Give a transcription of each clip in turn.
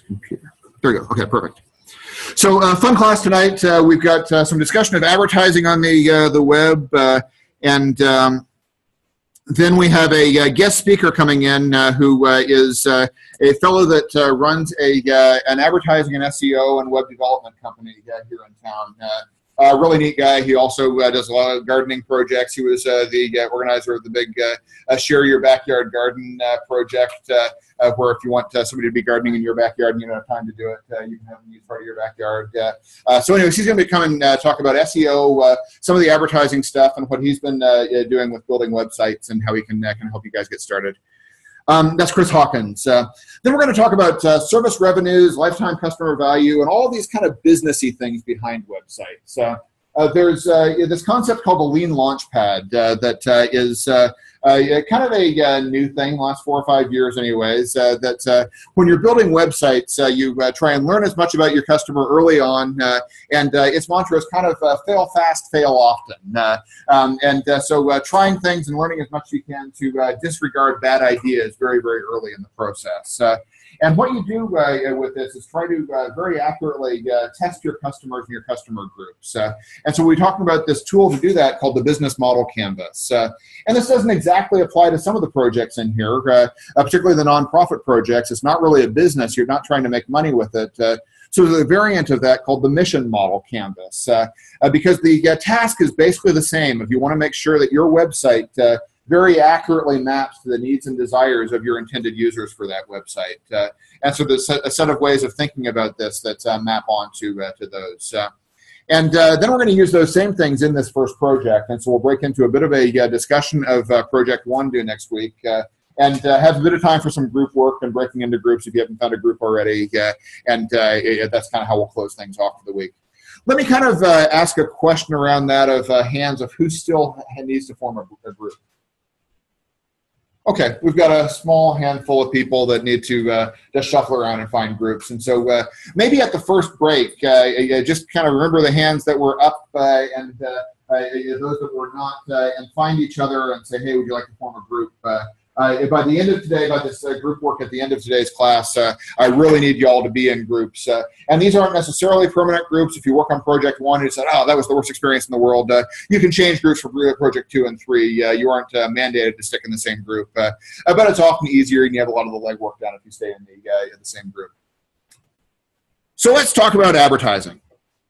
Computer. There you go. Okay, perfect. So fun class tonight. We've got some discussion of advertising on the web, and then we have a guest speaker coming in who is a fellow that runs an advertising and SEO and web development company here in town. Really neat guy. He also does a lot of gardening projects. He was the organizer of the big Share Your Backyard Garden project, where if you want somebody to be gardening in your backyard and you don't have time to do it, you can have them use part of your backyard. So anyways, he's going to be coming talk about SEO, some of the advertising stuff, and what he's been doing with building websites and how he can help you guys get started. That's Chris Hawkins. Then we're going to talk about service revenues, lifetime customer value, and all these kind of businessy things behind websites. There's this concept called a lean launch pad that is kind of a new thing, last 4 or 5 years anyways, that when you're building websites, you try and learn as much about your customer early on, and its mantra is kind of fail fast, fail often. So trying things and learning as much as you can to disregard bad ideas very, very early in the process. And what you do with this is try to very accurately test your customers and your customer groups. And so we're talking about this tool to do that called the Business Model Canvas. And this doesn't exactly apply to some of the projects in here, particularly the nonprofit projects. It's not really a business. You're not trying to make money with it. So there's a variant of that called the Mission Model Canvas, because the task is basically the same. If you want to make sure that your website very accurately maps to the needs and desires of your intended users for that website. And so there's a set of ways of thinking about this that map onto to those. And then we're going to use those same things in this first project. And so we'll break into a bit of a discussion of Project 1 due next week. And have a bit of time for some group work and breaking into groups if you haven't found a group already. And that's kind of how we'll close things off for the week. Let me kind of ask a question around that of hands of who still needs to form a group. Okay, we've got a small handful of people that need to just shuffle around and find groups. And so maybe at the first break, just kind of remember the hands that were up and those that were not, and find each other and say, hey, would you like to form a group? By the end of today, by this group work at the end of today's class, I really need you all to be in groups. And these aren't necessarily permanent groups. If you work on Project 1 and you said, oh, that was the worst experience in the world, you can change groups for Project 2 and 3. You aren't mandated to stick in the same group. But it's often easier and you have a lot of the legwork done if you stay in the same group. So let's talk about advertising.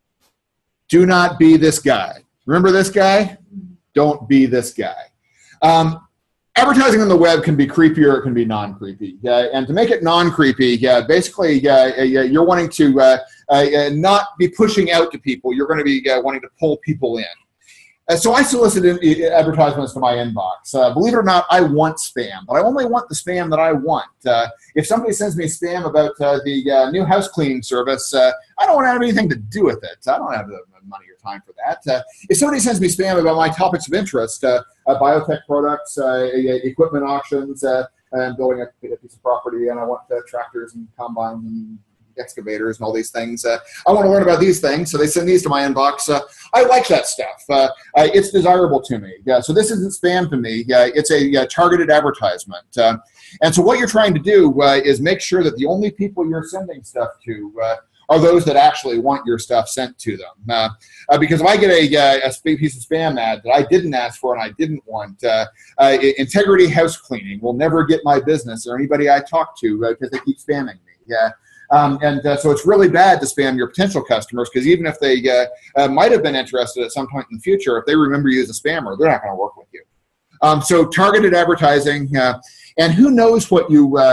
Do not be this guy. Remember this guy? Don't be this guy. Advertising on the web can be creepy or it can be non-creepy. And to make it non-creepy, basically you're wanting to not be pushing out to people. You're going to be wanting to pull people in. So I solicit advertisements to my inbox. Believe it or not, I want spam, but I only want the spam that I want. If somebody sends me spam about the new house cleaning service, I don't want to have anything to do with it. I don't have the money or time for that. If somebody sends me spam about my topics of interest, biotech products, equipment auctions, I'm building a piece of property and I want tractors and combines and excavators and all these things. I want to learn about these things, so they send these to my inbox. I like that stuff. It's desirable to me. So this isn't spam to me. It's a targeted advertisement. And so what you're trying to do is make sure that the only people you're sending stuff to are those that actually want your stuff sent to them. Because if I get a piece of spam ad that I didn't ask for and I didn't want, Integrity House Cleaning will never get my business or anybody I talk to because they keep spamming me. So it's really bad to spam your potential customers because even if they might have been interested at some point in the future, if they remember you as a spammer, they're not going to work with you. So targeted advertising, and who knows what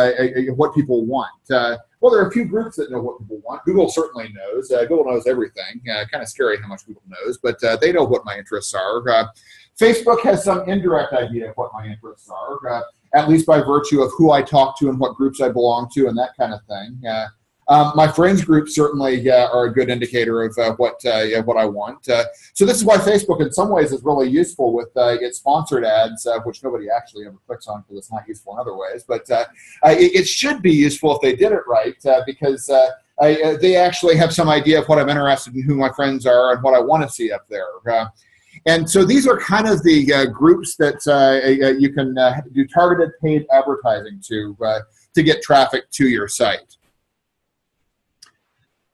people want. Well, there are a few groups that know what people want. Google certainly knows. Google knows everything. Kind of scary how much Google knows, but they know what my interests are. Facebook has some indirect idea of what my interests are, at least by virtue of who I talk to and what groups I belong to and that kind of thing. My friends groups certainly are a good indicator of what I want. So this is why Facebook in some ways is really useful with its sponsored ads, which nobody actually ever clicks on because it's not useful in other ways. But it should be useful if they did it right because they actually have some idea of what I'm interested in, who my friends are, and what I want to see up there. And so these are kind of the groups that you can do targeted paid advertising to get traffic to your site.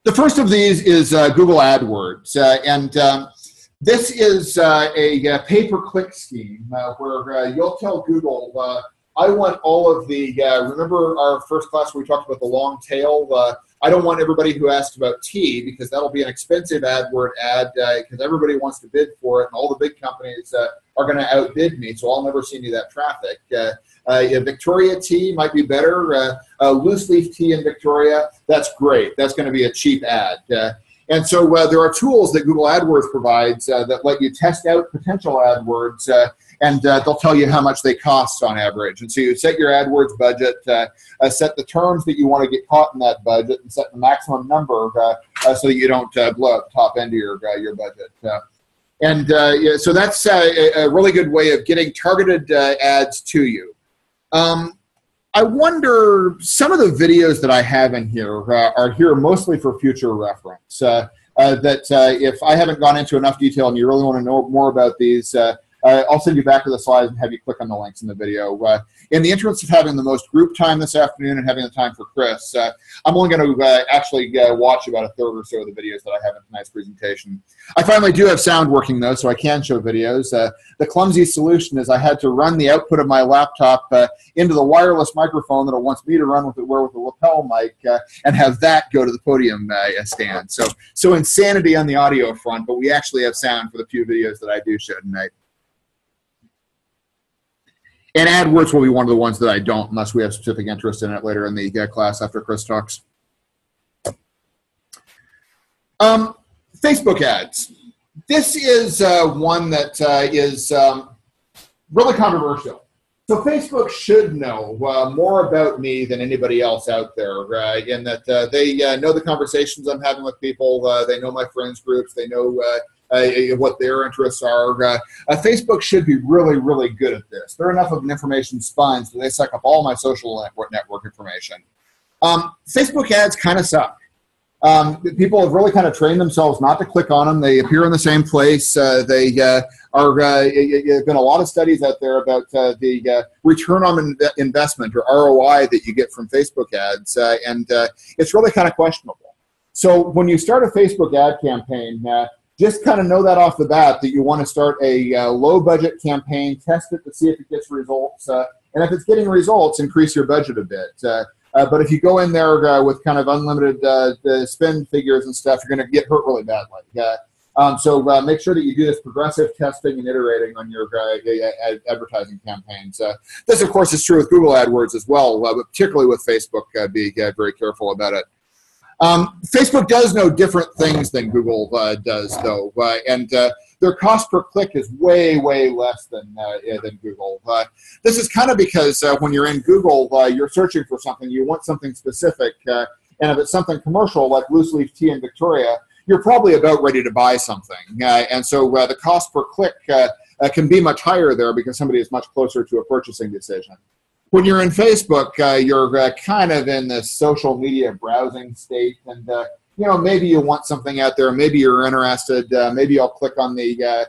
The first of these is Google AdWords, this is a pay-per-click scheme where you'll tell Google, I want all of the, remember our first class where we talked about the long tail? I don't want everybody who asks about tea because that'll be an expensive AdWord ad because everybody wants to bid for it and all the big companies are going to outbid me, so I'll never see any of that traffic. Victoria tea might be better. Loose leaf tea in Victoria, that's great. That's going to be a cheap ad. And so there are tools that Google AdWords provides that let you test out potential AdWords, and they'll tell you how much they cost on average. And so you set your AdWords budget, set the terms that you want to get caught in that budget, and set the maximum number so that you don't blow up the top end of your budget. Yeah, so that's a really good way of getting targeted ads to you. I wonder, some of the videos that I have in here are here mostly for future reference. That if I haven't gone into enough detail and you really want to know more about these, I'll send you back to the slides and have you click on the links in the video. In the interest of having the most group time this afternoon and having the time for Chris, I'm only going to actually watch about a third or so of the videos that I have in tonight's presentation. I finally do have sound working though, so I can show videos. The clumsy solution is I had to run the output of my laptop into the wireless microphone that it wants me to run with a lapel mic and have that go to the podium stand. So insanity on the audio front, but we actually have sound for the few videos that I do show tonight. And AdWords will be one of the ones that I don't, unless we have specific interest in it later in the class after Chris talks. Facebook ads. This is one that is really controversial. So Facebook should know more about me than anybody else out there, in that they know the conversations I'm having with people, they know my friends groups, they know what their interests are. Facebook should be really, really good at this. They're enough of an information sponge that they suck up all my social network information. Facebook ads kind of suck. People have really kind of trained themselves not to click on them. They appear in the same place. There's been a lot of studies out there about the return on investment, or ROI, that you get from Facebook ads, and it's really kind of questionable. So when you start a Facebook ad campaign, just kind of know that off the bat that you want to start a low-budget campaign, test it to see if it gets results, and if it's getting results, increase your budget a bit. But if you go in there with kind of unlimited spend figures and stuff, you're going to get hurt really badly. So make sure that you do this progressive testing and iterating on your advertising campaigns. This, of course, is true with Google AdWords as well, but particularly with Facebook, be very careful about it. Facebook does know different things than Google does, though, and their cost per click is way, way less than Google. This is kind of because when you're in Google, you're searching for something, you want something specific, and if it's something commercial like loose leaf tea in Victoria, you're probably about ready to buy something. And so the cost per click can be much higher there because somebody is much closer to a purchasing decision. When you're in Facebook, you're kind of in this social media browsing state, and you know, maybe you want something out there, maybe you're interested, maybe I'll click on the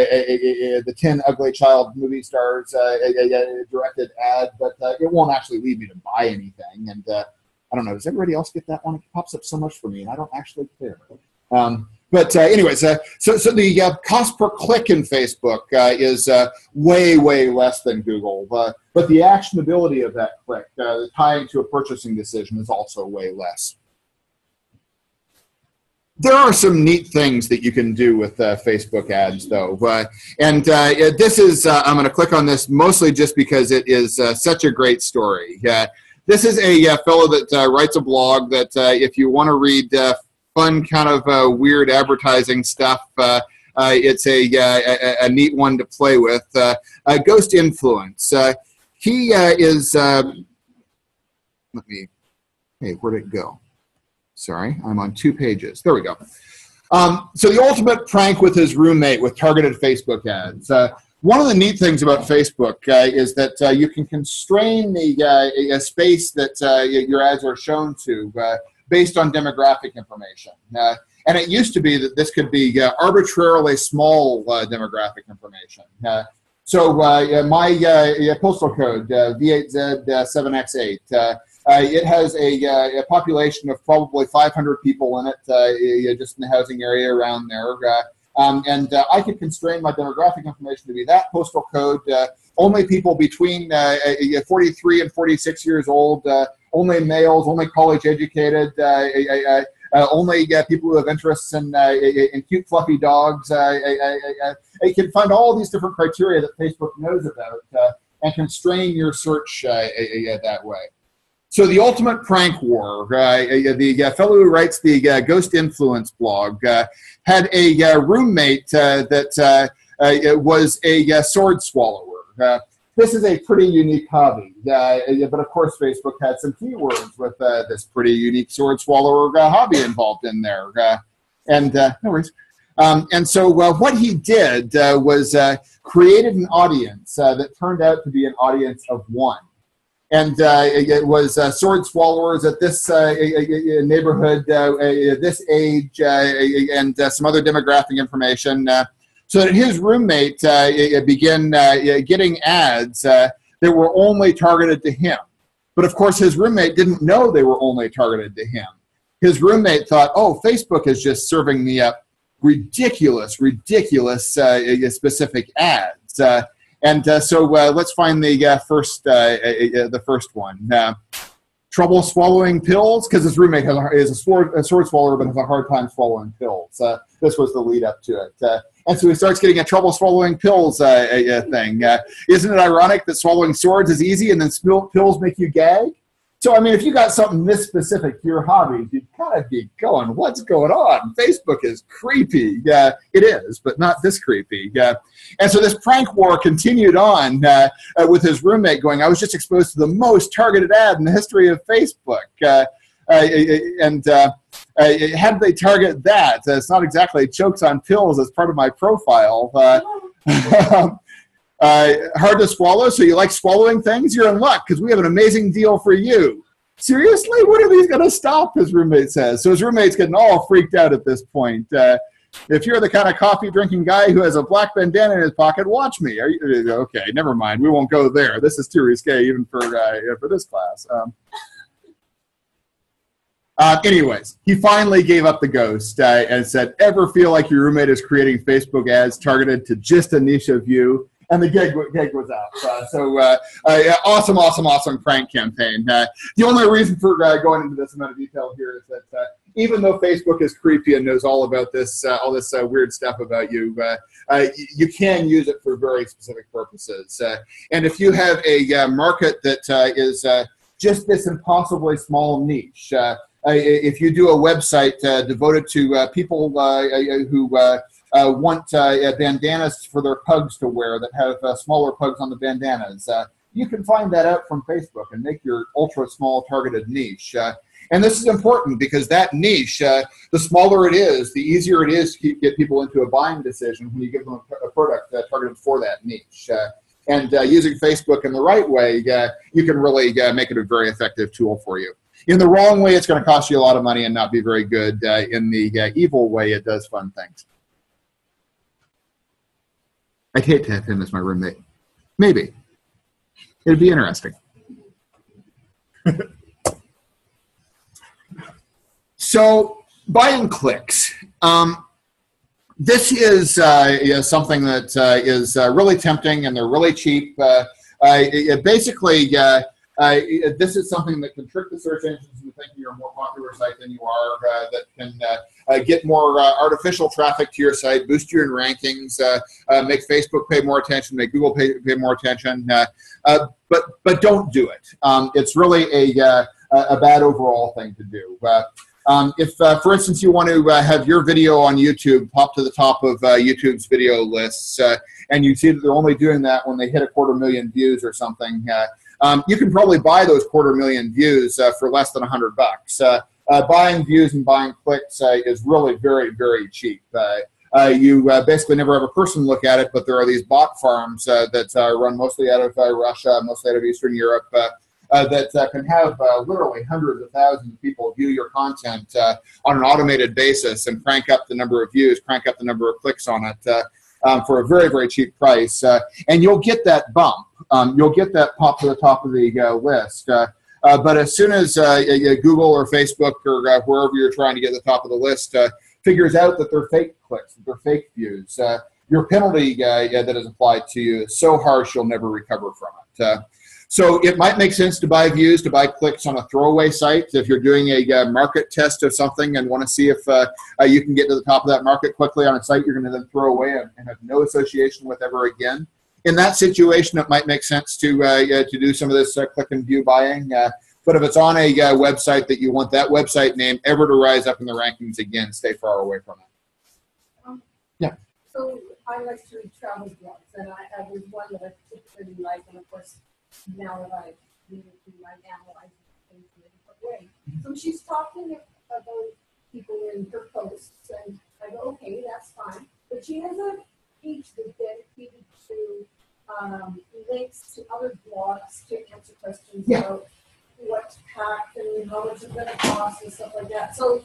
10 Ugly Child movie stars directed ad, but it won't actually lead me to buy anything. And I don't know, does everybody else get that one? It pops up so much for me, and I don't actually care. But anyways, so the cost per click in Facebook is way, way less than Google. But the actionability of that click, tying to a purchasing decision, is also way less. There are some neat things that you can do with Facebook ads, though. And this is, I'm going to click on this mostly just because it is such a great story. This is a fellow that writes a blog that if you want to read fun kind of weird advertising stuff, it's a neat one to play with. Ghost Influence. He is, hey, where'd it go? Sorry, I'm on 2 pages. There we go. So the ultimate prank with his roommate with targeted Facebook ads. One of the neat things about Facebook is that you can constrain the space that your ads are shown to based on demographic information. And it used to be that this could be arbitrarily small demographic information. So my postal code, V8Z7X8, It has a population of probably 500 people in it, just in the housing area around there. And I could constrain my demographic information to be that postal code, only people between 43 and 46 years old, only males, only college educated, only people who have interests in cute, fluffy dogs. You can find all these different criteria that Facebook knows about and constrain your search that way. So the ultimate prank war, the fellow who writes the Ghost Influence blog had a roommate that was a sword swallower. This is a pretty unique hobby, but of course Facebook had some keywords with this pretty unique sword swallower hobby involved in there. No worries. And so what he did was created an audience that turned out to be an audience of one. And it was sword swallowers at this neighborhood, this age, and some other demographic information. So that his roommate began getting ads that were only targeted to him. But of course, his roommate didn't know they were only targeted to him. His roommate thought, oh, Facebook is just serving me up ridiculous specific ads. So let's find the first one. Trouble swallowing pills, because his roommate is a sword swallower but has a hard time swallowing pills. This was the lead up to it. And so he starts getting a trouble swallowing pills thing. Isn't it ironic that swallowing swords is easy and then pills make you gag? So, I mean, if you got something this specific to your hobby, you'd kind of be going, what's going on? Facebook is creepy. It is, but not this creepy. And so this prank war continued on with his roommate going, I was just exposed to the most targeted ad in the history of Facebook. How did they target that? It's not exactly chokes on pills as part of my profile. Hard to swallow, so you like swallowing things? You're in luck, because we have an amazing deal for you. Seriously? When are these going to stop, his roommate says. So his roommate's getting all freaked out at this point. If you're the kind of coffee-drinking guy who has a black bandana in his pocket, watch me. Okay, never mind. We won't go there. This is too risque even for this class. Anyways, he finally gave up the ghost and said, ever feel like your roommate is creating Facebook ads targeted to just a niche of you? And the gig was out. Awesome prank campaign. The only reason for going into this amount of detail here is that even though Facebook is creepy and knows all about this, all this weird stuff about you, you can use it for very specific purposes. And if you have a market that is just this impossibly small niche, if you do a website devoted to people who want bandanas for their pugs to wear that have smaller pugs on the bandanas, you can find that out from Facebook and make your ultra small targeted niche. And this is important because that niche, the smaller it is, the easier it is to get people into a buying decision when you give them a product targeted for that niche. And using Facebook in the right way, you can really make it a very effective tool for you. In the wrong way, it's going to cost you a lot of money and not be very good. In the evil way, it does fun things. I'd hate to have him as my roommate. Maybe. It'd be interesting. So, buying clicks. This is something that is really tempting, and they're really cheap. Basically, this is something that can trick the search engines into thinking you're a more popular site than you are, that can get more artificial traffic to your site, boost you in rankings, make Facebook pay more attention, make Google pay more attention, but don't do it. It's really a bad overall thing to do. If, for instance, you want to have your video on YouTube pop to the top of YouTube's video lists, and you see that they're only doing that when they hit 250,000 views or something, you can probably buy those 250,000 views for less than $100. Buying views and buying clicks is really very, very cheap. You basically never have a person look at it, but there are these bot farms that run mostly out of Russia, mostly out of Eastern Europe, that can have literally hundreds of thousands of people view your content on an automated basis and crank up the number of views, crank up the number of clicks on it for a very, very cheap price. And you'll get that bump. You'll get that pop to the top of the list. But as soon as Google or Facebook or wherever you're trying to get to the top of the list figures out that they're fake clicks, that they're fake views, your penalty that is applied to you is so harsh you'll never recover from it. So it might make sense to buy views, to buy clicks on a throwaway site. If you're doing a market test of something and want to see if you can get to the top of that market quickly on a site you're going to then throw away and have no association with ever again. In that situation, it might make sense to do some of this click and view buying. But if it's on a website that you want that website name ever to rise up in the rankings again, stay far away from it. Yeah. So I like to read travel blogs, and I was one that I particularly like, and of course, now that I read it through, I analyze things in a different way. So she's talking about people in her posts, and I go, okay, that's fine. But she has a page that's dedicated to links to other blogs to answer questions about what to pack and how much it's going to cost and stuff like that. So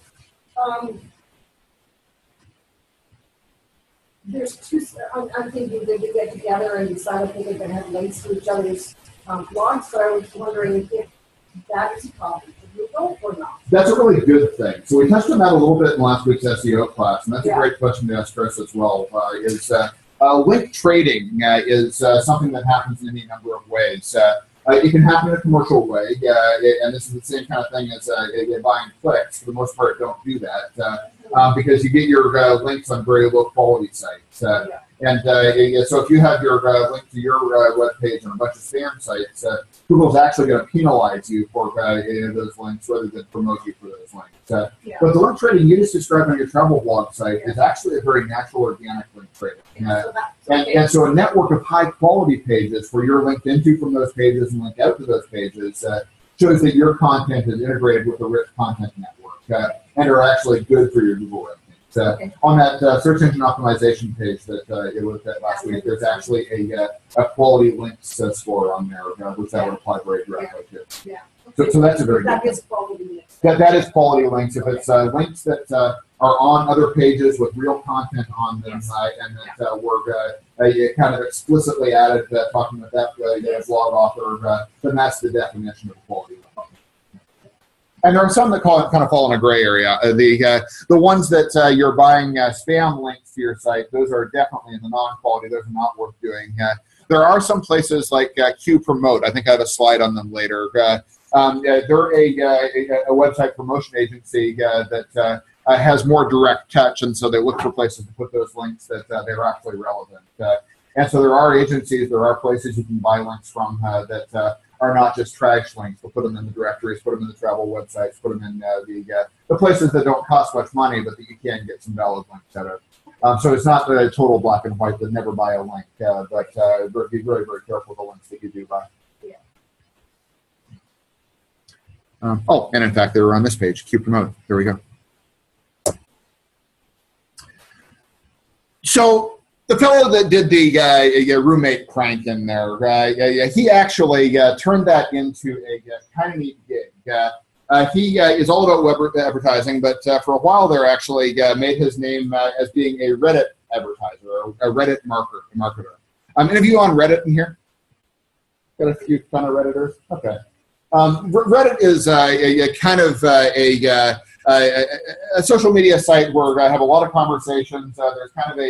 there's two. I'm thinking they could get together and decide if they're going to have links to each other's blogs. So I was wondering if that is a problem for Google or not. That's a really good thing. So we touched on that a little bit in last week's SEO class, and that's a great question to ask Chris as well. Link trading is something that happens in any number of ways. It can happen in a commercial way, and this is the same kind of thing as buying clicks. For the most part, don't do that because you get your links on very low quality sites. And so if you have your link to your web page on a bunch of spam sites, Google's actually going to penalize you for those links rather than promote you for those links. But the link trading you just described on your travel blog site is actually a very natural organic link trading. And so a network of high quality pages where you're linked into from those pages and link out to those pages shows that your content is integrated with a rich content network and are actually good for your Google rankings. On that search engine optimization page that you looked at last week, there's actually a quality links score on there, which that would apply very directly to. So that's a very good thing. Quality links. That is quality links. If it's links that are on other pages with real content on them and that were kind of explicitly added talking about that blog author, then that's the definition of quality link. And there are some that kind of fall in a gray area. The ones that you're buying spam links to your site, those are definitely in the non-quality. Those are not worth doing. There are some places like Q Promote. I think I have a slide on them later. They're a website promotion agency that has more direct touch, and so they look for places to put those links that they're actually relevant. And so there are agencies, there are places you can buy links from that are not just trash links. We'll put them in the directories, put them in the travel websites, put them in the places that don't cost much money, but that you can get some valid links out of. So it's not the total black and white that never buy a link, but be very, very careful with the links that you do buy. And in fact, they were on this page, Q Promote. There we go. So the fellow that did the roommate prank in there, he actually turned that into a kind of neat gig. He is all about web advertising, but for a while there actually made his name as being a Reddit advertiser, or a Reddit marketer. Any of you on Reddit in here? Got a few ton of Redditors? Okay. Reddit is a kind of a social media site where I have a lot of conversations. There's kind of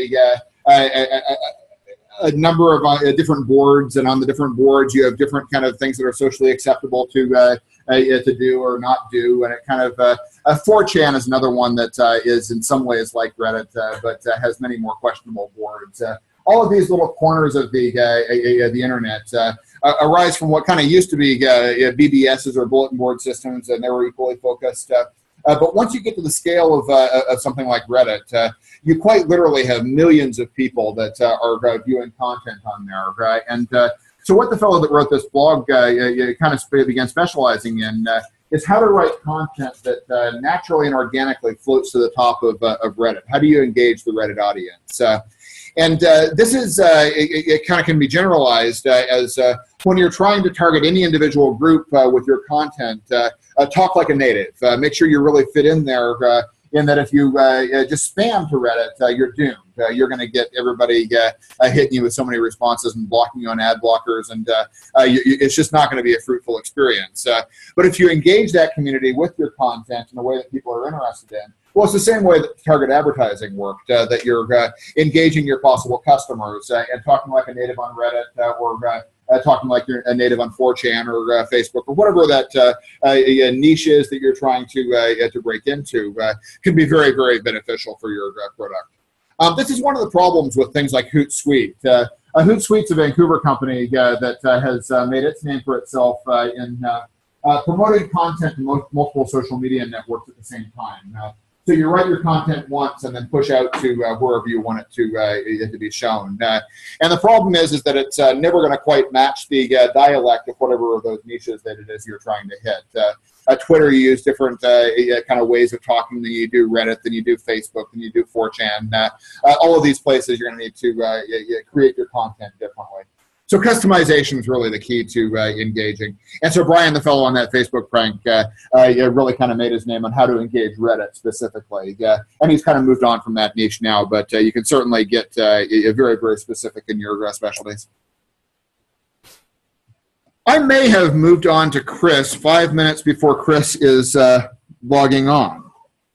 a number of different boards, and on the different boards you have different kind of things that are socially acceptable to do or not do, and it kind of 4chan is another one that is in some ways like Reddit, but has many more questionable boards. All of these little corners of the internet arise from what kind of used to be BBSs or bulletin board systems, and they were equally focused. But once you get to the scale of something like Reddit, you quite literally have millions of people that are viewing content on there, right? And so what the fellow that wrote this blog kind of began specializing in is how to write content that naturally and organically floats to the top of Reddit. How do you engage the Reddit audience? And this is, it kind of can be generalized as when you're trying to target any individual group with your content, talk like a native. Make sure you really fit in there in that if you just spam to Reddit, you're doomed. You're going to get everybody hitting you with so many responses and blocking you on ad blockers, and it's just not going to be a fruitful experience. But if you engage that community with your content in a way that people are interested in, well, it's the same way that target advertising worked, that you're engaging your possible customers and talking like a native on Reddit or talking like you're a native on 4chan or Facebook or whatever that niche is that you're trying to break into can be very, very beneficial for your product. This is one of the problems with things like Hootsuite. Hootsuite's a Vancouver company that has made its name for itself in promoting content to multiple social media networks at the same time. So you write your content once and then push out to wherever you want it to be shown. And the problem is that it's never going to quite match the dialect of whatever of those niches that it is you're trying to hit. Twitter, you use different kind of ways of talking than you do Reddit, than you do Facebook, than you do 4chan. All of these places you're going to need to create your content differently. So customization is really the key to engaging. And so Brian, the fellow on that Facebook prank, really kind of made his name on how to engage Reddit specifically. And he's kind of moved on from that niche now, but you can certainly get very, very specific in your specialties. I may have moved on to Chris 5 minutes before Chris is logging on.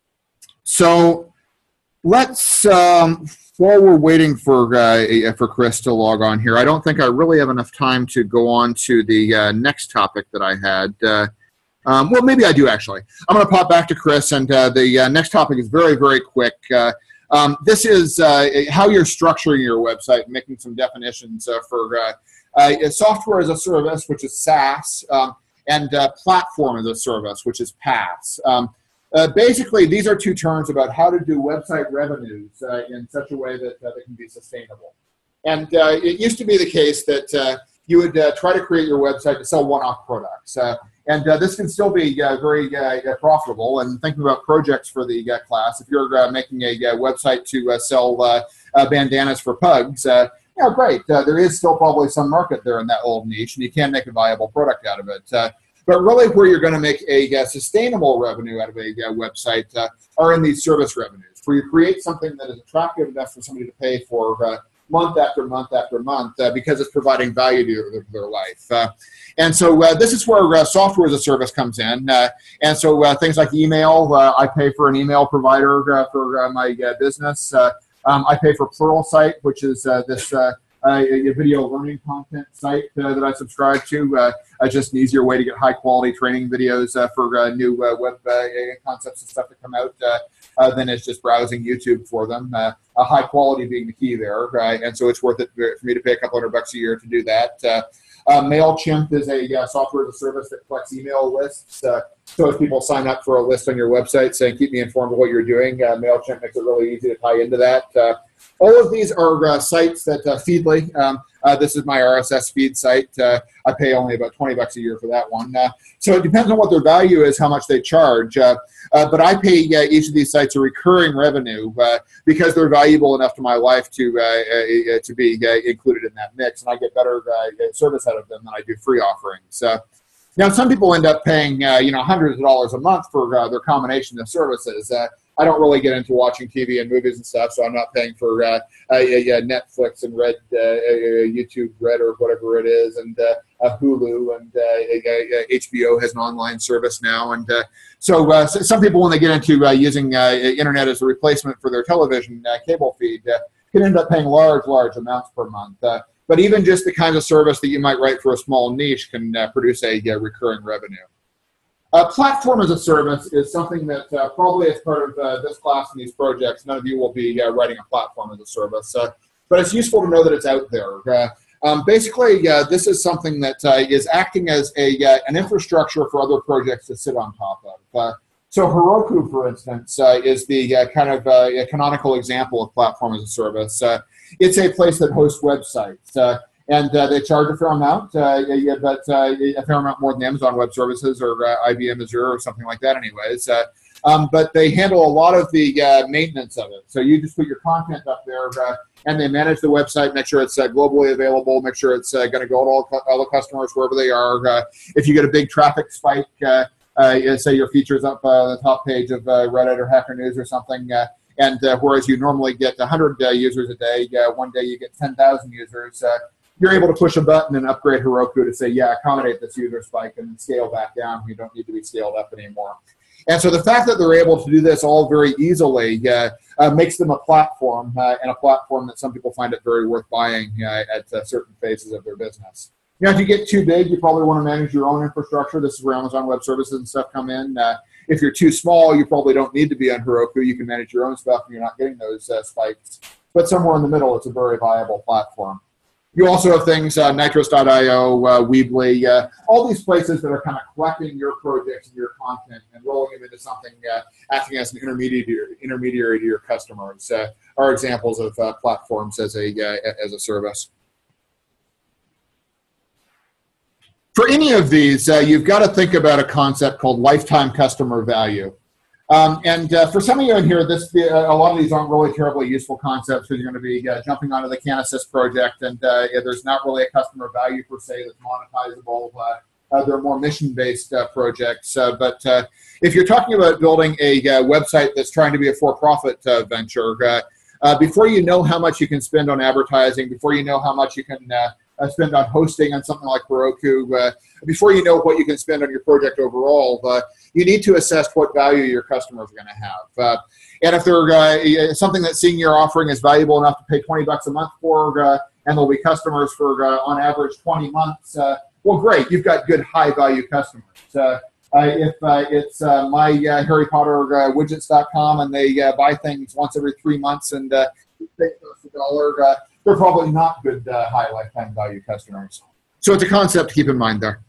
So let's... while we're waiting for Chris to log on here, I don't think I really have enough time to go on to the next topic that I had. Well, maybe I do, actually. I'm going to pop back to Chris, and the next topic is very, very quick. This is how you're structuring your website and making some definitions for software as a service, which is SaaS, and platform as a service, which is PaaS. Basically, these are two terms about how to do website revenues in such a way that they can be sustainable. And it used to be the case that you would try to create your website to sell one-off products. And this can still be very profitable. And thinking about projects for the class, if you're making a website to sell bandanas for pugs, yeah, great. There is still probably some market there in that old niche, and you can make a viable product out of it. But really where you're going to make a sustainable revenue out of a website are in these service revenues, where you create something that is attractive enough for somebody to pay for month after month after month because it's providing value to their life. And so this is where software as a service comes in. And so things like email, I pay for an email provider for my business. I pay for Pluralsight, which is this a video learning content site that I subscribe to. Just an easier way to get high quality training videos for new web concepts and stuff that come out than it's just browsing YouTube for them. High quality being the key there, and so it's worth it for me to pay a couple $100 a year to do that. MailChimp is a software as a service that collects email lists. So if people sign up for a list on your website saying, keep me informed of what you're doing, MailChimp makes it really easy to tie into that. All of these are sites that Feedly, this is my RSS feed site. I pay only about $20 a year for that one. So it depends on what their value is, how much they charge. But I pay each of these sites a recurring revenue because they're valuable enough to my life to be included in that mix. And I get better service out of them than I do free offerings. Now, some people end up paying hundreds of dollars a month for their combination of services. I don't really get into watching TV and movies and stuff, so I'm not paying for Netflix and YouTube Red or whatever it is, and Hulu, and HBO has an online service now. And so some people, when they get into using internet as a replacement for their television cable feed, can end up paying large amounts per month. But even just the kind of service that you might write for a small niche can produce a recurring revenue. Platform as a service is something that probably as part of this class and these projects, none of you will be writing a platform as a service. But it's useful to know that it's out there. Basically, this is something that is acting as an infrastructure for other projects to sit on top of. So Heroku, for instance, is the kind of canonical example of platform as a service. It's a place that hosts websites. And they charge a fair amount, but a fair amount more than Amazon Web Services or IBM Azure or something like that anyways. But they handle a lot of the maintenance of it. So you just put your content up there, and they manage the website, make sure it's globally available, make sure it's going to go to all the customers wherever they are. If you get a big traffic spike, say your feature's up the top page of Reddit or Hacker News or something, and whereas you normally get 100 users a day, one day you get 10,000 users, you're able to push a button and upgrade Heroku to say, yeah, accommodate this user spike and scale back down. You don't need to be scaled up anymore. And so the fact that they're able to do this all very easily makes them a platform, and a platform that some people find it very worth buying at certain phases of their business. Now, if you get too big, you probably want to manage your own infrastructure. This is where Amazon Web Services and stuff come in. If you're too small, you probably don't need to be on Heroku. You can manage your own stuff and you're not getting those spikes. But somewhere in the middle, it's a very viable platform. You also have things, Nitros.io, Weebly, all these places that are kind of collecting your projects and your content and rolling them into something, acting as an intermediary to your customers, are examples of platforms as a service. For any of these, you've got to think about a concept called lifetime customer value. For some of you in here, a lot of these aren't really terribly useful concepts because you're going to be jumping onto the CanAssist project, and there's not really a customer value per se that's monetizable. They're more mission-based projects. But if you're talking about building a website that's trying to be a for-profit venture, before you know how much you can spend on advertising, before you know how much you can spend on hosting on something like Heroku, before you know what you can spend on your project overall, you need to assess what value your customers are going to have. And if they're something that seeing your offering is valuable enough to pay $20 a month for, and there'll be customers for, on average, 20 months, well, great, you've got good high-value customers. If it's my Harry Potter widgets.com and they buy things once every 3 months and they pay us $1, they're probably not good high lifetime value customers. So it's a concept to keep in mind there.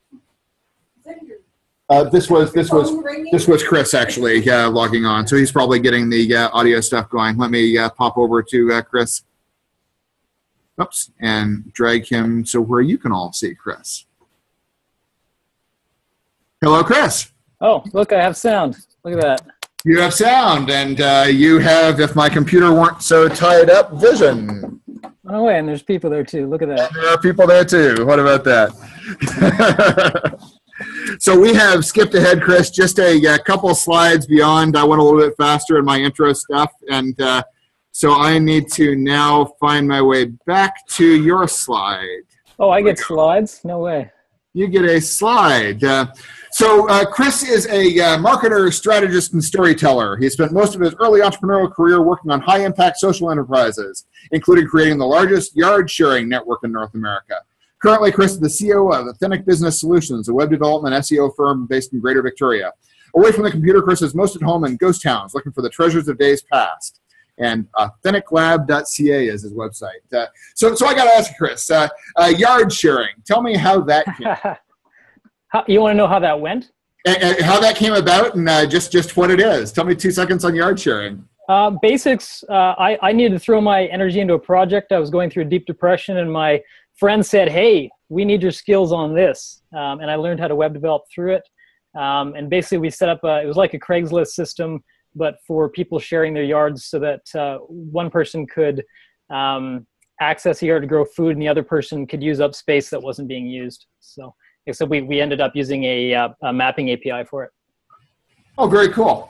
This was Chris actually logging on, so he's probably getting the audio stuff going. Let me pop over to Chris. Oops, and drag him so where you can all see Chris. Hello, Chris. Oh, look, I have sound. Look at that. You have sound, and you have, if my computer weren't so tied up, vision. Oh, wait, and there's people there too. Look at that. There are people there too. What about that? So we have skipped ahead, Chris, just a couple slides beyond. I went a little bit faster in my intro stuff, and so I need to now find my way back to your slide. Oh, I get slides? No way. You get a slide. So Chris is a marketer, strategist, and storyteller. He spent most of his early entrepreneurial career working on high-impact social enterprises, including creating the largest yard-sharing network in North America. Currently, Chris is the CEO of Authentic Business Solutions, a web development SEO firm based in Greater Victoria. Away from the computer, Chris is most at home in ghost towns, looking for the treasures of days past. And authenticlab.ca is his website. So I got to ask you, Chris, yard sharing. Tell me how that came. You want to know how that went? How that came about, and just what it is. Tell me 2 seconds on yard sharing. Basics. I needed to throw my energy into a project. I was going through a deep depression, and my friend said, "Hey, we need your skills on this," and I learned how to web develop through it. And basically, we set up it was like a Craigslist system, but for people sharing their yards, so that one person could access a yard to grow food, and the other person could use up space that wasn't being used. So we ended up using a mapping API for it. Oh, very cool.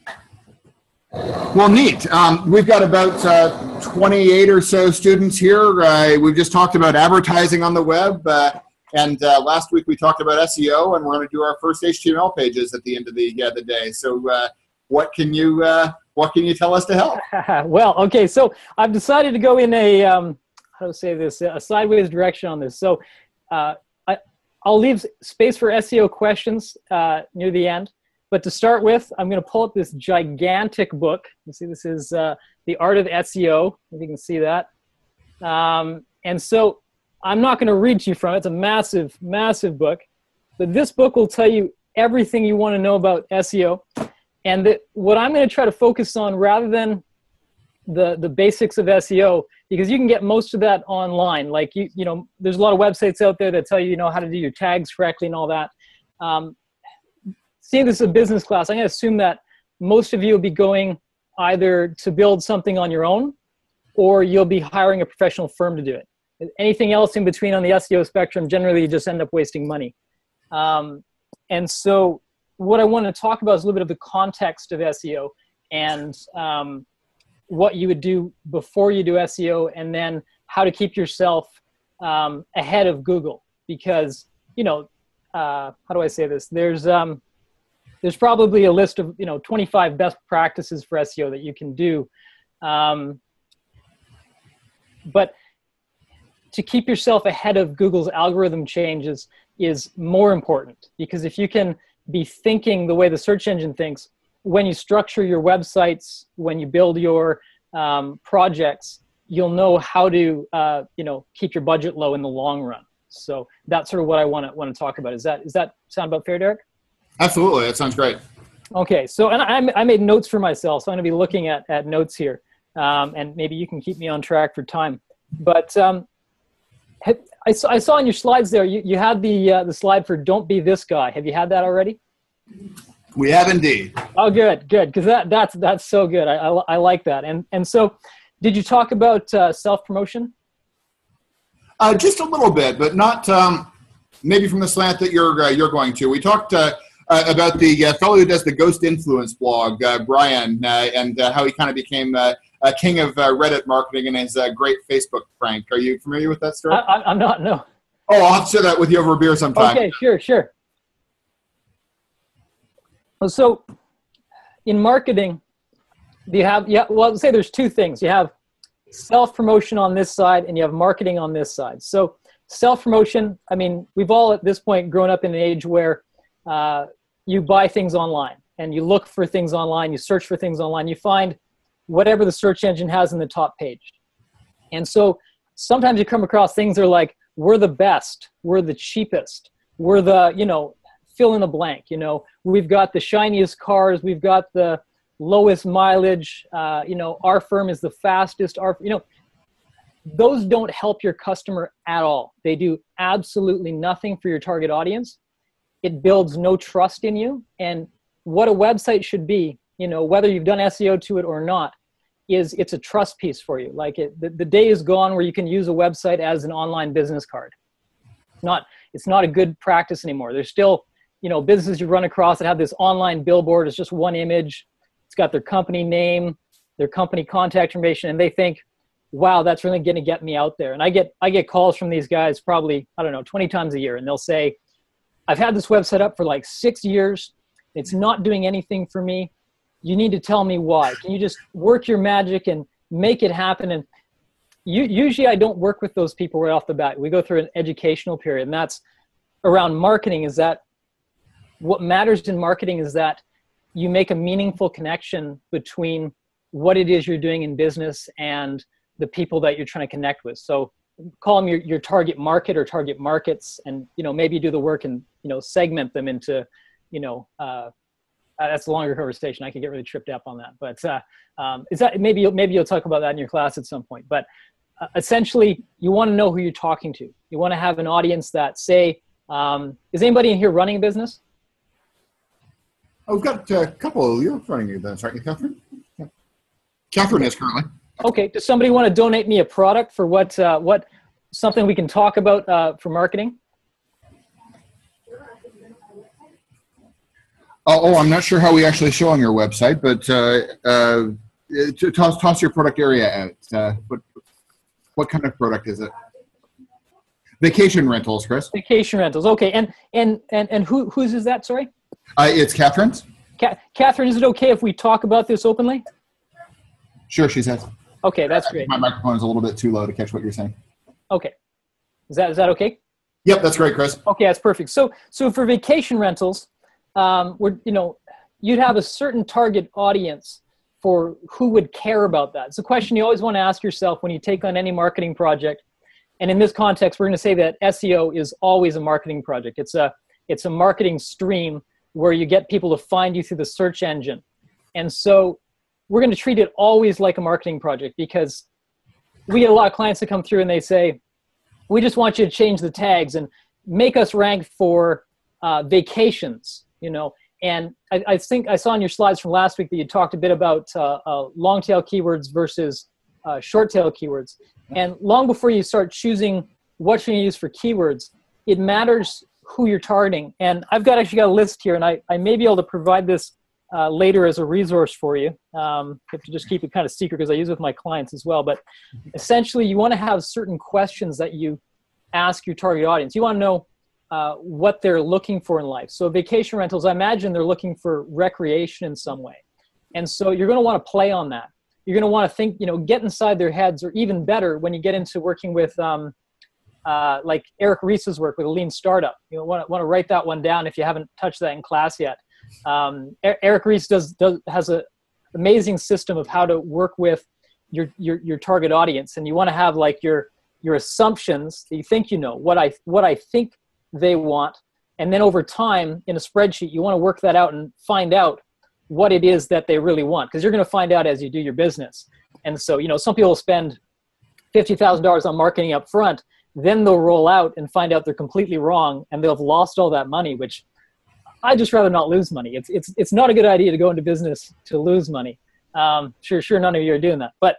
Well, neat. We've got about 28 or so students here. We've just talked about advertising on the web, and last week we talked about SEO, and we're going to do our first HTML pages at the end of the day. So, what can you tell us to help? Well, okay. So I've decided to go in a a sideways direction on this. So I'll leave space for SEO questions near the end. But to start with, I'm going to pull up this gigantic book. You see, this is The Art of SEO, if you can see that. And so I'm not going to read to you from it. It's a massive, massive book. But this book will tell you everything you want to know about SEO. And what I'm going to try to focus on, rather than the basics of SEO, because you can get most of that online. Like, you know, there's a lot of websites out there that tell you, how to do your tags correctly and all that. Seeing this is a business class, I'm going to assume that most of you will be going either to build something on your own, or you'll be hiring a professional firm to do it. Anything else in between on the SEO spectrum, generally you just end up wasting money. And so what I want to talk about is a little bit of the context of SEO and what you would do before you do SEO, and then how to keep yourself ahead of Google. Because, how do I say this? There's probably a list of 25 best practices for SEO that you can do, but to keep yourself ahead of Google's algorithm changes is more important, because if you can be thinking the way the search engine thinks, when you structure your websites, when you build your projects, you'll know how to keep your budget low in the long run. So that's sort of what I want to talk about. Does that sound about fair, Derek? Absolutely, that sounds great. Okay, so and I made notes for myself, so I'm going to be looking at notes here, and maybe you can keep me on track for time. But I saw on your slides there, you had the slide for "Don't be this guy." Have you had that already? We have indeed. Oh, good, because that's so good. I like that. And so, did you talk about self-promotion? Just a little bit, but not maybe from the slant that you're going to. We talked about the fellow who does the Ghost Influence blog, Brian, and how he kind of became a king of Reddit marketing and his great Facebook prank. Are you familiar with that story? I'm not, no. Oh, I'll have to share that with you over a beer sometime. Okay, sure. So in marketing, well, say there's two things. You have self-promotion on this side and you have marketing on this side. So self-promotion, I mean, we've all at this point grown up in an age where you buy things online and you look for things online, you search for things online, you find whatever the search engine has in the top page. And so sometimes you come across things that are like, we're the best, we're the cheapest, we're the, fill in the blank, we've got the shiniest cars, we've got the lowest mileage, our firm is the fastest, those don't help your customer at all. They do absolutely nothing for your target audience. It builds no trust in you. And what a website should be, whether you've done SEO to it or not, is it's a trust piece for you. Like the day is gone where you can use a website as an online business card. It's not a good practice anymore. There's still, businesses you run across that have this online billboard. It's just one image. It's got their company name, their company contact information, and they think, wow, that's really going to get me out there. And I get calls from these guys probably, 20 times a year. And they'll say, I've had this website up for like 6 years. It's not doing anything for me. You need to tell me why. Can you just work your magic and make it happen? And usually I don't work with those people right off the bat. We go through an educational period, and that's around marketing. Is that what matters in marketing is that you make a meaningful connection between what it is you're doing in business and the people that you're trying to connect with. So call them your target market or target markets, and maybe do the work and segment them into that's a longer conversation. I could get really tripped up on that, but is that maybe you'll talk about that in your class at some point. But essentially, you want to know who you're talking to. You want to have an audience that say, is anybody in here running a business? I've got a couple. You're running a business, aren't you, Catherine? Yeah. Catherine is currently. Okay. Does somebody want to donate me a product for what something we can talk about for marketing? Oh, I'm not sure how we actually show on your website, but toss your product area out. What kind of product is it? Vacation rentals, Chris. Vacation rentals. Okay. And whose is that? Sorry. It's Catherine's. Catherine, is it okay if we talk about this openly? Sure, she says. Okay, that's great. My microphone is a little bit too low to catch what you're saying. Okay. Is that okay? Yep, that's great, Chris. Okay, that's perfect. So for vacation rentals, you'd have a certain target audience for who would care about that. It's a question you always want to ask yourself when you take on any marketing project. And in this context, we're going to say that SEO is always a marketing project. It's a marketing stream where you get people to find you through the search engine. And so we're going to treat it always like a marketing project, because we get a lot of clients that come through and they say, we just want you to change the tags and make us rank for vacations, And I think I saw on your slides from last week that you talked a bit about long tail keywords versus short tail keywords. And long before you start choosing what you're going to use for keywords, it matters who you're targeting. And I've actually got a list here, and I may be able to provide this later as a resource for you. I have to just keep it kind of secret because I use it with my clients as well. But essentially, you want to have certain questions that you ask your target audience. You want to know what they're looking for in life. So vacation rentals, I imagine they're looking for recreation in some way. And so you're going to want to play on that. You're going to want to think, get inside their heads, or even better, when you get into working with like Eric Ries's work with a lean startup. You want to write that one down if you haven't touched that in class yet. Eric Ries has an amazing system of how to work with your target audience, and you want to have like your assumptions that you think what I think they want, and then over time in a spreadsheet you want to work that out and find out what it is that they really want, because you're going to find out as you do your business. And so some people spend $50,000 on marketing up front, then they'll roll out and find out they're completely wrong, and they'll have lost all that money, which I'd just rather not lose money. It's not a good idea to go into business to lose money. Sure, none of you are doing that. But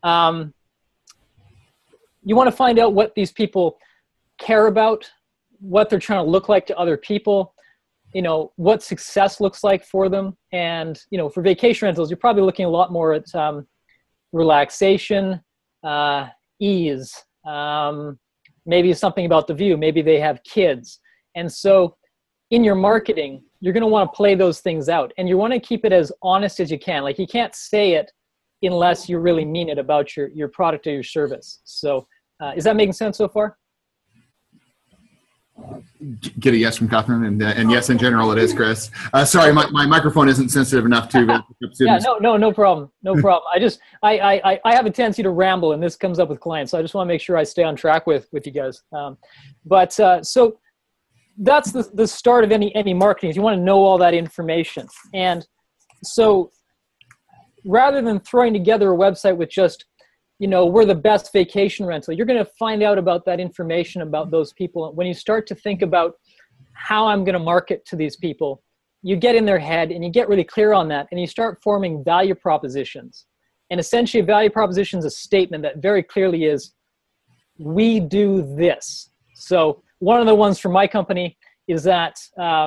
you want to find out what these people care about, what they're trying to look like to other people, what success looks like for them. And, for vacation rentals, you're probably looking a lot more at relaxation, ease, maybe something about the view. Maybe they have kids. And so in your marketing, you're going to want to play those things out, and you want to keep it as honest as you can. Like, you can't say it unless you really mean it about your product or your service. So is that making sense so far? Get a yes from Catherine, and yes, in general, it is, Chris. Sorry, my microphone isn't sensitive enough to pick up students. Yeah, no problem. No problem. I have a tendency to ramble, and this comes up with clients, so I just want to make sure I stay on track with you guys. So that's the start of any marketing. Is you want to know all that information. And so rather than throwing together a website with just, we're the best vacation rental, you're going to find out about that information about those people. When you start to think about how I'm going to market to these people, you get in their head and you get really clear on that, and you start forming value propositions. And essentially, a value proposition is a statement that very clearly is, we do this. So one of the ones from my company is that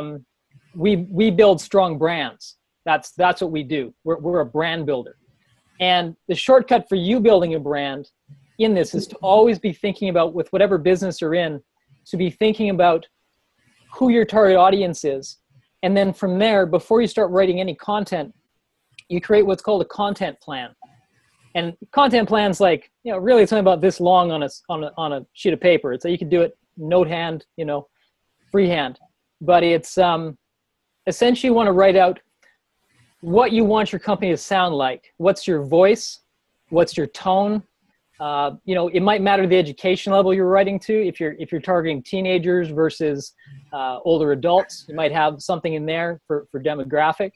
we build strong brands. That's what we do. We're a brand builder. And the shortcut for you building a brand in this is to always be thinking about, with whatever business you're in, to be thinking about who your target audience is. And then from there, before you start writing any content, you create what's called a content plan. And content plan's like, really it's only about this long on a sheet of paper. So you can do it note hand, freehand. But it's essentially you want to write out what you want your company to sound like. What's your voice? What's your tone? It might matter the education level you're writing to. If you're targeting teenagers versus older adults, you might have something in there for demographic.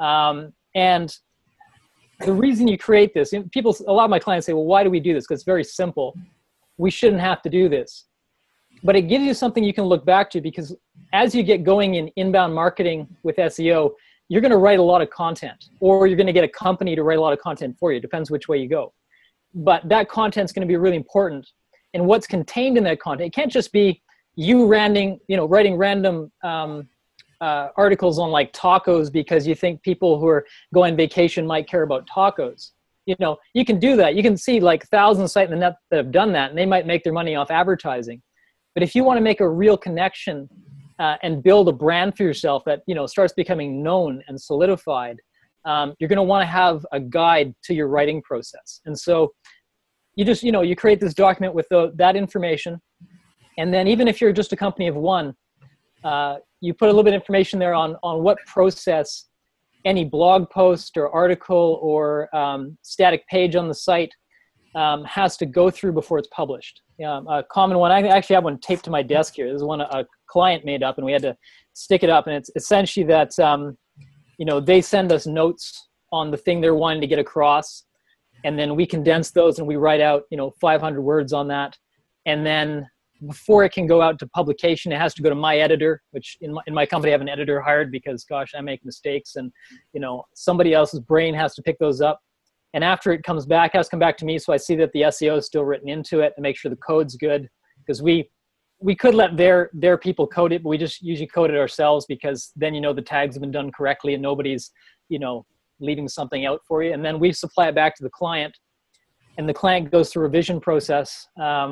And the reason you create this, a lot of my clients say, well, why do we do this? Because it's very simple. We shouldn't have to do this. But it gives you something you can look back to, because as you get going in inbound marketing with SEO, you're going to write a lot of content, or you're going to get a company to write a lot of content for you. It depends which way you go. But that content's going to be really important. And what's contained in that content, it can't just be you writing random articles on like tacos because you think people who are going on vacation might care about tacos. You can do that. You can see like thousands of sites in the net that have done that, and they might make their money off advertising. But if you want to make a real connection and build a brand for yourself that starts becoming known and solidified, you're going to want to have a guide to your writing process. And so you just you create this document with that information, and then even if you're just a company of one, you put a little bit of information there on what process any blog post or article or static page on the site has to go through before it's published. A common one, I actually have one taped to my desk here. This is one a client made up, and we had to stick it up. And it's essentially that, they send us notes on the thing they're wanting to get across, and then we condense those and we write out, 500 words on that. And then before it can go out to publication, it has to go to my editor, which in my company I have an editor hired because, gosh, I make mistakes, and, somebody else's brain has to pick those up. And after it comes back, it has to come back to me, so I see that the SEO is still written into it and make sure the code's good, because we we could let their people code it, but we just usually code it ourselves, because then the tags have been done correctly and nobody's leaving something out for you. And then we supply it back to the client, and the client goes through a revision process.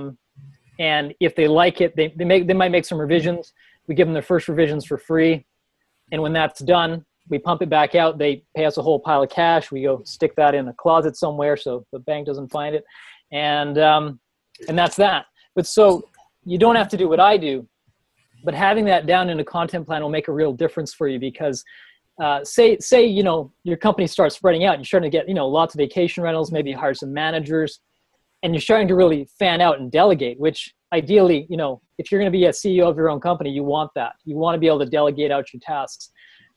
And if they like it, they might make some revisions. We give them their first revisions for free, and when that's done, we pump it back out. They pay us a whole pile of cash. We go stick that in a closet somewhere so the bank doesn't find it, and that's that. But so you don't have to do what I do, but having that down in a content plan will make a real difference for you, because say your company starts spreading out and you're starting to get lots of vacation rentals, maybe you hire some managers, and you're starting to really fan out and delegate, which ideally, if you're going to be a CEO of your own company, you want that. You want to be able to delegate out your tasks.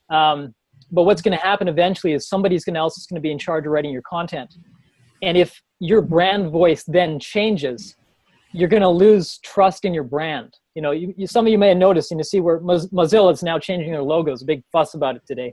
But what's going to happen eventually is somebody else is going to be in charge of writing your content. And if your brand voice then changes, you're going to lose trust in your brand. Some of you may have noticed, see where Mozilla is now changing their logos. A big fuss about it today.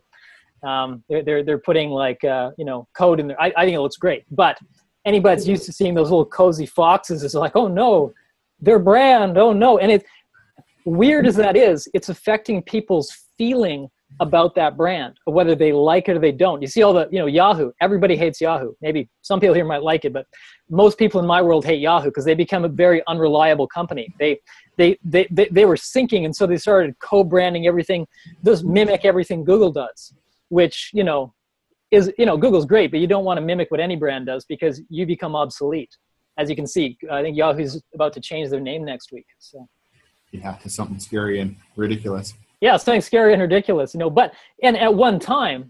They're putting code in there. I think it looks great, but anybody that's used to seeing those little cozy foxes is like, oh no, their brand, oh no. And it's weird as that is, it's affecting people's feeling about that brand, or whether they like it or they don't. You see all the, Yahoo, everybody hates Yahoo. Maybe some people here might like it, but most people in my world hate Yahoo because they become a very unreliable company. They were sinking, and so they started co-branding everything. Those mimic everything Google does, which, is, Google's great, but you don't want to mimic what any brand does, because you become obsolete. As you can see, I think Yahoo's about to change their name next week. So yeah, to something scary and ridiculous. Yeah, something scary and ridiculous, and at one time,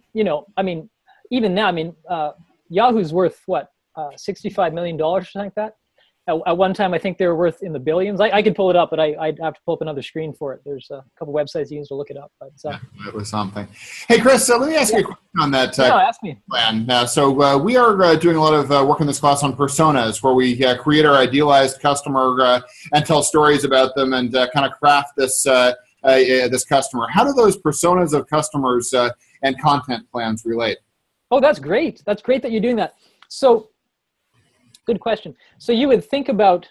even now, Yahoo's worth what, $65 million or something like that. At one time, I think they were worth in the billions. I could pull it up, but I'd have to pull up another screen for it. There's a couple websites you use to look it up. But yeah, that was something. Hey, Chris, let me ask you a question on that ask me. plan. So we are doing a lot of work in this class on personas, where we create our idealized customer and tell stories about them, and kind of craft this this customer. How do those personas of customers and content plans relate? Oh, that's great. That's great that you're doing that. So, good question. So you would think about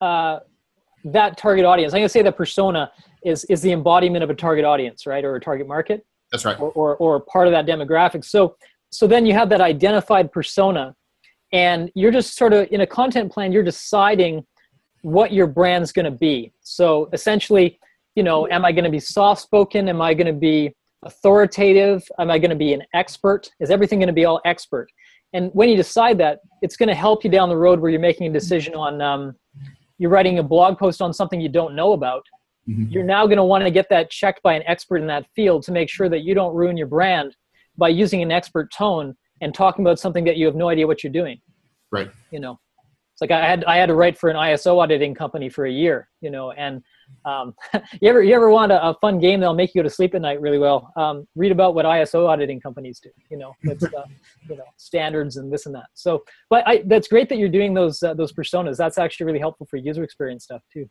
that target audience. I'm going to say that persona is the embodiment of a target audience, right, or a target market. That's right. Or part of that demographic. So then you have that identified persona, and you're just sort of in a content plan. You're deciding what your brand's going to be. So essentially, am I going to be soft-spoken? Am I going to be authoritative? Am I going to be an expert? Is everything going to be all expert? And when you decide that, it's going to help you down the road where you're making a decision on, you're writing a blog post on something you don't know about. Mm-hmm. You're now going to want to get that checked by an expert in that field to make sure that you don't ruin your brand by using an expert tone and talking about something that you have no idea what you're doing. Right. It's like I had to write for an ISO auditing company for a year, and you ever want a fun game that'll make you go to sleep at night really well? Read about what ISO auditing companies do, it's, standards and this and that. So, but that's great that you're doing those personas. That's actually really helpful for user experience stuff too.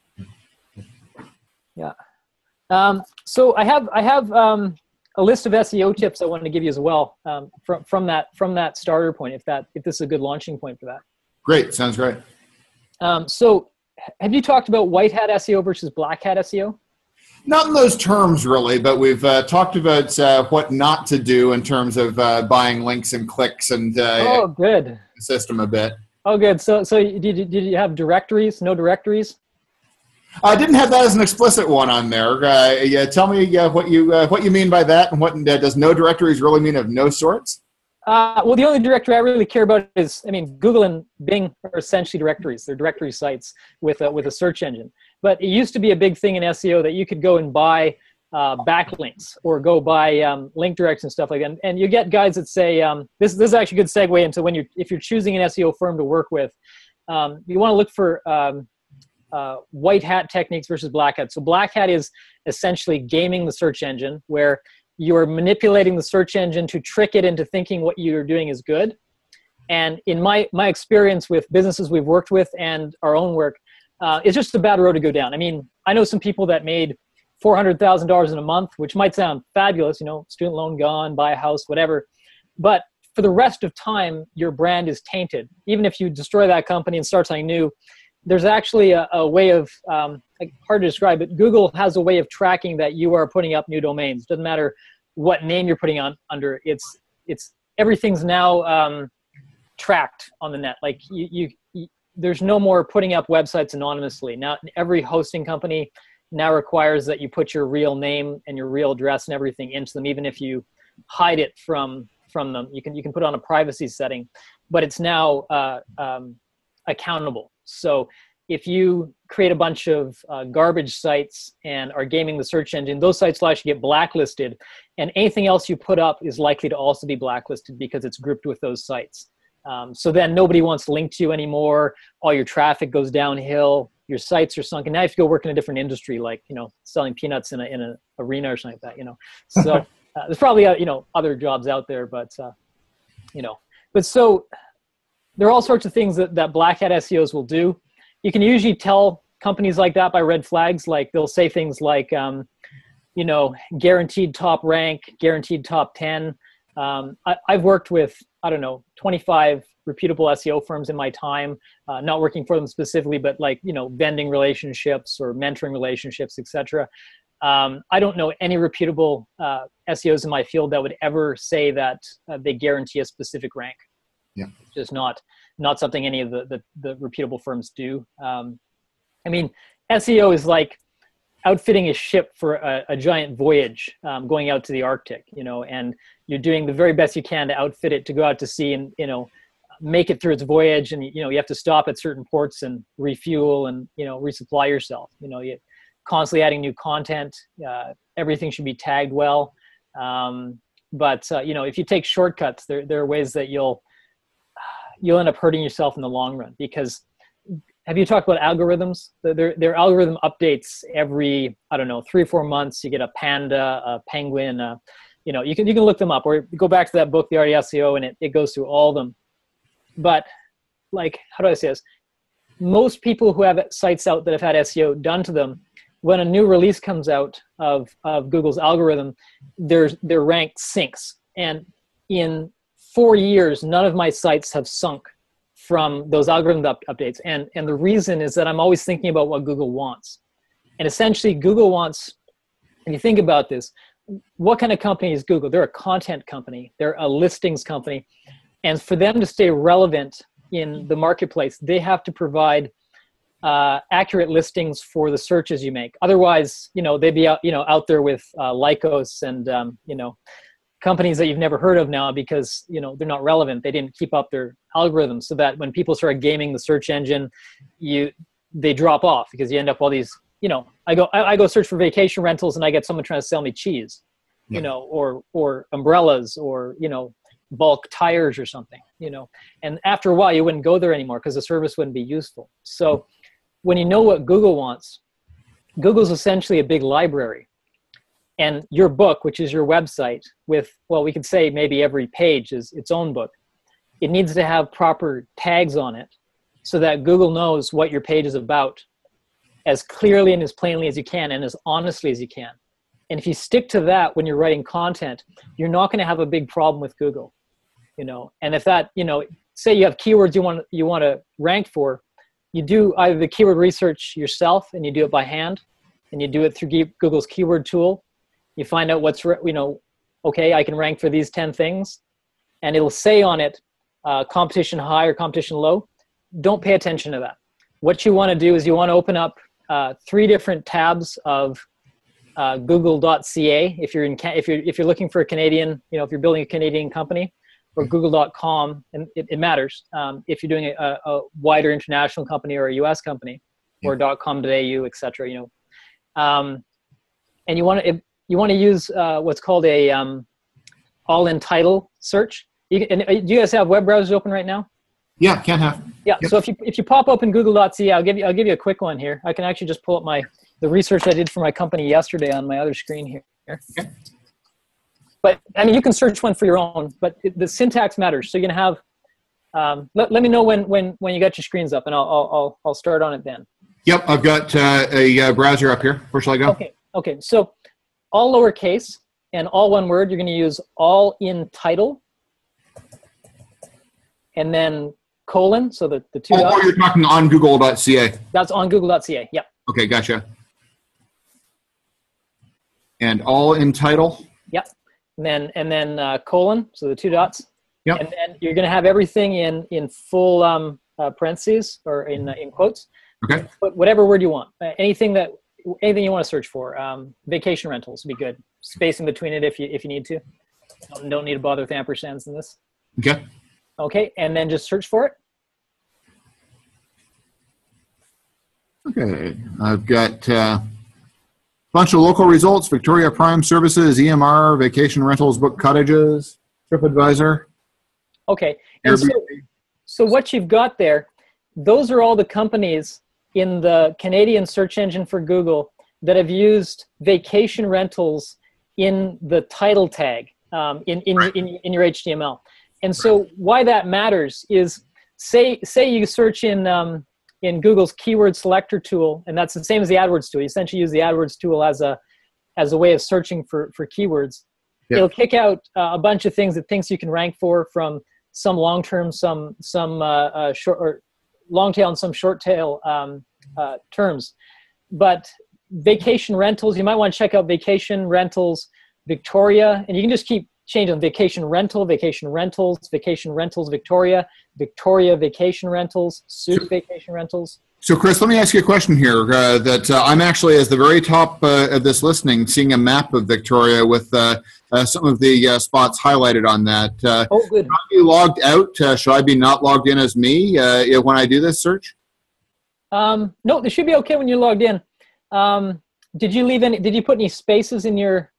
Yeah. So I have a list of SEO tips I wanted to give you as well, from that starter point, if this is a good launching point for that. Great. Sounds great. So have you talked about white hat SEO versus black hat SEO? Not in those terms, really, but we've talked about what not to do in terms of buying links and clicks and good. The system a bit. Oh, good. So did you have directories? No directories? I didn't have that as an explicit one on there. Tell me what you mean by that, and what does no directories really mean of no sorts? Well, the only directory I really care about is, Google and Bing are essentially directories. They're directory sites with a search engine. But it used to be a big thing in SEO that you could go and buy backlinks or go buy link directs and stuff like that. And you get guys that say, this is actually a good segue into if you're choosing an SEO firm to work with, you want to look for white hat techniques versus black hat. So black hat is essentially gaming the search engine, where you're manipulating the search engine to trick it into thinking what you're doing is good. And in my experience with businesses we've worked with and our own work, it's just a bad road to go down. I know some people that made $400,000 in a month, which might sound fabulous, student loan gone, buy a house, whatever. But for the rest of time, your brand is tainted. Even if you destroy that company and start something new, there's actually a way of, like, hard to describe, but Google has a way of tracking that you are putting up new domains. Doesn't matter what name you're putting on under. Everything's now tracked on the net. Like there's no more putting up websites anonymously. Now every hosting company now requires that you put your real name and your real address and everything into them, even if you hide it from them. You can put on a privacy setting, but it's now accountable. So if you create a bunch of garbage sites and are gaming the search engine, those sites will actually get blacklisted, and anything else you put up is likely to also be blacklisted because it's grouped with those sites. So then nobody wants to link to you anymore. All your traffic goes downhill. Your sites are sunk. And now you have to go work in a different industry, like, selling peanuts in an arena or something like that, So there's probably, other jobs out there, but so there are all sorts of things that black hat SEOs will do. You can usually tell companies like that by red flags. Like they'll say things like, guaranteed top rank, guaranteed top 10. I've worked with, 25 reputable SEO firms in my time, not working for them specifically, but like, vending relationships or mentoring relationships, etc. I don't know any reputable SEOs in my field that would ever say that they guarantee a specific rank. Yeah. It's just not something any of the reputable firms do. SEO is like outfitting a ship for a giant voyage, going out to the Arctic, and you're doing the very best you can to outfit it to go out to sea and, make it through its voyage. And, you have to stop at certain ports and refuel and, resupply yourself. You're constantly adding new content. Everything should be tagged well. But if you take shortcuts, there are ways that you'll end up hurting yourself in the long run. Because have you talked about algorithms? Their algorithm updates every, 3 or 4 months. You get a panda, a penguin, you can look them up, or go back to that book, The Art of SEO, and it goes through all of them. But like, how do I say this? Most people who have sites out that have had SEO done to them, when a new release comes out of Google's algorithm, their rank sinks. And in 4 years, none of my sites have sunk from those algorithm updates. And the reason is that I'm always thinking about what Google wants. And essentially, Google wants, if you think about this, what kind of company is Google? They're a content company. They're a listings company. And for them to stay relevant in the marketplace, they have to provide accurate listings for the searches you make. Otherwise, they'd be out there with Lycos and, companies that you've never heard of now because, they're not relevant. They didn't keep up their algorithms, so that when people start gaming the search engine, they drop off because you end up all these, I go search for vacation rentals and I get someone trying to sell me cheese, or umbrellas, or, bulk tires or something, and after a while you wouldn't go there anymore because the service wouldn't be useful. So when you know what Google wants, Google's essentially a big library. And your book, which is your website with, well, we could say maybe every page is its own book. It needs to have proper tags on it so that Google knows what your page is about as clearly and as plainly as you can and as honestly as you can. And if you stick to that when you're writing content, you're not going to have a big problem with Google. And if that, say you have keywords you want to rank for, you do either the keyword research yourself and you do it by hand, and you do it through Google's keyword tool. You find out what's, okay, I can rank for these 10 things, and it'll say on it, competition high or competition low. Don't pay attention to that. What you want to do is you want to open up 3 different tabs of google.ca if you're looking for a Canadian, if you're building a Canadian company, or google.com, and it matters if you're doing a wider international company or a US company, or .com.au, etc. And you want to use what's called a all-in title search. Do you guys have web browsers open right now? Yeah, can have. Yeah. Yep. So if you pop open google.ca, I'll give you a quick one here. I can actually just pull up the research I did for my company yesterday on my other screen here. Okay. But you can search one for your own, but the syntax matters. So you're gonna have. Let me know when you got your screens up, and I'll start on it then. Yep, I've got a browser up here. Where shall I go? Okay. So all lowercase and all one word. You're going to use all in title, and then colon, so the two Oh, dots. you're talking on google.ca. That's on google.ca. Yep. Okay, gotcha. And all in title? Yep. And then colon, so the two dots. Yep. And then you're going to have everything in full parentheses or in quotes. Okay. But whatever word you want. Anything you want to search for. Vacation rentals would be good. Spacing between it if you need to. Don't need to bother with ampersands in this. Okay. Okay, and then just search for it. Okay. I've got a bunch of local results: Victoria Prime Services, EMR, Vacation Rentals, Book Cottages, TripAdvisor. Okay. And so what you've got there, those are all the companies in the Canadian search engine for Google that have used vacation rentals in the title tag in your HTML. And so why that matters is, say you search in Google's keyword selector tool, and that's the same as the AdWords tool. You essentially use the AdWords tool as a way of searching for keywords. Yeah. It'll kick out a bunch of things it thinks you can rank for, from some long term, some short or long tail, and some short tail terms. But vacation rentals, you might want to check out vacation rentals Victoria, and you can just keep changing vacation rentals, vacation rentals Victoria, Victoria vacation rentals, Soup vacation rentals. So, Chris, let me ask you a question here. I'm actually, as the very top of this listening, seeing a map of Victoria with some of the spots highlighted on that. Oh, good. Should I be logged out? Should I be not logged in as me when I do this search? No, this should be okay when you're logged in. Did you put any spaces in your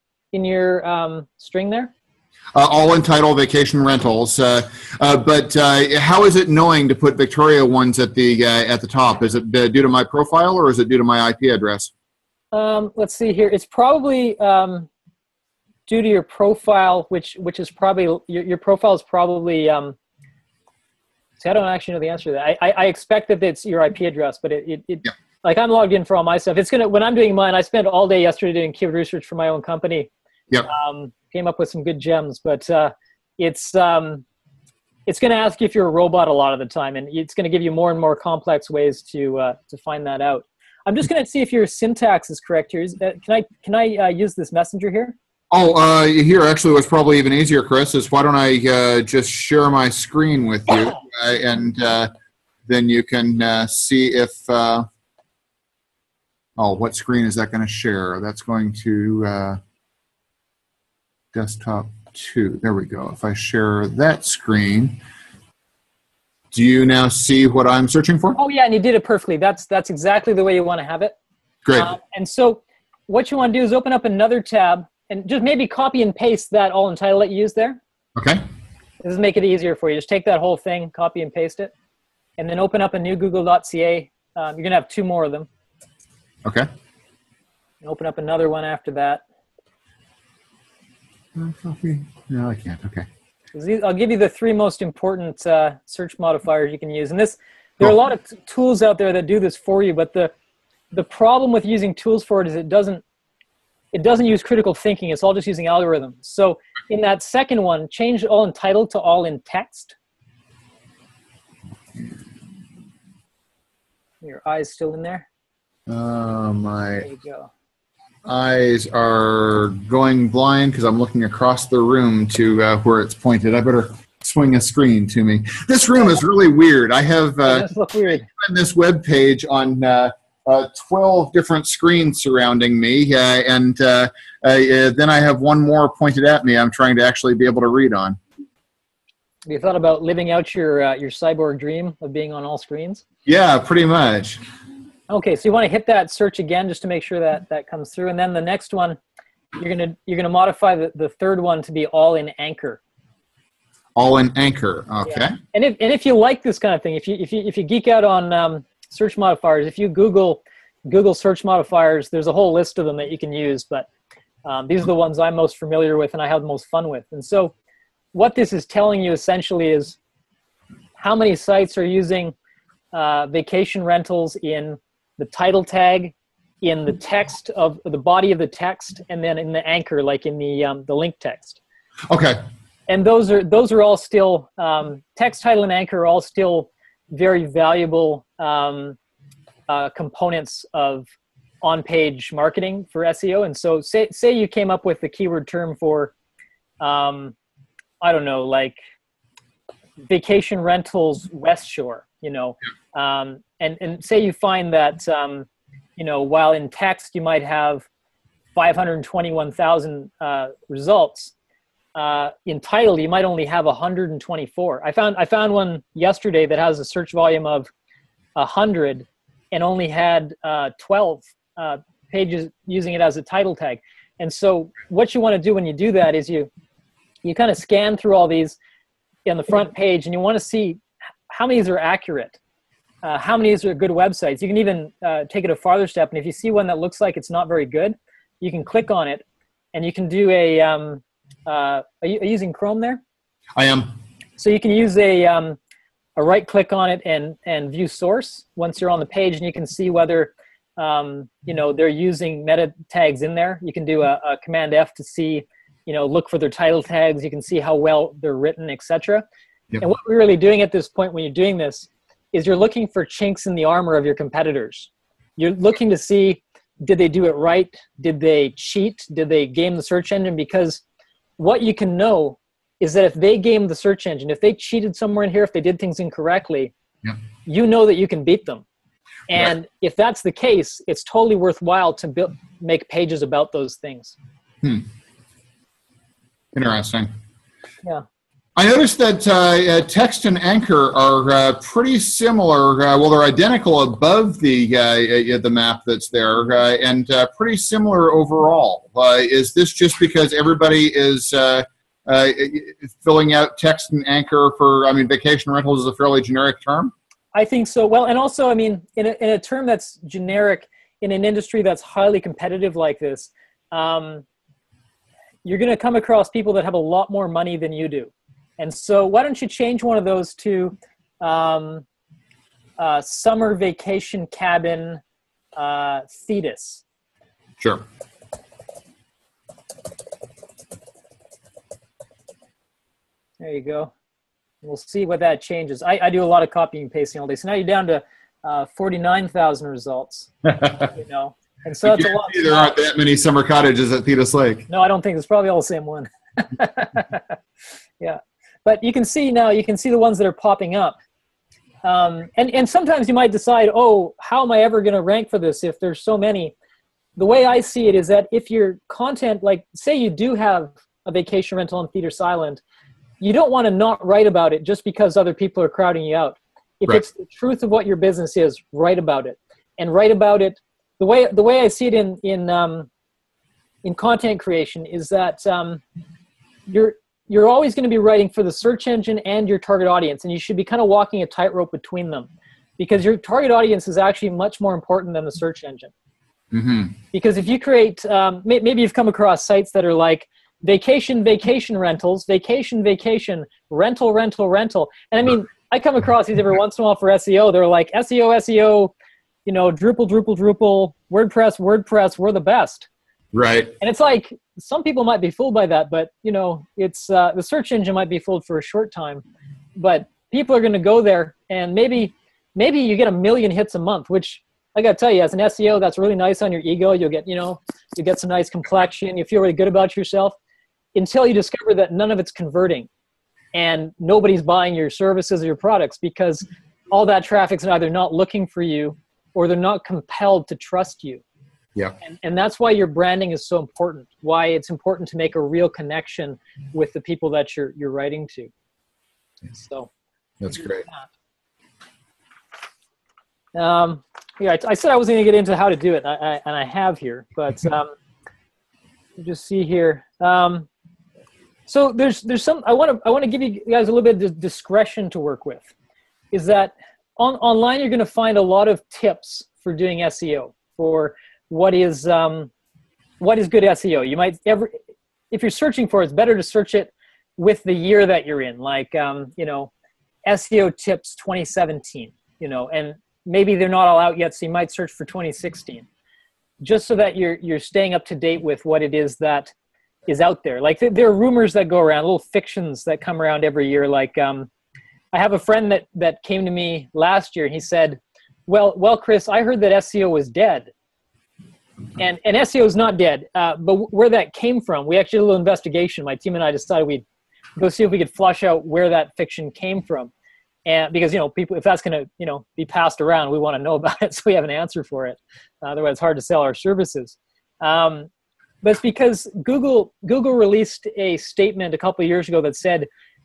string there? All in title, vacation rentals. But how is it knowing to put Victoria ones at the top? Is it due to my profile, or is it due to my IP address? Let's see here. It's probably due to your profile, which is probably your profile is probably. See, I don't actually know the answer to that. I expect that it's your IP address, but it yeah. Like, I'm logged in for all my stuff. When I'm doing mine, I spent all day yesterday doing keyword research for my own company. Yep. Came up with some good gems, but it's going to ask you if you're a robot a lot of the time, and it's going to give you more and more complex ways to find that out. I'm just going to see if your syntax is correct here. Can I use this messenger here? Oh, here actually was probably even easier, Chris. Is why don't I just share my screen with you, and then you can see if. What screen is that going to share? That's going to. Desktop 2. There we go. If I share that screen, do you now see what I'm searching for? Oh yeah, and you did it perfectly. That's exactly the way you want to have it. Great. And so what you want to do is open up another tab and just maybe copy and paste that all in title that you used there. Okay. This will make it easier for you. Just take that whole thing, copy and paste it, and then open up a new google.ca. You're going to have 2 more of them. Okay. And open up another one after that. No, I can't. Okay. I'll give you the 3 most important search modifiers you can use. And there are a lot of tools out there that do this for you, but the problem with using tools for it is it doesn't use critical thinking. It's all just using algorithms. So in that second one, change all in title to all in text. Your eyes still in there? There you go. Eyes are going blind because I'm looking across the room to where it's pointed. I better swing a screen to me. This room is really weird. I have this web page on 12 different screens surrounding me, and then I have one more pointed at me I'm trying to actually be able to read on. Have you thought about living out your cyborg dream of being on all screens? Yeah, pretty much. Okay, so you want to hit that search again just to make sure that comes through, and then the next one, you're gonna modify the third one to be all in anchor. All in anchor. Okay. Yeah. And if you like this kind of thing, if you geek out on search modifiers, if you Google search modifiers, there's a whole list of them that you can use, but these are the ones I'm most familiar with and I have the most fun with. And so what this is telling you essentially is how many sites are using vacation rentals in the title tag, in the text of the body of the text, and then in the anchor, like in the link text. Okay. And those are all still text, title, and anchor are all still very valuable components of on-page marketing for SEO. And so say you came up with the keyword term for, I don't know, like vacation rentals West Shore, and say you find that, while in text you might have 521,000 results, in title you might only have 124. I found one yesterday that has a search volume of 100 and only had 12 pages using it as a title tag. And so what you want to do when you do that is you kind of scan through all these on the front page, and you want to see how many of these are accurate, how many of these are good websites. You can even take it a farther step, and if you see one that looks like it's not very good, you can click on it, and you can do are you using Chrome there? I am. So you can use a right click on it and view source once you're on the page, and you can see whether they're using meta tags in there. You can do a Command F to see, look for their title tags. You can see how well they're written, etc. Yep. And what we're really doing at this point when you're doing this is you're looking for chinks in the armor of your competitors. You're looking to see, did they do it right? Did they cheat? Did they game the search engine? Because what you can know is that if they gamed the search engine, if they cheated somewhere in here, if they did things incorrectly, yeah, you know that you can beat them. And right, if that's the case, it's totally worthwhile to make pages about those things. Interesting. Yeah. I noticed that text and anchor are pretty similar. They're identical above the map that's there, and pretty similar overall. Is this just because everybody is filling out text and anchor for? Vacation rentals is a fairly generic term. I think so. Well, and also, in a term that's generic in an industry that's highly competitive like this, you're going to come across people that have a lot more money than you do. And so why don't you change one of those to summer vacation cabin Thetis? Sure. There you go. We'll see what that changes. I do a lot of copying and pasting all day. So now you're down to 49,000 results. And so that's a lot. There aren't that many summer cottages at Thetis Lake. No, I don't think it's probably all the same one. Yeah. But you can see now, the ones that are popping up. And sometimes you might decide, oh, how am I ever going to rank for this if there's so many? The way I see it is that if your content, like say you do have a vacation rental on Thetis Island, you don't want to not write about it just because other people are crowding you out. If right, it's the truth of what your business is, write about it. And write about it. The way I see it in content creation is that you're always going to be writing for the search engine and your target audience, and you should be kind of walking a tightrope between them, because your target audience is actually much more important than the search engine. Mm-hmm. Because if you create, maybe you've come across sites that are like vacation rentals, vacation rental. And I come across these every once in a while for SEO. They're like SEO, Drupal, WordPress, we're the best. Right. And it's like, some people might be fooled by that, but it's the search engine might be fooled for a short time, but people are going to go there, and maybe you get 1 million hits a month, which I got to tell you, as an SEO, that's really nice on your ego. You'll get, you get some nice complexion. You feel really good about yourself until you discover that none of it's converting and nobody's buying your services or your products, because all that traffic's either not looking for you or they're not compelled to trust you. Yeah. And that's why your branding is so important, why it's important to make a real connection with the people that you're writing to. So that's great. I said I was going to get into how to do it, and I have here, but you just see here. So there's some, I want to give you guys a little bit of discretion to work with. Is that online you're going to find a lot of tips for doing SEO, for what is good SEO. You might if you're searching for it, it's better to search it with the year that you're in, like SEO tips 2017, and maybe they're not all out yet, so you might search for 2016, just so that you're staying up to date with what it is that is out there. Like there are rumors that go around, little fictions that come around every year, like I have a friend that came to me last year, and he said, well, Chris, I heard that SEO was dead. And SEO is not dead, but where that came from, we actually did a little investigation. My team and I decided we'd go see if we could flush out where that fiction came from. And because, people, if that's going to, be passed around, we want to know about it so we have an answer for it. Otherwise, it's hard to sell our services. But it's because Google released a statement a couple of years ago that said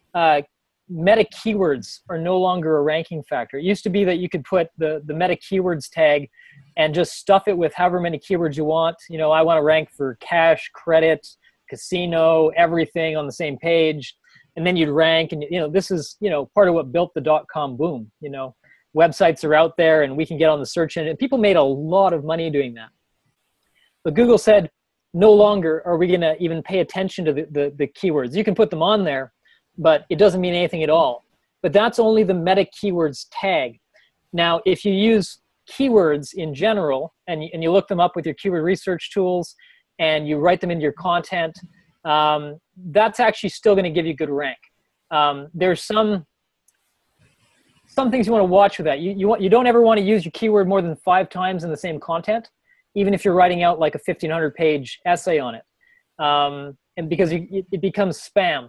meta keywords are no longer a ranking factor. It used to be that you could put the meta keywords tag and just stuff it with however many keywords you want. I want to rank for cash, credit, casino, everything on the same page. And then you'd rank, and this is part of what built the .com boom. Websites are out there, and we can get on the search engine. People made a lot of money doing that. But Google said, no longer are we going to even pay attention to the keywords. You can put them on there, but it doesn't mean anything at all. But that's only the meta keywords tag. Now, if you use keywords in general, and you look them up with your keyword research tools, and you write them into your content, that's actually still going to give you a good rank. There's some things you want to watch with that. You don't ever want to use your keyword more than 5 times in the same content, even if you're writing out like a 1,500-page essay on it, and because it becomes spam.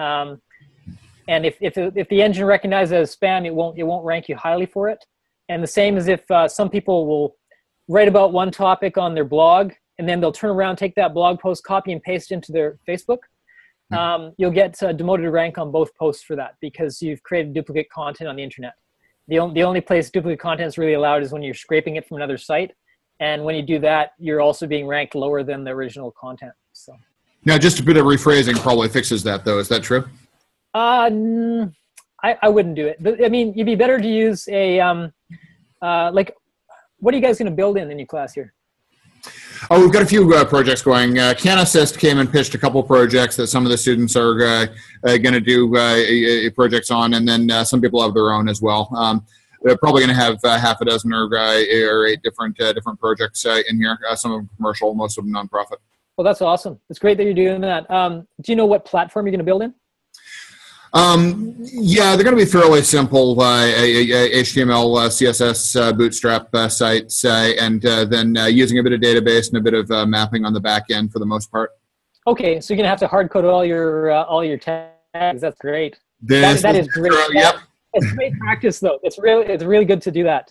And if the engine recognizes it as spam, it won't rank you highly for it. And the same as if some people will write about one topic on their blog, and then they'll turn around, take that blog post, copy and paste into their Facebook. You'll get demoted to rank on both posts for that because you've created duplicate content on the internet. The only place duplicate content is really allowed is when you're scraping it from another site. And when you do that, you're also being ranked lower than the original content. So now, just a bit of rephrasing probably fixes that, though. Is that true? I wouldn't do it. I mean, you'd be better to use a what are you guys going to build in the new class here? Oh, we've got a few projects going. Can Assist came and pitched a couple projects that some of the students are going to do projects on, and then some people have their own as well. They're probably going to have half a dozen or 8 different projects in here. Some of them commercial, most of them nonprofit. Well, that's awesome. It's great that you're doing that. Do you know what platform you're going to build in? Yeah, they're going to be fairly simple HTML, CSS, Bootstrap sites, and then using a bit of database and a bit of mapping on the back end for the most part. Okay, so you're going to have to hard code all your tags. That's great. That is great. Yep. It's great practice, though. It's really good to do that.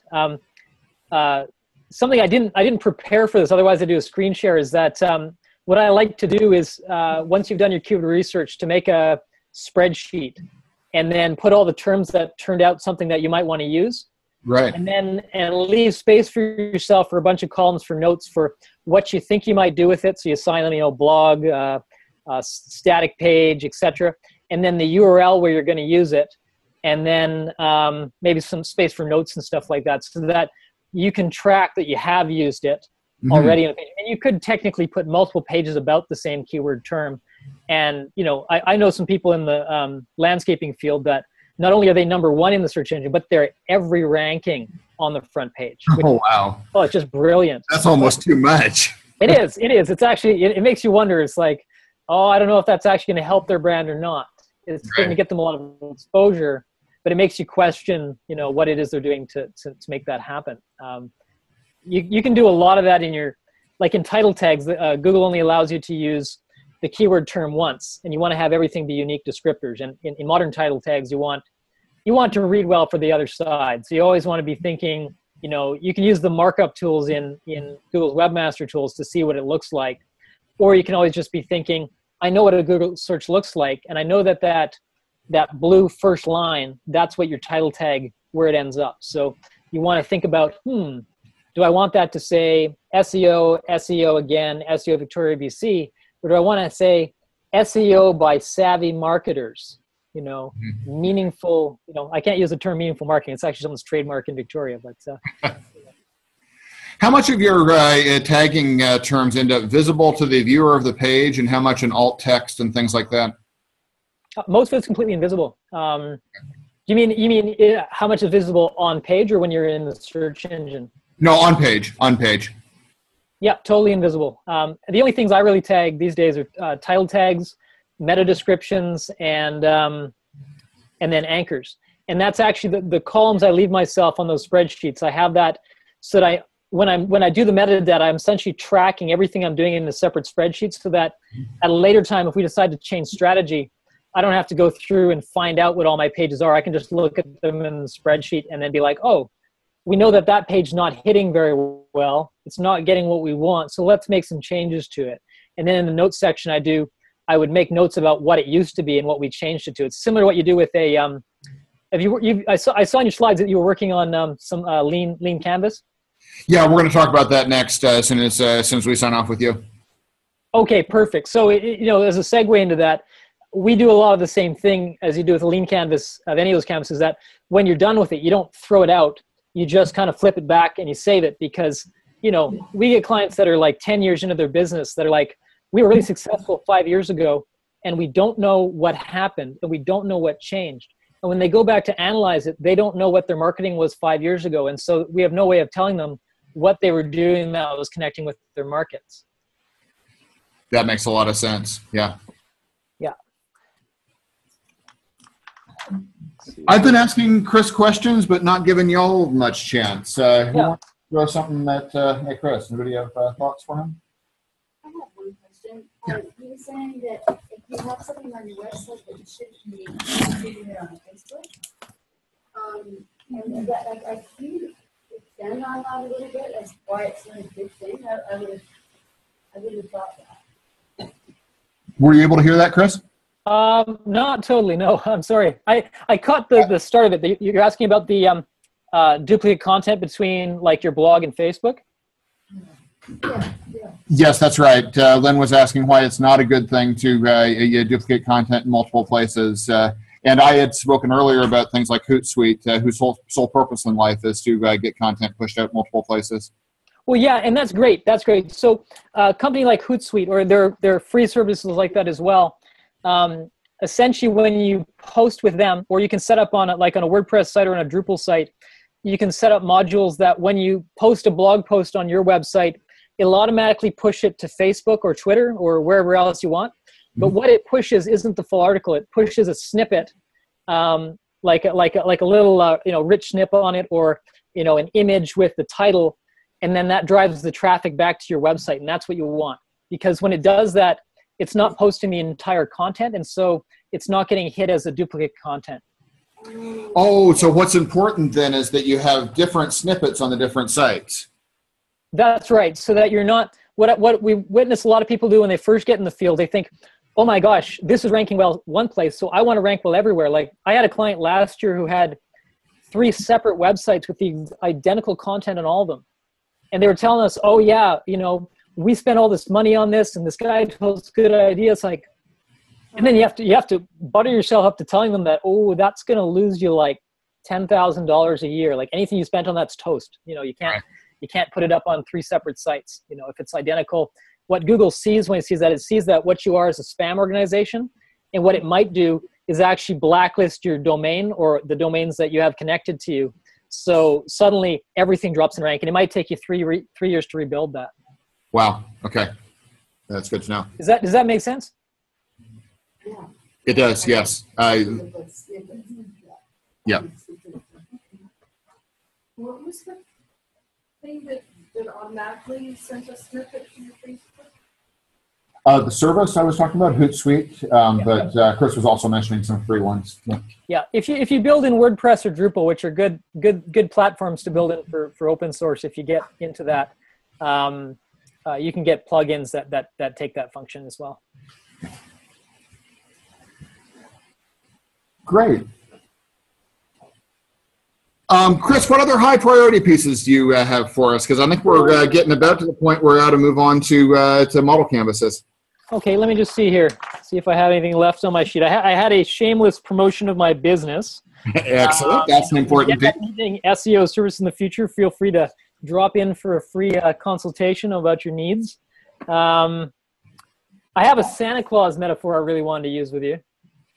Something I didn't prepare for this. Otherwise, I do a screen share. Is that what I like to do is once you've done your keyword research, to make a spreadsheet and then put all the terms that turned out something that you might want to use. Right. And leave space for yourself for a bunch of columns for notes for what you think you might do with it. So you assign them, blog, static page, etc. And then the URL where you're going to use it. And then maybe some space for notes and stuff like that, so that you can track that you have used it already. And you could technically put multiple pages about the same keyword term. And, I know some people in the landscaping field that not only are they #1 in the search engine, but they're every ranking on the front page. Oh, wow. Oh, it's just brilliant. That's almost too much. It is. It's actually, it makes you wonder. It's like, oh, I don't know if that's actually going to help their brand or not. It's going to get them a lot of exposure, but it makes you question, what it is they're doing to make that happen. You can do a lot of that in title tags. Google only allows you to use the keyword term once, and you want to have everything be unique descriptors. And in modern title tags, you want to read well for the other side. So you always want to be thinking, you can use the markup tools in Google's Webmaster Tools to see what it looks like. Or you can always just be thinking, I know what a Google search looks like, and I know that blue first line, that's what your title tag, where it ends up. So you want to think about, do I want that to say SEO again, SEO Victoria, BC, or do I want to say SEO by savvy marketers? Meaningful, I can't use the term meaningful marketing. It's actually someone's trademark in Victoria, but how much of your tagging terms end up visible to the viewer of the page, and how much in alt text and things like that? Most of it's completely invisible. You mean how much is visible on page, or when you're in the search engine? No, on page. On page. Yeah, totally invisible. The only things I really tag these days are title tags, meta descriptions, and then anchors. And that's actually the columns I leave myself on those spreadsheets. I have that so that when I do the metadata, I'm essentially tracking everything I'm doing in a separate spreadsheet, so that at a later time, if we decide to change strategy, I don't have to go through and find out what all my pages are. I can just look at them in the spreadsheet and then be like, oh, we know that page's not hitting very well. It's not getting what we want. So let's make some changes to it. And then in the notes section, I would make notes about what it used to be and what we changed it to. It's similar to what you do with a, I saw on your slides that you were working on some lean canvas. Yeah, we're going to talk about that next as soon as we sign off with you. Okay, perfect. So, as a segue into that, we do a lot of the same thing as you do with a lean canvas of any of those canvases, that when you're done with it, you don't throw it out. You just kind of flip it back and you save it, because, we get clients that are like 10 years into their business that are like, we were really successful 5 years ago and we don't know what happened and we don't know what changed. And when they go back to analyze it, they don't know what their marketing was 5 years ago. And so we have no way of telling them what they were doing that was connecting with their markets. That makes a lot of sense. Yeah. Yeah. I've been asking Chris questions, but not giving y'all much chance. Who wants to throw something at hey, Chris, anybody have thoughts for him? I have one question. You were saying that if you have something on your website that you should be doing it on Facebook, and that, like, I feel extend on that a little bit as why it's not a big thing. I would have thought that. Were you able to hear that, Chris? Not totally. No, I'm sorry. I caught the start of it. You're asking about the duplicate content between like your blog and Facebook? Yeah. Yes, that's right. Lynn was asking why it's not a good thing to duplicate content in multiple places. And I had spoken earlier about things like Hootsuite, whose sole purpose in life is to get content pushed out multiple places. Well, yeah, and that's great. That's great. So a company like Hootsuite, or their free services like that as well, essentially when you post with them, or you can set up on a WordPress site or on a Drupal site, you can set up modules that when you post a blog post on your website, it'll automatically push it to Facebook or Twitter or wherever else you want. But what it pushes isn't the full article. It pushes a snippet, like a little rich snip on it, or an image with the title, and then that drives the traffic back to your website, and that's what you want. Because when it does that, it's not posting the entire content, and so it's not getting hit as a duplicate content. Oh, so what's important then is that you have different snippets on the different sites. That's right. So that you're not, what we witness a lot of people do when they first get in the field, they think, oh my gosh, this is ranking well one place, so I want to rank well everywhere. Like I had a client last year who had 3 separate websites with the identical content on all of them. And they were telling us, oh yeah, we spent all this money on this and this guy told us good ideas. Like, and then you have to butter yourself up to telling them that, oh, that's going to lose you like $10,000 a year. Like anything you spent on that's toast. You can't put it up on 3 separate sites. If it's identical, what Google sees when it sees that what you are is a spam organization. And what it might do is actually blacklist your domain or the domains that you have connected to you. So suddenly everything drops in rank, and it might take you 3 years to rebuild that. Wow. Okay. That's good to know. Does that make sense? It does. Yes. Yeah. What was the thing that automatically sent a snippet to your Facebook? The service I was talking about, Hootsuite, but Chris was also mentioning some free ones. Yeah. If you build in WordPress or Drupal, which are good platforms to build in for open source, if you get into that, you can get plugins that take that function as well. Great. Chris, what other high priority pieces do you have for us? Because I think we're getting about to the point where we ought to move on to model canvases. Okay, let me just see here. See if I have anything left on my sheet. I had a shameless promotion of my business. Excellent. That's an important thing. Needing SEO service in the future, feel free to drop in for a free consultation about your needs. I have a Santa Claus metaphor I really wanted to use with you.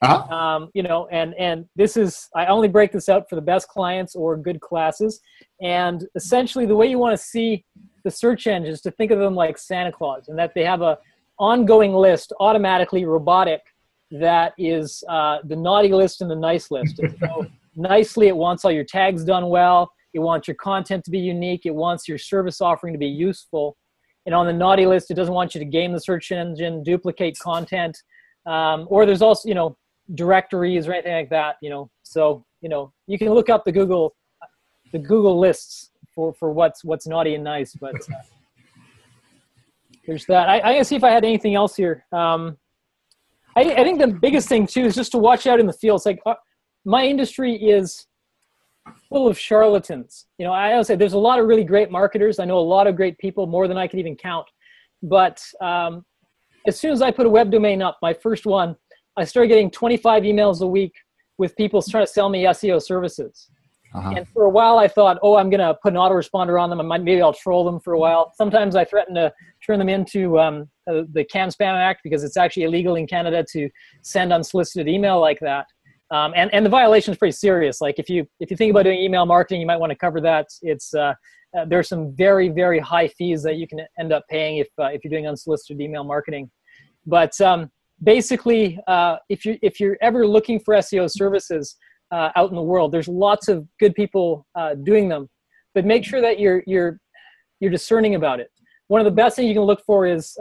And this is, I only break this out for the best clients or good classes. And essentially the way you want to see the search engine is to think of them like Santa Claus, and that they have a ongoing list, automatically robotic, that is the naughty list and the nice list. And so nicely. It wants all your tags done well. It wants your content to be unique. It wants your service offering to be useful. And on the naughty list, it doesn't want you to game the search engine, duplicate content, or there's also, directories or anything like that, So, you can look up the Google lists for what's naughty and nice, but there's that. I gotta see if I had anything else here. I think the biggest thing too is just to watch out in the field. It's like my industry is full of charlatans. I always say there's a lot of really great marketers. I know a lot of great people, more than I could even count. But as soon as I put a web domain up, my first one, I started getting 25 emails a week with people trying to sell me SEO services. And for a while I thought, I'm going to put an autoresponder on them. Maybe I'll troll them for a while. Sometimes I threaten to turn them into the CAN-SPAM Act, because it's actually illegal in Canada to send unsolicited email like that. And the violation is pretty serious. Like if you think about doing email marketing, you might want to cover that. It's there's some very, very high fees that you can end up paying if you're doing unsolicited email marketing. But basically, if you're ever looking for SEO services out in the world, there's lots of good people doing them, but make sure that you're discerning about it. One of the best things you can look for is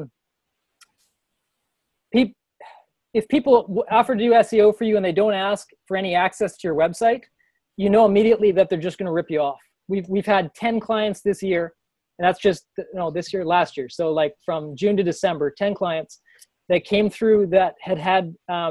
if people offer to do SEO for you and they don't ask for any access to your website, immediately that they're just going to rip you off. We've had 10 clients this year, and that's just last year. So like from June to December, 10 clients that came through that had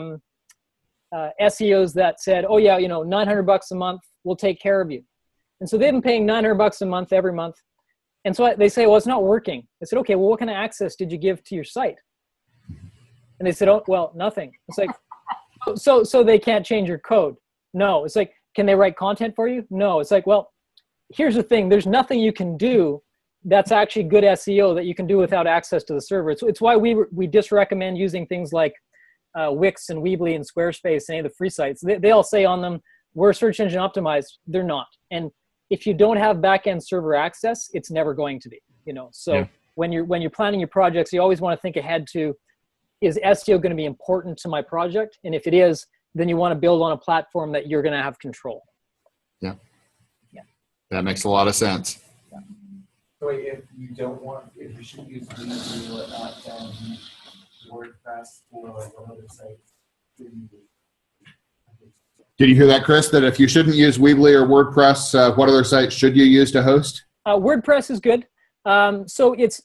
SEOs that said, $900 a month, we'll take care of you. And so they've been paying $900 a month every month. And so they say, well, it's not working. I said, okay, well, what kind of access did you give to your site? And they said, oh, well, nothing. It's like, so they can't change your code? No. It's like, can they write content for you? No. It's like, well, here's the thing. There's nothing you can do that's actually good SEO that you can do without access to the server. It's why we just recommend using things like Wix and Weebly and Squarespace and any of the free sites. They all say on them, we're search engine optimized. They're not. And if you don't have back-end server access, it's never going to be, So yeah. When you're planning your projects, you always want to think ahead to, is SEO going to be important to my project? And if it is, then you want to build on a platform that you're going to have control. Yeah. That makes a lot of sense. Yeah. So if you should use Weebly or not WordPress or what other sites should you use? Did you hear that, Chris? That if you shouldn't use Weebly or WordPress, what other sites should you use to host? WordPress is good. So it's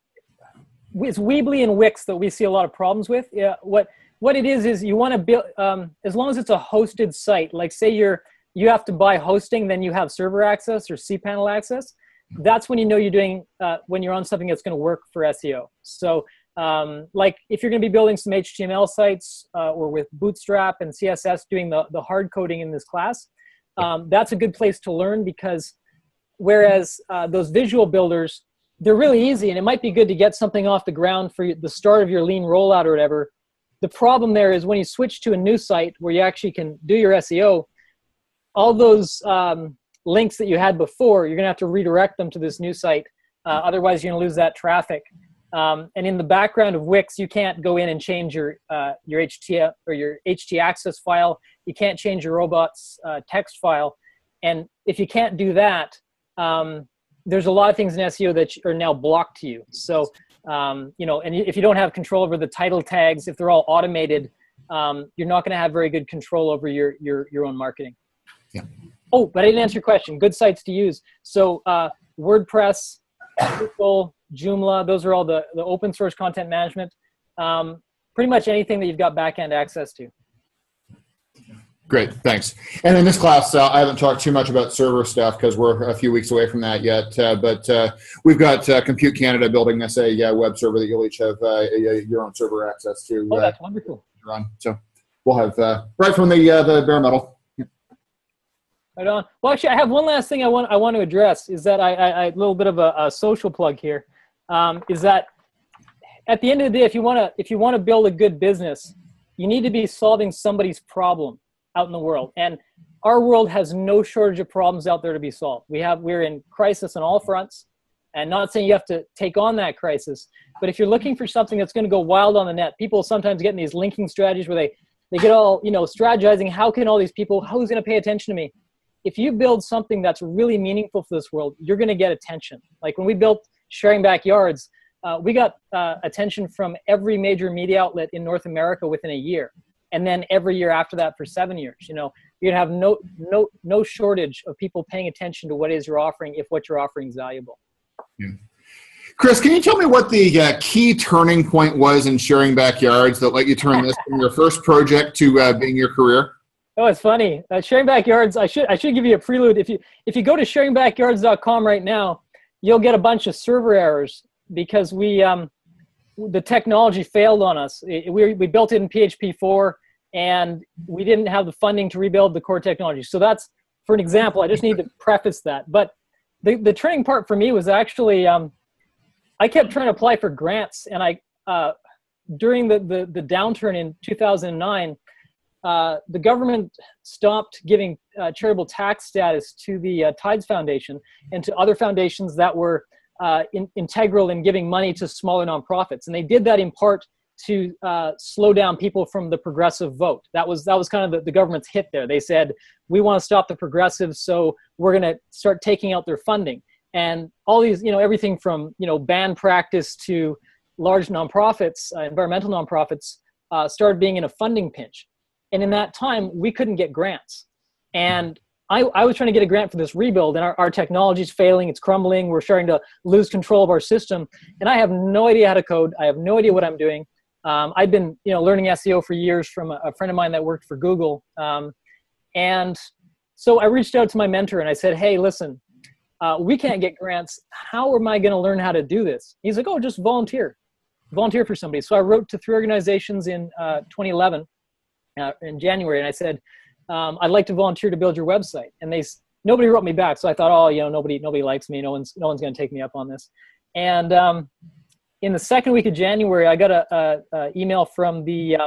Weebly and Wix that we see a lot of problems with. Yeah, what it is you want to build, as long as it's a hosted site, like say you have to buy hosting, then you have server access or cPanel access. That's when you're doing, when you're on something that's going to work for SEO. So like if you're going to be building some HTML sites or with Bootstrap and CSS doing the hard coding in this class, that's a good place to learn, because whereas those visual builders, they're really easy, and it might be good to get something off the ground for the start of your lean rollout or whatever. The problem there is when you switch to a new site where you actually can do your SEO, all those links that you had before, you're going to have to redirect them to this new site. Otherwise, you're going to lose that traffic. And in the background of Wix, you can't go in and change your HT or your htaccess file. You can't change your robots text file. And if you can't do that, there's a lot of things in SEO that are now blocked to you. So, and if you don't have control over the title tags, if they're all automated, you're not going to have very good control over your own marketing. Yeah. Oh, but I didn't answer your question. Good sites to use. So WordPress, Drupal, Joomla, those are all the open source content management. Pretty much anything that you've got back-end access to. Great, thanks. And in this class, I haven't talked too much about server stuff because we're a few weeks away from that yet. But we've got Compute Canada building us a web server that you'll each have your own server access to. Oh, that's wonderful. Run. So we'll have right from the bare metal. Right on. Well, actually, I have one last thing I want to address. Is that a little bit of a social plug here? Is that at the end of the day, if you want to build a good business, you need to be solving somebody's problem out in the world. And our world has no shortage of problems out there to be solved. We're in crisis on all fronts, and not saying you have to take on that crisis, but if you're looking for something that's going to go wild on the net, people sometimes get in these linking strategies where They get all, strategizing, how can all these people, who's going to pay attention to me? If you build something that's really meaningful for this world, you're going to get attention. Like when we built Sharing Backyards, we got attention from every major media outlet in North America within a year. And then every year after that for 7 years. You're going to have no shortage of people paying attention to what it is you're offering if what you're offering is valuable. Yeah. Chris, can you tell me what the key turning point was in Sharing Backyards that let you turn this from your first project to being your career? Oh, it's funny. Sharing Backyards, I should give you a prelude. If you go to sharingbackyards.com right now, you'll get a bunch of server errors because the technology failed on us. We built it in PHP 4 and we didn't have the funding to rebuild the core technology. So that's, for an example, I just need to preface that. But the turning part for me was actually, I kept trying to apply for grants, and during the downturn in 2009, the government stopped giving charitable tax status to the Tides Foundation and to other foundations that were integral in giving money to smaller nonprofits, and they did that in part to slow down people from the progressive vote. That was kind of the government's hit there. They said, we want to stop the progressives, so we're going to start taking out their funding. And all these, everything from, band practice to large nonprofits, environmental nonprofits, started being in a funding pinch. And in that time, we couldn't get grants. And I was trying to get a grant for this rebuild, and our technology is failing, it's crumbling, we're starting to lose control of our system. And I have no idea how to code. I have no idea what I'm doing. I've been, learning SEO for years from a friend of mine that worked for Google. And so I reached out to my mentor and I said, hey, listen, we can't get grants. How am I going to learn how to do this? He's like, oh, just volunteer for somebody. So I wrote to 3 organizations in 2011 in January, and I said, I'd like to volunteer to build your website. And nobody wrote me back. So I thought, oh, nobody likes me. No one's going to take me up on this. And in the second week of January, I got a email from the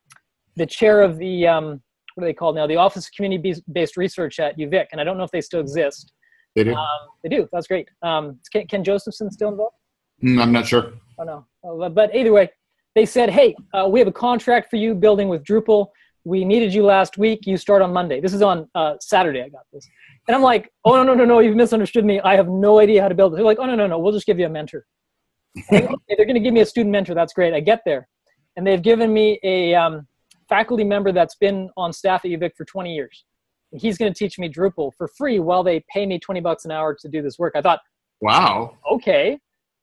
chair of the what are they called now? The Office of Community-Based Research at UVic, and I don't know if they still exist. They do. They do. That's great. Is Ken Josephson still involved? I'm not sure. Oh no. But either way, they said, hey, we have a contract for you building with Drupal. We needed you last week. You start on Monday. This is on Saturday. I got this. And I'm like, oh, no. You've misunderstood me. I have no idea how to build it. They're like, oh, no. We'll just give you a mentor. They're going to give me a student mentor. That's great. I get there. And they've given me a faculty member that's been on staff at UVic for 20 years. And he's going to teach me Drupal for free while they pay me $20 an hour to do this work. I thought, wow. Okay,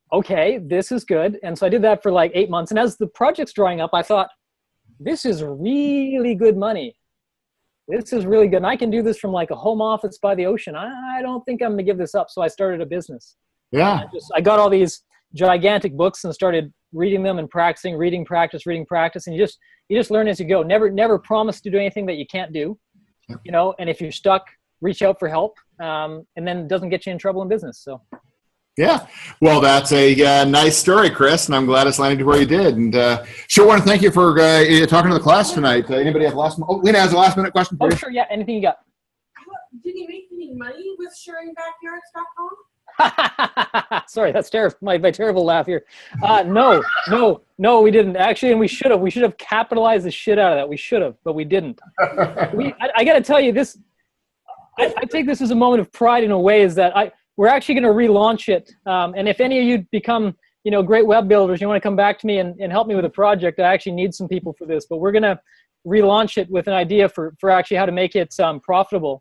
this is good. And so I did that for like 8 months. And as the project's drawing up, I thought, this is really good money. This is really good. And I can do this from like a home office by the ocean. I don't think I'm going to give this up. So I started a business. Yeah. I got all these gigantic books and started reading them and practicing, reading, practice. And you just learn as you go. Never promise to do anything that you can't do, and if you're stuck, reach out for help. And then it doesn't get you in trouble in business. So. Yeah. Well, that's a nice story, Chris, and I'm glad it's landed where you did. And sure want to thank you for talking to the class tonight. Anybody have Lena has a last minute question for you? Oh, sure. Yeah. Anything you got? Did he make any money with sharingbackyards.com? Sorry, that's terrible. My terrible laugh here. No, we didn't actually, and we should have. We should have capitalized the shit out of that. We should have, but we didn't. I got to tell you this. I take this as a moment of pride in a way. Is that we're actually going to relaunch it. And if any of you become great web builders, you want to come back to me and help me with a project. I actually need some people for this, but we're going to relaunch it with an idea for actually how to make it profitable.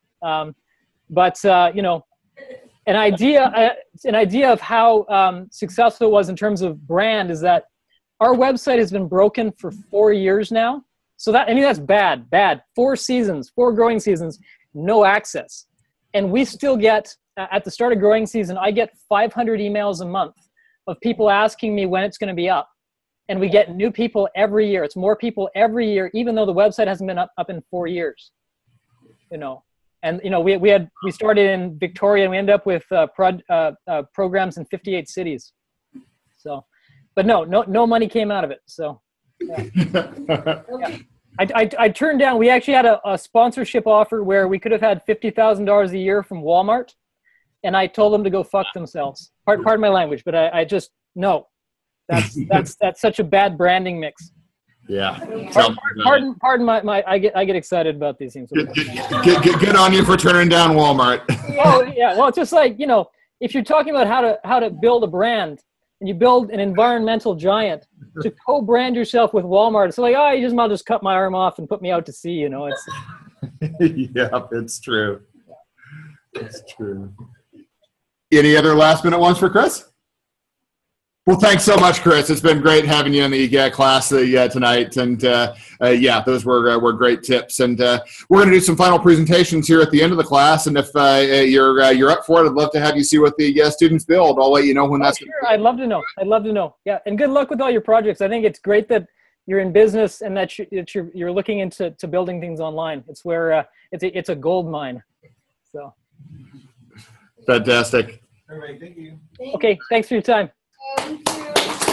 An idea of how successful it was in terms of brand is that our website has been broken for 4 years now. So that's bad. 4 seasons, 4 growing seasons, no access. And we still get, at the start of growing season, I get 500 emails a month of people asking me when it's going to be up. And we get new people every year. It's more people every year, even though the website hasn't been up in 4 years. And we started in Victoria and we ended up with programs in 58 cities. So, but no money came out of it. So, yeah. Yeah. I turned down. We actually had a sponsorship offer where we could have had $50,000 a year from Walmart, and I told them to go fuck themselves. Pardon my language, but I just no. That's such a bad branding mix. Yeah. Pardon my I get excited about these things. Good on you for turning down Walmart. Oh yeah, well, it's just like, you know, if you're talking about how to build a brand and you build an environmental giant to co-brand yourself with Walmart, it's like, oh, you just might just cut my arm off and put me out to sea, you know. It's yeah, it's true. It's true. Any other last minute ones for Chris? Well, thanks so much, Chris. It's been great having you in the class tonight, and yeah, those were great tips. And we're going to do some final presentations here at the end of the class. And if you're up for it, I'd love to have you see what the students build. I'll let you know when that's. Sure, I'd love to know. I'd love to know. Yeah, and good luck with all your projects. I think it's great that you're in business and that you're looking into building things online. It's where it's a gold mine. So. Fantastic. All right, thank you. Okay, thanks for your time. Thank you.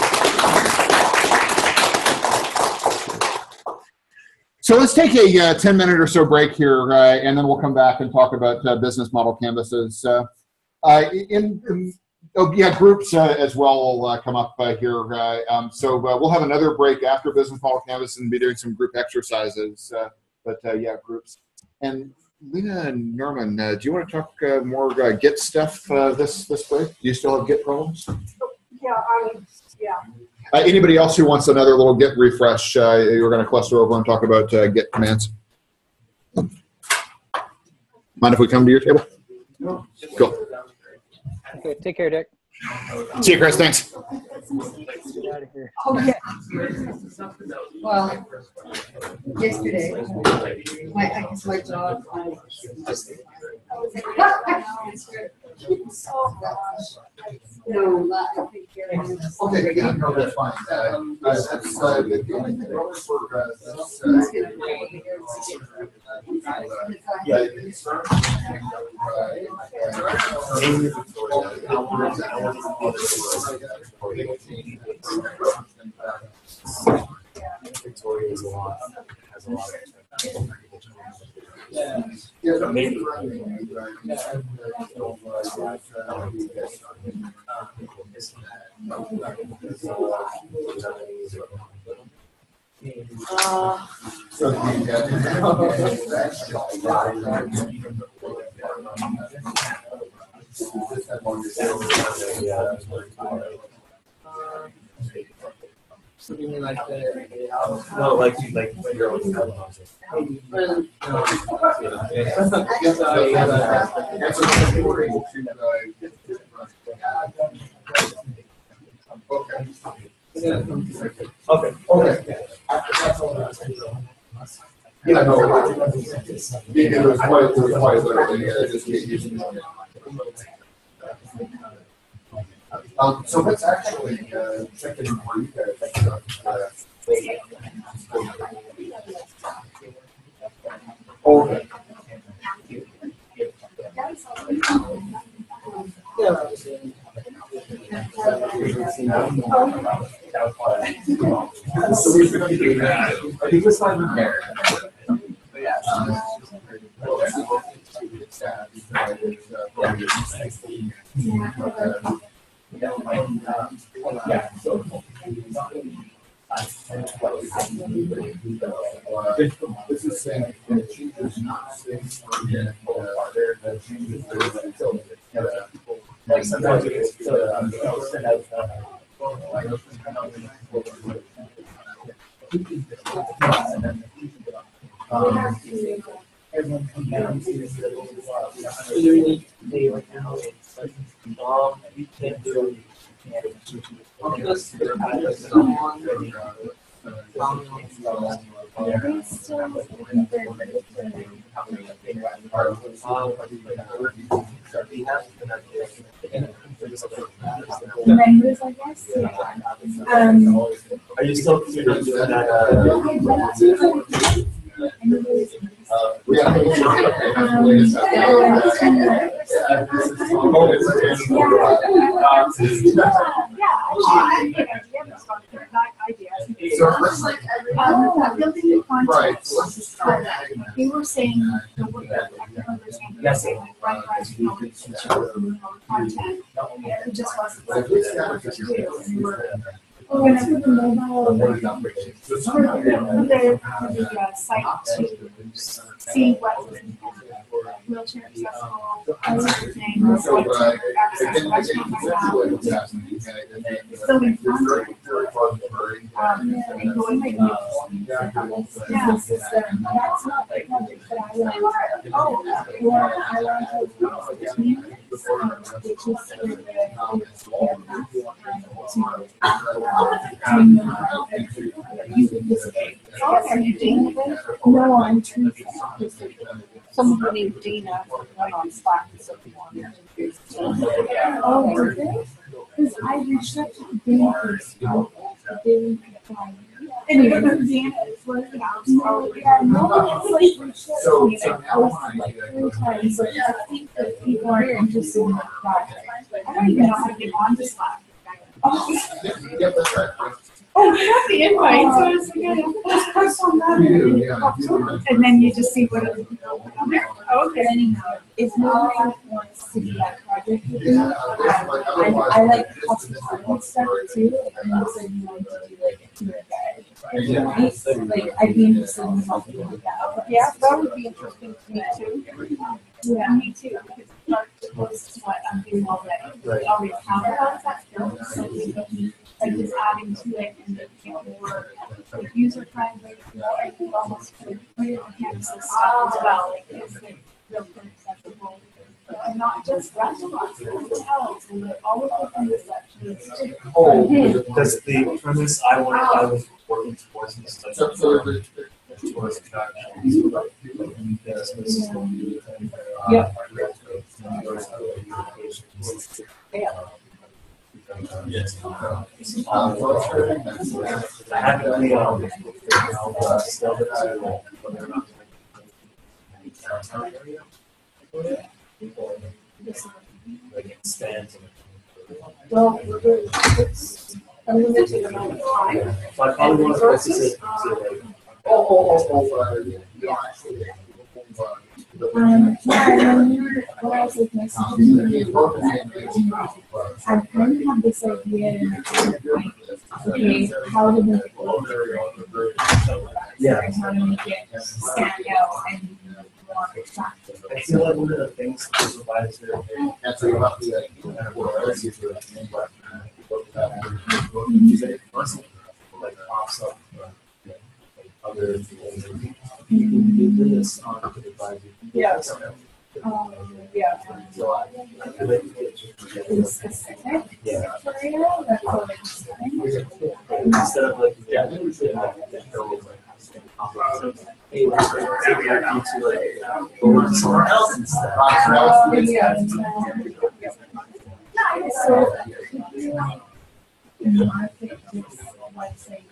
So let's take a 10-minute or so break here, and then we'll come back and talk about business model canvases. Groups as well will come up here. So we'll have another break after business model canvas and be doing some group exercises. Yeah, groups. And Lena and Norman, do you want to talk more Git stuff this break? Do you still have Git problems? Yeah. Anybody else who wants another little Git refresh, we're going to cluster over and talk about Git commands. Mind if we come to your table? No. Cool. Okay, take care, Dick. See you, Chris. Thanks. Get out of here. Okay. Well, yesterday, I guess my dog, no, I think Okay, yeah, no, that's fine. That's the only thing Victoria has a lot of something like that. No, like you're always Okay. Yeah, no. It was quite literally just get used to it. So let's actually check in for you guys. Okay. So we should be I think this time there. This is saying changes not saying there changes like sometimes it's everyone comes down to the unique day right now. It's like you can't do members, I guess. Are you still doing that? Building Right. content. They were saying the word Yes. content. It just wasn't. Going to the mobile. For the site to see what wheelchair accessible things, what to access restaurants have. So we found and going to That's not the project that I want. Oh, or I want to community, which is for you can just. Are you Dana? No, I'm too. Someone named Dana went on Slack and said he wanted to do. Oh, did they? Because I reached out to Dana but they didn't find. Anyway, Dana is working out. No, yeah, no, it's like reached out to me, I posted like 3 times, but I think that people are interested in the project. I don't even know how to get on to Slack. Yep, that's right. Oh, I got the invite, so it's like, press on that. And then you just see what other people put on there. Oh, okay. Anyhow, if nobody wants to do that project with me, I like hospitality stuff too, and you said you wanted to do like a tour guide. Like, I'd be interested in helping with that. Yeah, that would be interesting to me too. Yeah. Me too, because it's not close to what I'm doing already. We already have a lot of that built, so we can, like, just adding to it and making it more like user friendly. I think almost like enhance this stuff as well, like it's like real accessible. And not just restaurants, but hotels and like all of the things that actually. Oh, because the premise I was working towards this, like, towards attractions, Yep. I had to be still like expands. Well, it's a limited amount of time. So I probably want to focus it Yeah, and then what else is messaging me? I kind of have this idea in my head, like, okay, how to make it look Yeah. and how to make it stand out and more attractive. I feel like one of the things that provides like pops up other this on the advisory. Yeah. Yeah. So I feel like In specific yeah. area, that's what I'm saying. Instead of like hey, maybe I need to like go to somewhere else instead. So, in the market, just like say,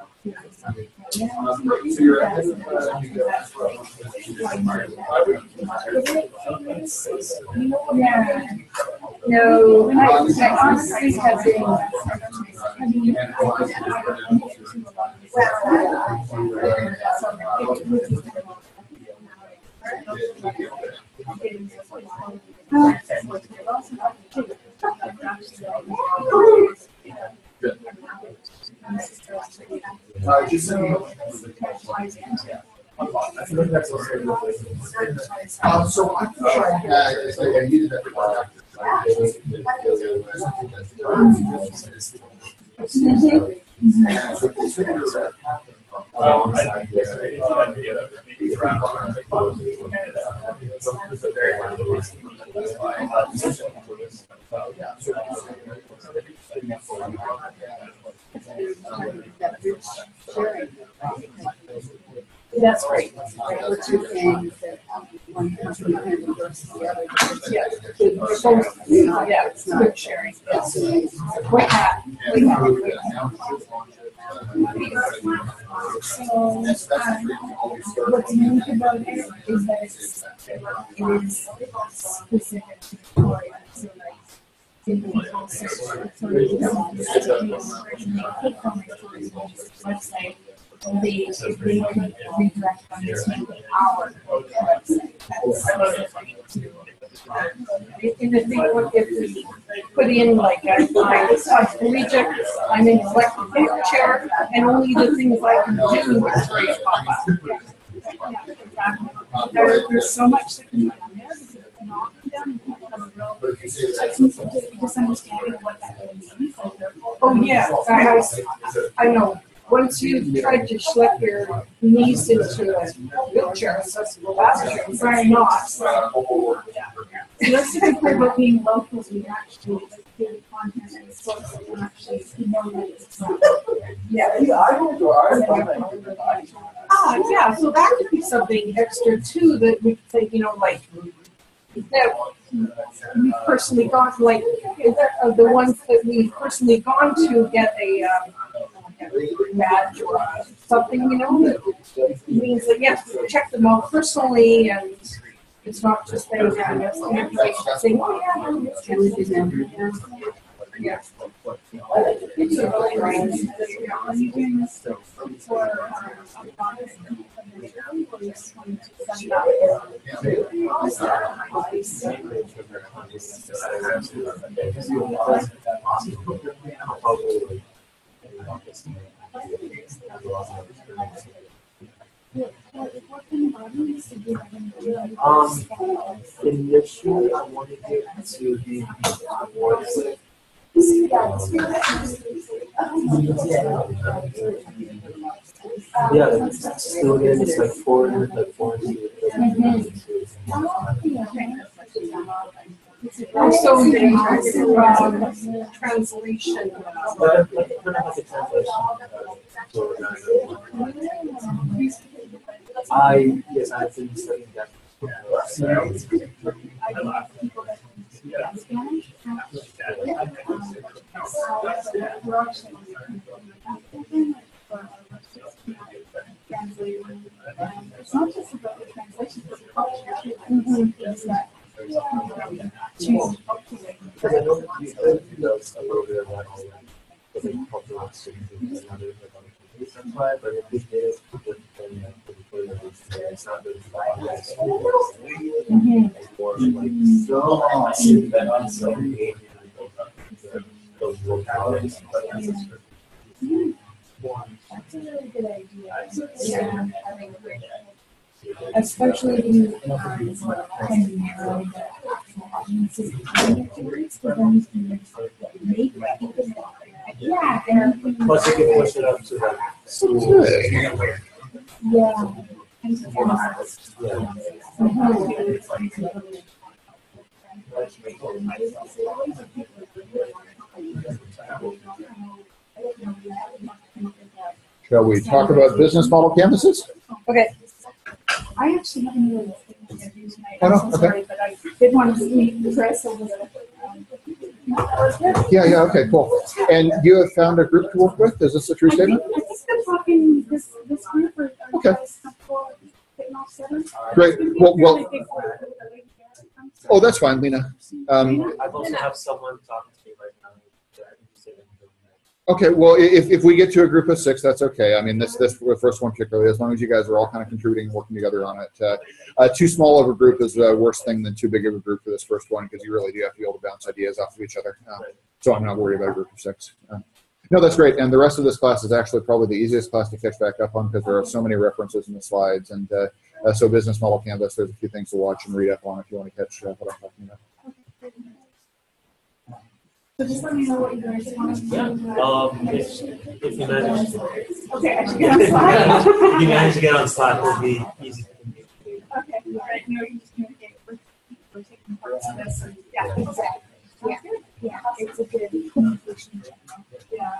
yeah. No, I honestly have been. I mean, Just I feel like that's also so I think I needed that. That's great. We're two things that one company can versus the other. Yeah, it's good sharing. With that, so, what's unique about it is that it is specific to Victoria. So, like, individual search website. They could redirect them to our website. And I think what if we put in like I'm quadriplegic, I'm in electric wheelchair, and only the things I can do with raise pop up. Yeah, exactly. There's so much that can be done there because it's not done. People have a real just understanding of what that really means. Oh yeah, I know. Once you've tried to schlep your knees into a wheelchair, accessible bathrooms, are not. So that's the good part about being local. We can actually give the content and source that can actually know that it's not. Yeah, yeah. So that could be something extra too that we could say, you know, like that we've personally gone, like the ones that we've personally gone to get a badge or something, you know, that means that yes, check them out personally, and it's not just them having us information saying, oh yeah, it's true. Yeah. It's a really nice. Are you doing this for or you just wanted to send Initially, I wanted it to be more yeah, still again, it's like foreign, Also, translation. Yes, I've been studying that. It's not just about the translation, but the culture too. Because I know you does a little bit of that, like cultural exchange and other but if it is, it's not really more like so those localities. That's a really good idea. Yeah. Especially in yeah, plus you can push it up to like schools. Yeah. Shall we talk about business model canvases? Okay. I actually haven't really finished interviews tonight. Oh, no? I'm so sorry, but I did want to meet Chris over the. Yeah, okay, cool. And you have found a group to work with? Is this a true statement? I think they're talking this group or okay. Off 7. Great. Well, oh, that's fine, Lena. I also have someone talking to me right now. Okay, well, if we get to a group of 6, that's okay. I mean, this the first one particularly, as long as you guys are all kind of contributing and working together on it. Too small of a group is a worse thing than too big of a group for this first one, because you really do have to be able to bounce ideas off of each other. So I'm not worried about a group of 6. No, that's great. And the rest of this class is actually probably the easiest class to catch back up on, because there are so many references in the slides. And so business model canvas, there's a few things to watch and read up on if you want to catch what I'm talking about. So just let me know what you guys want. If you manage to, okay, I should get on Slack. if you manage to get on Slack, it'll be easy to communicate. Okay, all right. No, you can just communicate. We're taking parts of this. And, yeah, exactly. Yeah, yeah, it's a good communication channel. Yeah.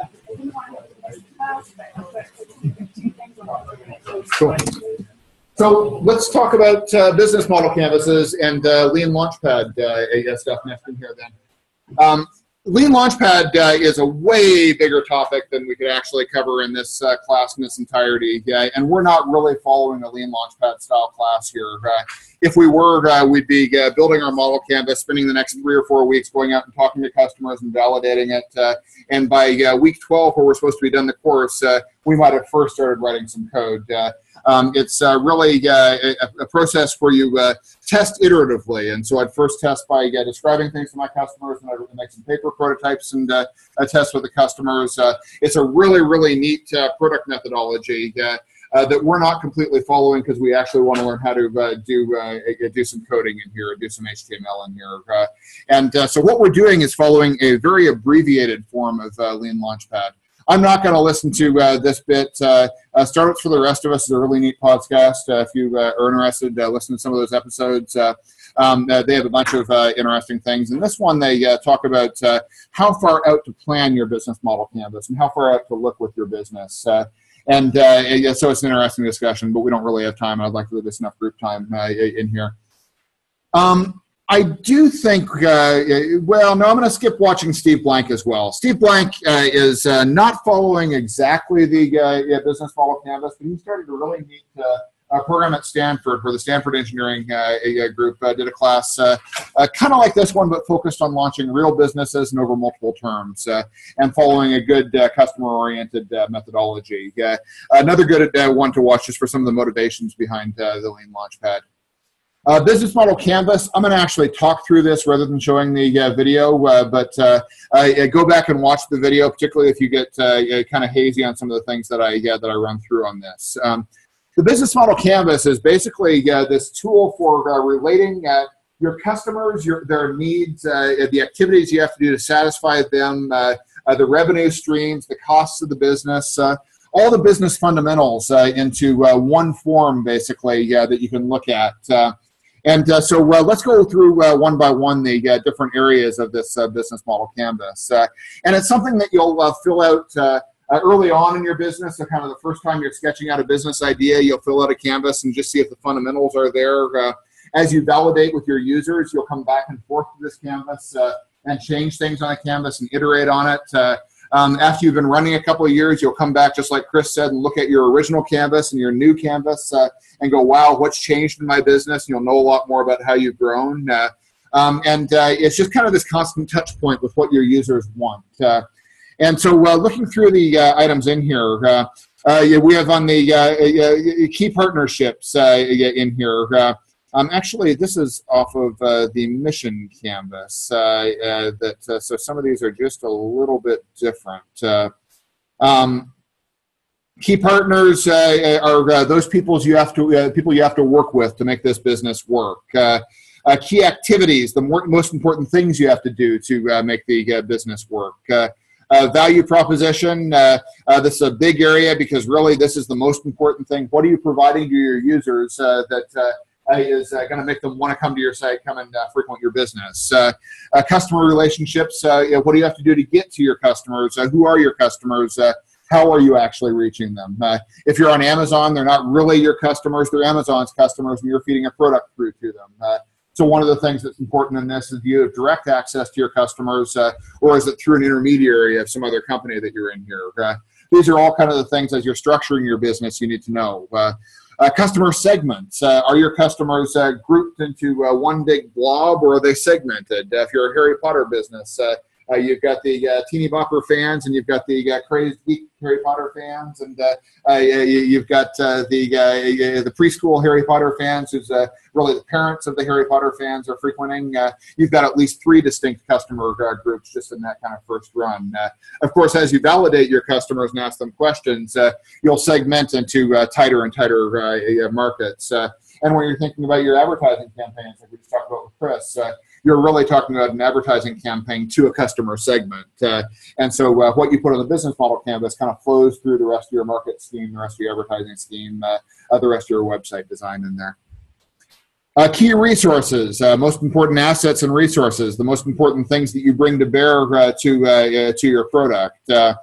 Cool. So let's talk about business model canvases and Lean Launchpad stuff next in here then. Lean Launchpad is a way bigger topic than we could actually cover in this class in its entirety, and we're not really following a Lean Launchpad style class here. If we were, we'd be building our model canvas, spending the next 3 or 4 weeks going out and talking to customers and validating it, and by week 12, where we're supposed to be done the course, we might have first started writing some code. It's really a process where you test iteratively. And so I'd first test by describing things to my customers, and I'd make some paper prototypes and test with the customers. It's a really, really neat product methodology that we're not completely following, because we actually want to learn how to do some coding in here, do some HTML in here. So what we're doing is following a very abbreviated form of Lean Launchpad. I'm not going to listen to this bit. Startups for the Rest of Us is a really neat podcast. If you are interested, listen to some of those episodes. They have a bunch of interesting things. In this one, they talk about how far out to plan your business model canvas and how far out to look with your business. So it's an interesting discussion, but we don't really have time, and I'd like to leave us enough group time in here. I do think, well, no, I'm going to skip watching Steve Blank as well. Steve Blank is not following exactly the business model canvas, but he started a really neat program at Stanford, where the Stanford Engineering group did a class kind of like this one, but focused on launching real businesses and over multiple terms and following a good customer-oriented methodology. Another good one to watch just for some of the motivations behind the Lean Launchpad. Business model canvas, I'm going to actually talk through this rather than showing the video, but go back and watch the video, particularly if you get kind of hazy on some of the things that I run through on this. The business model canvas is basically this tool for relating your customers, their needs, the activities you have to do to satisfy them, the revenue streams, the costs of the business, all the business fundamentals into one form, basically, that you can look at. So let's go through one by one the different areas of this business model canvas. And it's something that you'll fill out early on in your business. So kind of the first time you're sketching out a business idea, you'll fill out a canvas and just see if the fundamentals are there. As you validate with your users, you'll come back and forth to this canvas and change things on the canvas and iterate on it. After you've been running a couple of years, you'll come back, just like Chris said, and look at your original canvas and your new canvas and go, wow, what's changed in my business? And you'll know a lot more about how you've grown. It's just kind of this constant touch point with what your users want. And so looking through the items in here, we have on the key partnerships in here. Actually, this is off of the mission canvas. So some of these are just a little bit different. Key partners are those people you have to work with to make this business work. Key activities, the most important things you have to do to make the business work. Value proposition, this is a big area because really this is the most important thing. What are you providing to your users that is going to make them want to come to your site, come and frequent your business. Customer relationships, what do you have to do to get to your customers? Who are your customers? How are you actually reaching them? If you're on Amazon, they're not really your customers, they're Amazon's customers, and you're feeding a product through to them. So one of the things that's important in this is, do you have direct access to your customers, or is it through an intermediary of some other company that you're in here? These are all kind of the things, as you're structuring your business, you need to know. Customer segments. Are your customers grouped into one big blob, or are they segmented? If you're a Harry Potter business, you've got the teeny bopper fans, and you've got the crazed geek Harry Potter fans, and you've got the preschool Harry Potter fans, who's really the parents of the Harry Potter fans are frequenting. You've got at least 3 distinct customer groups just in that kind of first run. Of course, as you validate your customers and ask them questions, you'll segment into tighter and tighter markets. And when you're thinking about your advertising campaigns, like we just talked about with Chris, you're really talking about an advertising campaign to a customer segment. And so what you put on the business model canvas kind of flows through the rest of your market scheme, the rest of your advertising scheme, the rest of your website design in there. Key resources, most important assets and resources, the most important things that you bring to bear to your product.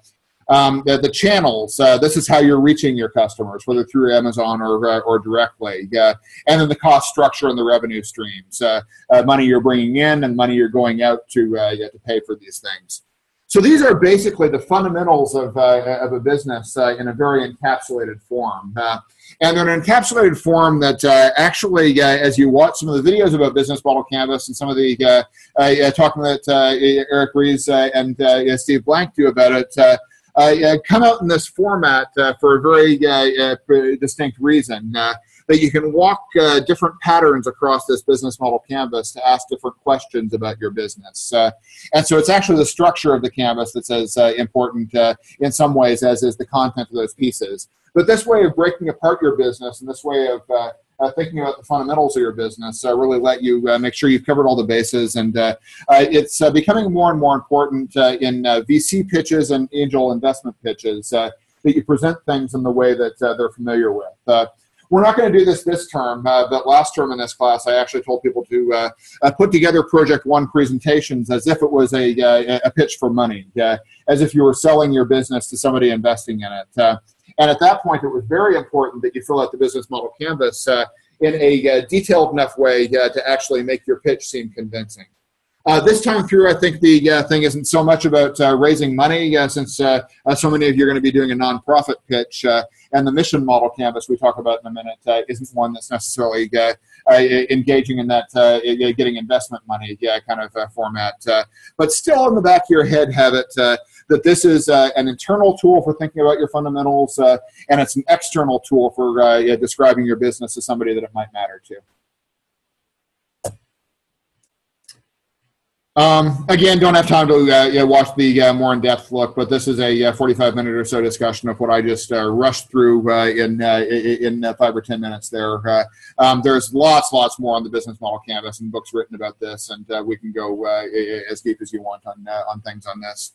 The channels, this is how you're reaching your customers, whether through Amazon or directly. And then the cost structure and the revenue streams, money you're bringing in and money you're going out to pay for these things. So these are basically the fundamentals of a business in a very encapsulated form. And they're an encapsulated form that actually, as you watch some of the videos about Business Model Canvas and some of the talking that Eric Rees and Steve Blank do about it, come out in this format for a very distinct reason. That you can walk different patterns across this business model canvas to ask different questions about your business. And so it's actually the structure of the canvas that's as important in some ways as is the content of those pieces. But this way of breaking apart your business and this way of thinking about the fundamentals of your business really let you make sure you've covered all the bases. And it's becoming more and more important in VC pitches and angel investment pitches that you present things in the way that they're familiar with. We're not going to do this term, but last term in this class, I actually told people to put together Project 1 presentations as if it was a pitch for money, as if you were selling your business to somebody investing in it. And at that point, it was very important that you fill out the business model canvas in a detailed enough way to actually make your pitch seem convincing. This time through, I think the thing isn't so much about raising money, since so many of you are going to be doing a nonprofit pitch, and the mission model canvas we talk about in a minute isn't one that's necessarily engaging in that getting investment money kind of format. But still in the back of your head have it that this is an internal tool for thinking about your fundamentals, and it's an external tool for describing your business to somebody that it might matter to. Again, don't have time to watch the more in-depth look, but this is a 45-minute or so discussion of what I just rushed through in 5 or 10 minutes there. There's lots more on the business model canvas and books written about this, and we can go as deep as you want on things on this.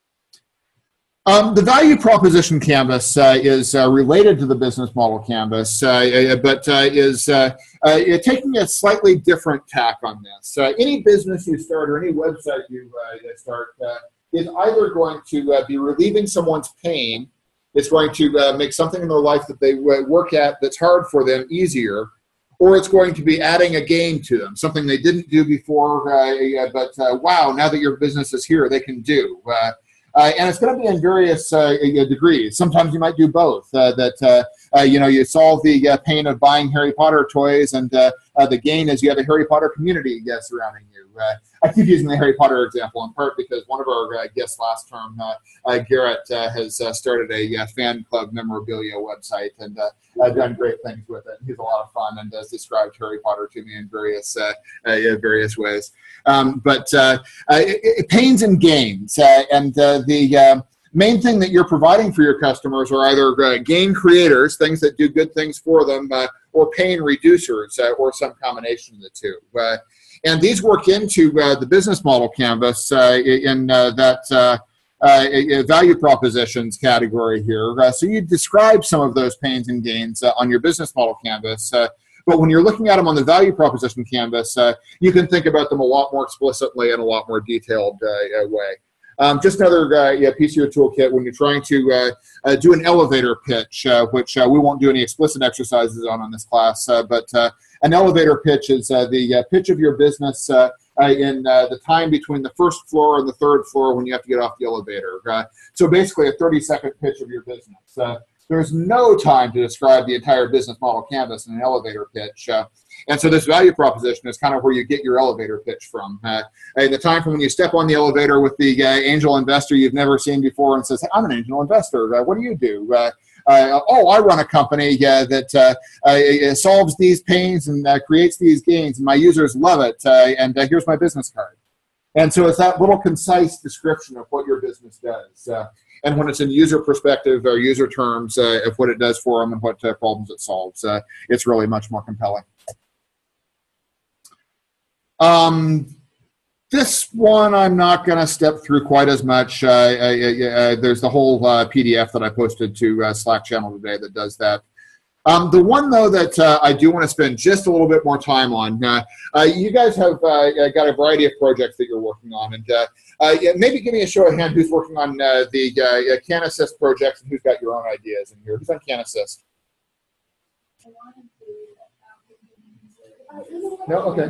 The value proposition canvas is related to the business model canvas, but is taking a slightly different tack on this. Any business you start or any website you start is either going to be relieving someone's pain, it's going to make something in their life that they work at that's hard for them easier, or it's going to be adding a gain to them, something they didn't do before, but wow, now that your business is here, they can do. And it's going to be in various degrees. Sometimes you might do both. You solve the pain of buying Harry Potter toys, and the gain is you have a Harry Potter community surrounding you. I keep using the Harry Potter example in part because one of our guests last term, Garrett, has started a fan club memorabilia website and done great things with it. He's a lot of fun and has described Harry Potter to me in various ways. But pains and gains, and the main thing that you're providing for your customers are either gain creators, things that do good things for them, or pain reducers, or some combination of the two. And these work into the business model canvas in that value propositions category here. So you describe some of those pains and gains on your business model canvas. But when you're looking at them on the value proposition canvas, you can think about them a lot more explicitly and a lot more detailed way. Just another piece of your toolkit when you're trying to do an elevator pitch, which we won't do any explicit exercises on this class, but an elevator pitch is the pitch of your business in the time between the first floor and the third floor when you have to get off the elevator. So basically a 30-second pitch of your business. There's no time to describe the entire business model canvas in an elevator pitch. And so this value proposition is kind of where you get your elevator pitch from. The time from when you step on the elevator with the angel investor you've never seen before and says, hey, I'm an angel investor. What do you do? I run a company that solves these pains and creates these gains, and my users love it, and here's my business card. And so it's that little concise description of what your business does. And when it's in user perspective or user terms of what it does for them and what problems it solves, it's really much more compelling. This one I'm not going to step through quite as much. There's the whole PDF that I posted to Slack channel today that does that. The one, though, that I do want to spend just a little bit more time on, you guys have got a variety of projects that you're working on. And maybe give me a show of hand who's working on the CanAssist projects and who's got your own ideas in here. Who's on CanAssist? No? Okay.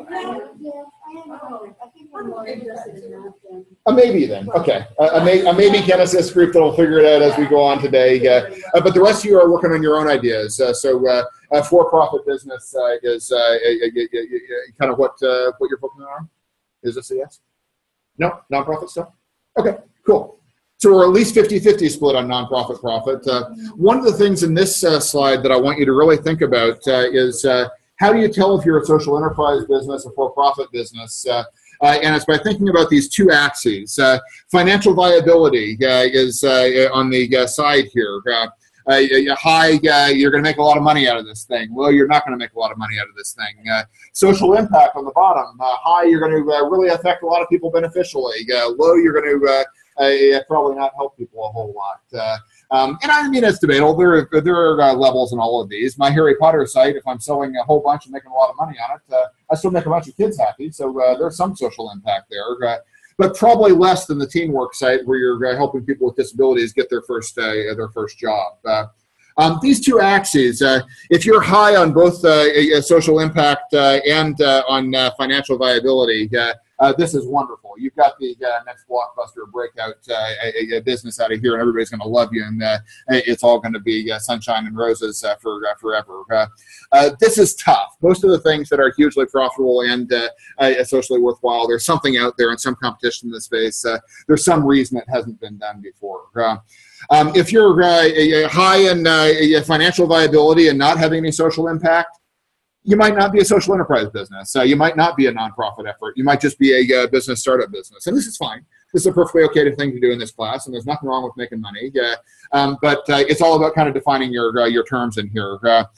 A maybe then. Okay. A maybe CanAssist group that will figure it out as we go on today. But the rest of you are working on your own ideas. So for-profit business is kind of what you're focusing on? Is this a yes? No? Nonprofit stuff? Okay, cool. So we're at least 50-50 split on nonprofit profit. One of the things in this slide that I want you to really think about is how do you tell if you're a social enterprise business, a for-profit business? And it's by thinking about these two axes. Financial viability is on the side here. High, you're going to make a lot of money out of this thing. Low, you're not going to make a lot of money out of this thing. Social impact on the bottom. High, you're going to really affect a lot of people beneficially. Low, you're going to probably not help people a whole lot. And I mean, it's debatable. There are levels in all of these. My Harry Potter site, if I'm selling a whole bunch and making a lot of money on it, I still make a bunch of kids happy. So there's some social impact there. But probably less than the Teamwork site where you're helping people with disabilities get their first job. These two axes, if you're high on both social impact and on financial viability, this is wonderful. You've got the next blockbuster breakout business out of here, and everybody's going to love you, and it's all going to be sunshine and roses for forever. This is tough. Most of the things that are hugely profitable and socially worthwhile, there's something out there and some competition in this space. There's some reason it hasn't been done before. If you're high in financial viability and not having any social impact, you might not be a social enterprise business. You might not be a nonprofit effort. You might just be a business startup business. And this is fine. This is a perfectly okay thing to do in this class, and there's nothing wrong with making money. But it's all about kind of defining your terms in here.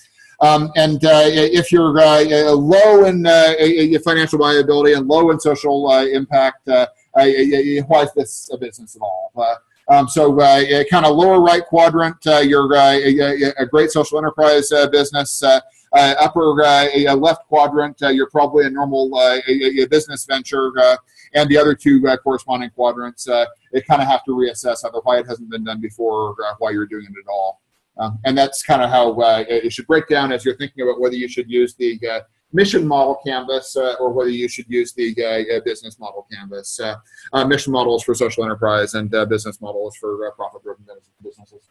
If you're low in financial viability and low in social impact, why is this a business at all? Kind of lower right quadrant, you're a great social enterprise business. Upper left quadrant, you're probably a normal business venture. And the other two corresponding quadrants, you kind of have to reassess either why it hasn't been done before or why you're doing it at all. And that's kind of how it should break down as you're thinking about whether you should use the mission model canvas or whether you should use the business model canvas. Mission models for social enterprise and business models for profit-driven businesses.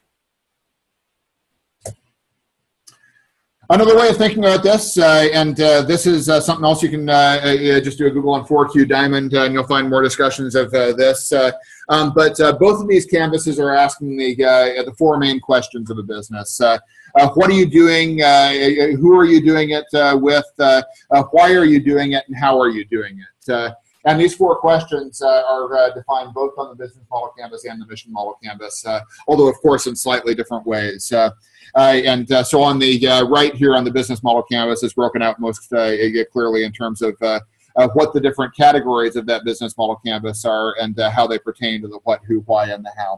Another way of thinking about this, and this is something else you can just do a Google on 4Q Diamond, and you'll find more discussions of this. But both of these canvases are asking the four main questions of a business. What are you doing? Who are you doing it with? Why are you doing it? And how are you doing it? And these four questions are defined both on the business model canvas and the mission model canvas, although, of course, in slightly different ways. So on the right here on the business model canvas is broken out most clearly in terms of what the different categories of that business model canvas are and how they pertain to the what, who, why, and the how.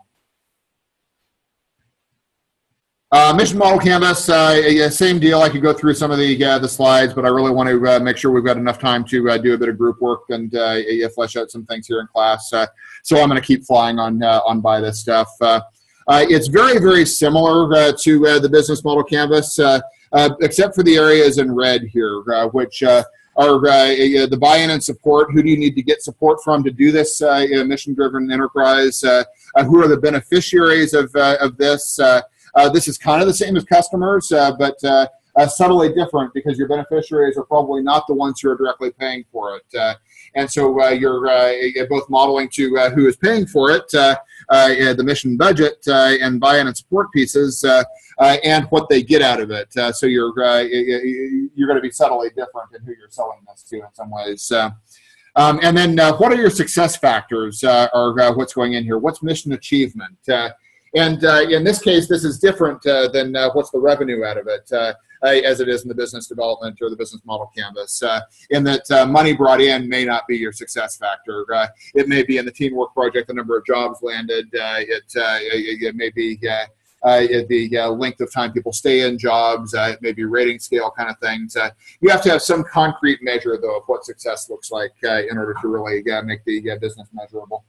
Mission model canvas, same deal. I could go through some of the slides, but I really want to make sure we've got enough time to do a bit of group work and flesh out some things here in class. So I'm going to keep flying on by this stuff. It's very, very similar to the business model canvas, except for the areas in red here, which are the buy-in and support. Who do you need to get support from to do this mission-driven enterprise? Who are the beneficiaries of this? This is kind of the same as customers, but subtly different because your beneficiaries are probably not the ones who are directly paying for it. And so you're both modeling to who is paying for it, the mission budget and buy-in and support pieces, and what they get out of it. So you're going to be subtly different in who you're selling this to in some ways. And then what are your success factors or what's going in here? What's mission achievement? And in this case, this is different than what's the revenue out of it, as it is in the business development or the business model canvas, in that money brought in may not be your success factor. It may be in the teamwork project, the number of jobs landed. It may be the length of time people stay in jobs. It may be rating scale kind of things. You have to have some concrete measure, though, of what success looks like in order to really make the business measurable.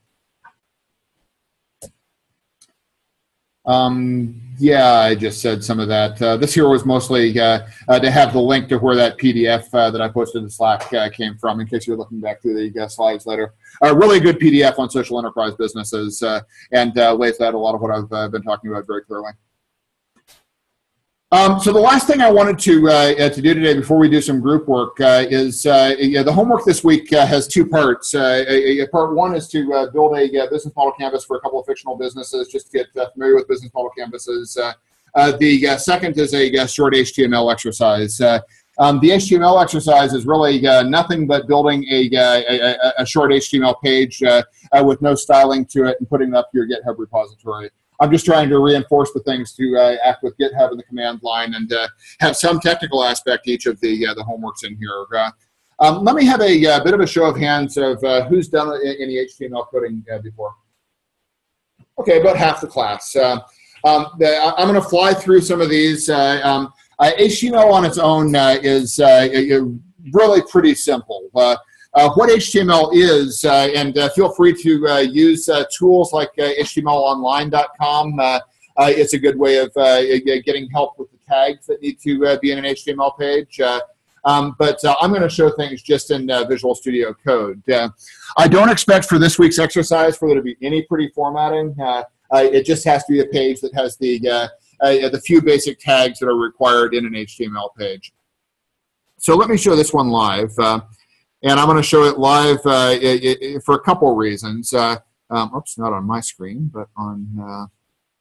Yeah, I just said some of that. This here was mostly to have the link to where that PDF that I posted in Slack came from, in case you're looking back through the slides later. A really good PDF on social enterprise businesses and lays out a lot of what I've been talking about very clearly. So the last thing I wanted to do today before we do some group work is the homework this week has two parts. Part one is to build a business model canvas for a couple of fictional businesses, just to get familiar with business model canvases. The second is a short HTML exercise. The HTML exercise is really nothing but building a short HTML page with no styling to it and putting it up to your GitHub repository. I'm just trying to reinforce the things to act with GitHub in the command line and have some technical aspect to each of the homeworks in here. Let me have a bit of a show of hands of who's done any HTML coding before. Okay, about half the class. I'm going to fly through some of these. HTML on its own is really pretty simple. What HTML is, and feel free to use tools like htmlonline.com. It's a good way of getting help with the tags that need to be in an HTML page. But I'm going to show things just in Visual Studio Code. I don't expect for this week's exercise for there to be any pretty formatting. It just has to be a page that has the few basic tags that are required in an HTML page. So let me show this one live. And I'm going to show it live for a couple reasons. Oops, not on my screen, but on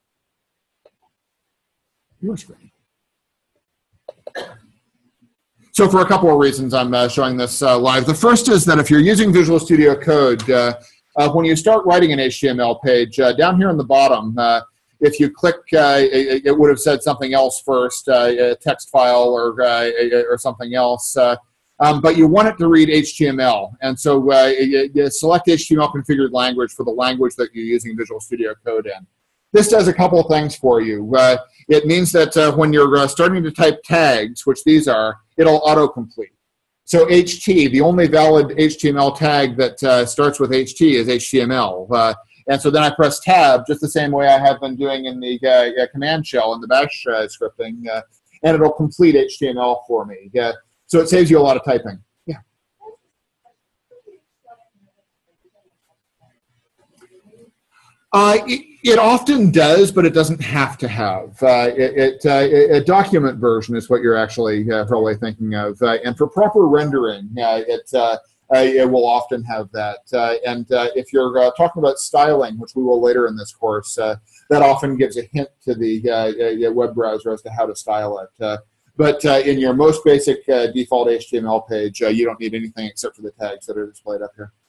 your screen. So for a couple of reasons, I'm showing this live. The first is that if you're using Visual Studio Code, when you start writing an HTML page, down here on the bottom, if you click, it would have said something else first, a text file or something else. But you want it to read HTML. And so you select HTML configured language for the language that you're using Visual Studio Code in. This does a couple of things for you. It means that when you're starting to type tags, which these are, it'll autocomplete. So HT, the only valid HTML tag that starts with HT is HTML. And so then I press tab, just the same way I have been doing in the command shell in the bash scripting, and it'll complete HTML for me. So it saves you a lot of typing. Yeah. It often does, but it doesn't have to have. A document version is what you're actually probably thinking of. And for proper rendering, it will often have that. And if you're talking about styling, which we will later in this course, that often gives a hint to the web browser as to how to style it. But in your most basic default HTML page, you don't need anything except for the tags that are displayed up here.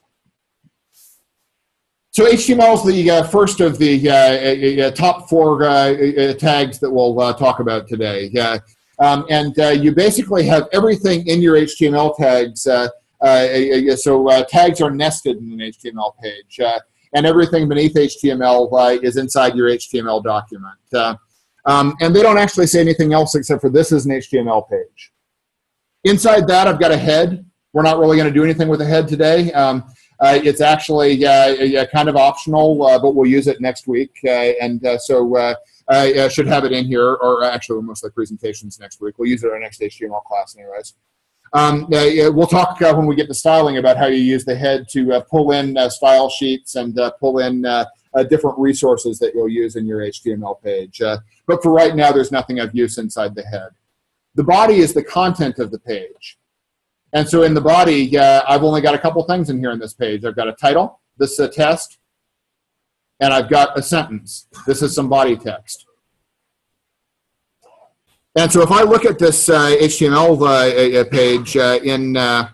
So HTML is the first of the top four tags that we'll talk about today. And you basically have everything in your HTML tags. So tags are nested in an HTML page. And everything beneath HTML is inside your HTML document. And they don't actually say anything else except for this is an HTML page. Inside that, I've got a head. We're not really going to do anything with the head today. It's actually kind of optional, but we'll use it next week. So I should have it in here, or actually most of the presentations next week. We'll use it in our next HTML class anyways. We'll talk when we get to styling about how you use the head to pull in style sheets and pull in different resources that you'll use in your HTML page. But for right now, there's nothing of use inside the head. The body is the content of the page. And so in the body, I've only got a couple things in here in this page. I've got a title, this is a test, and I've got a sentence. This is some body text. And so if I look at this HTML page in... Can I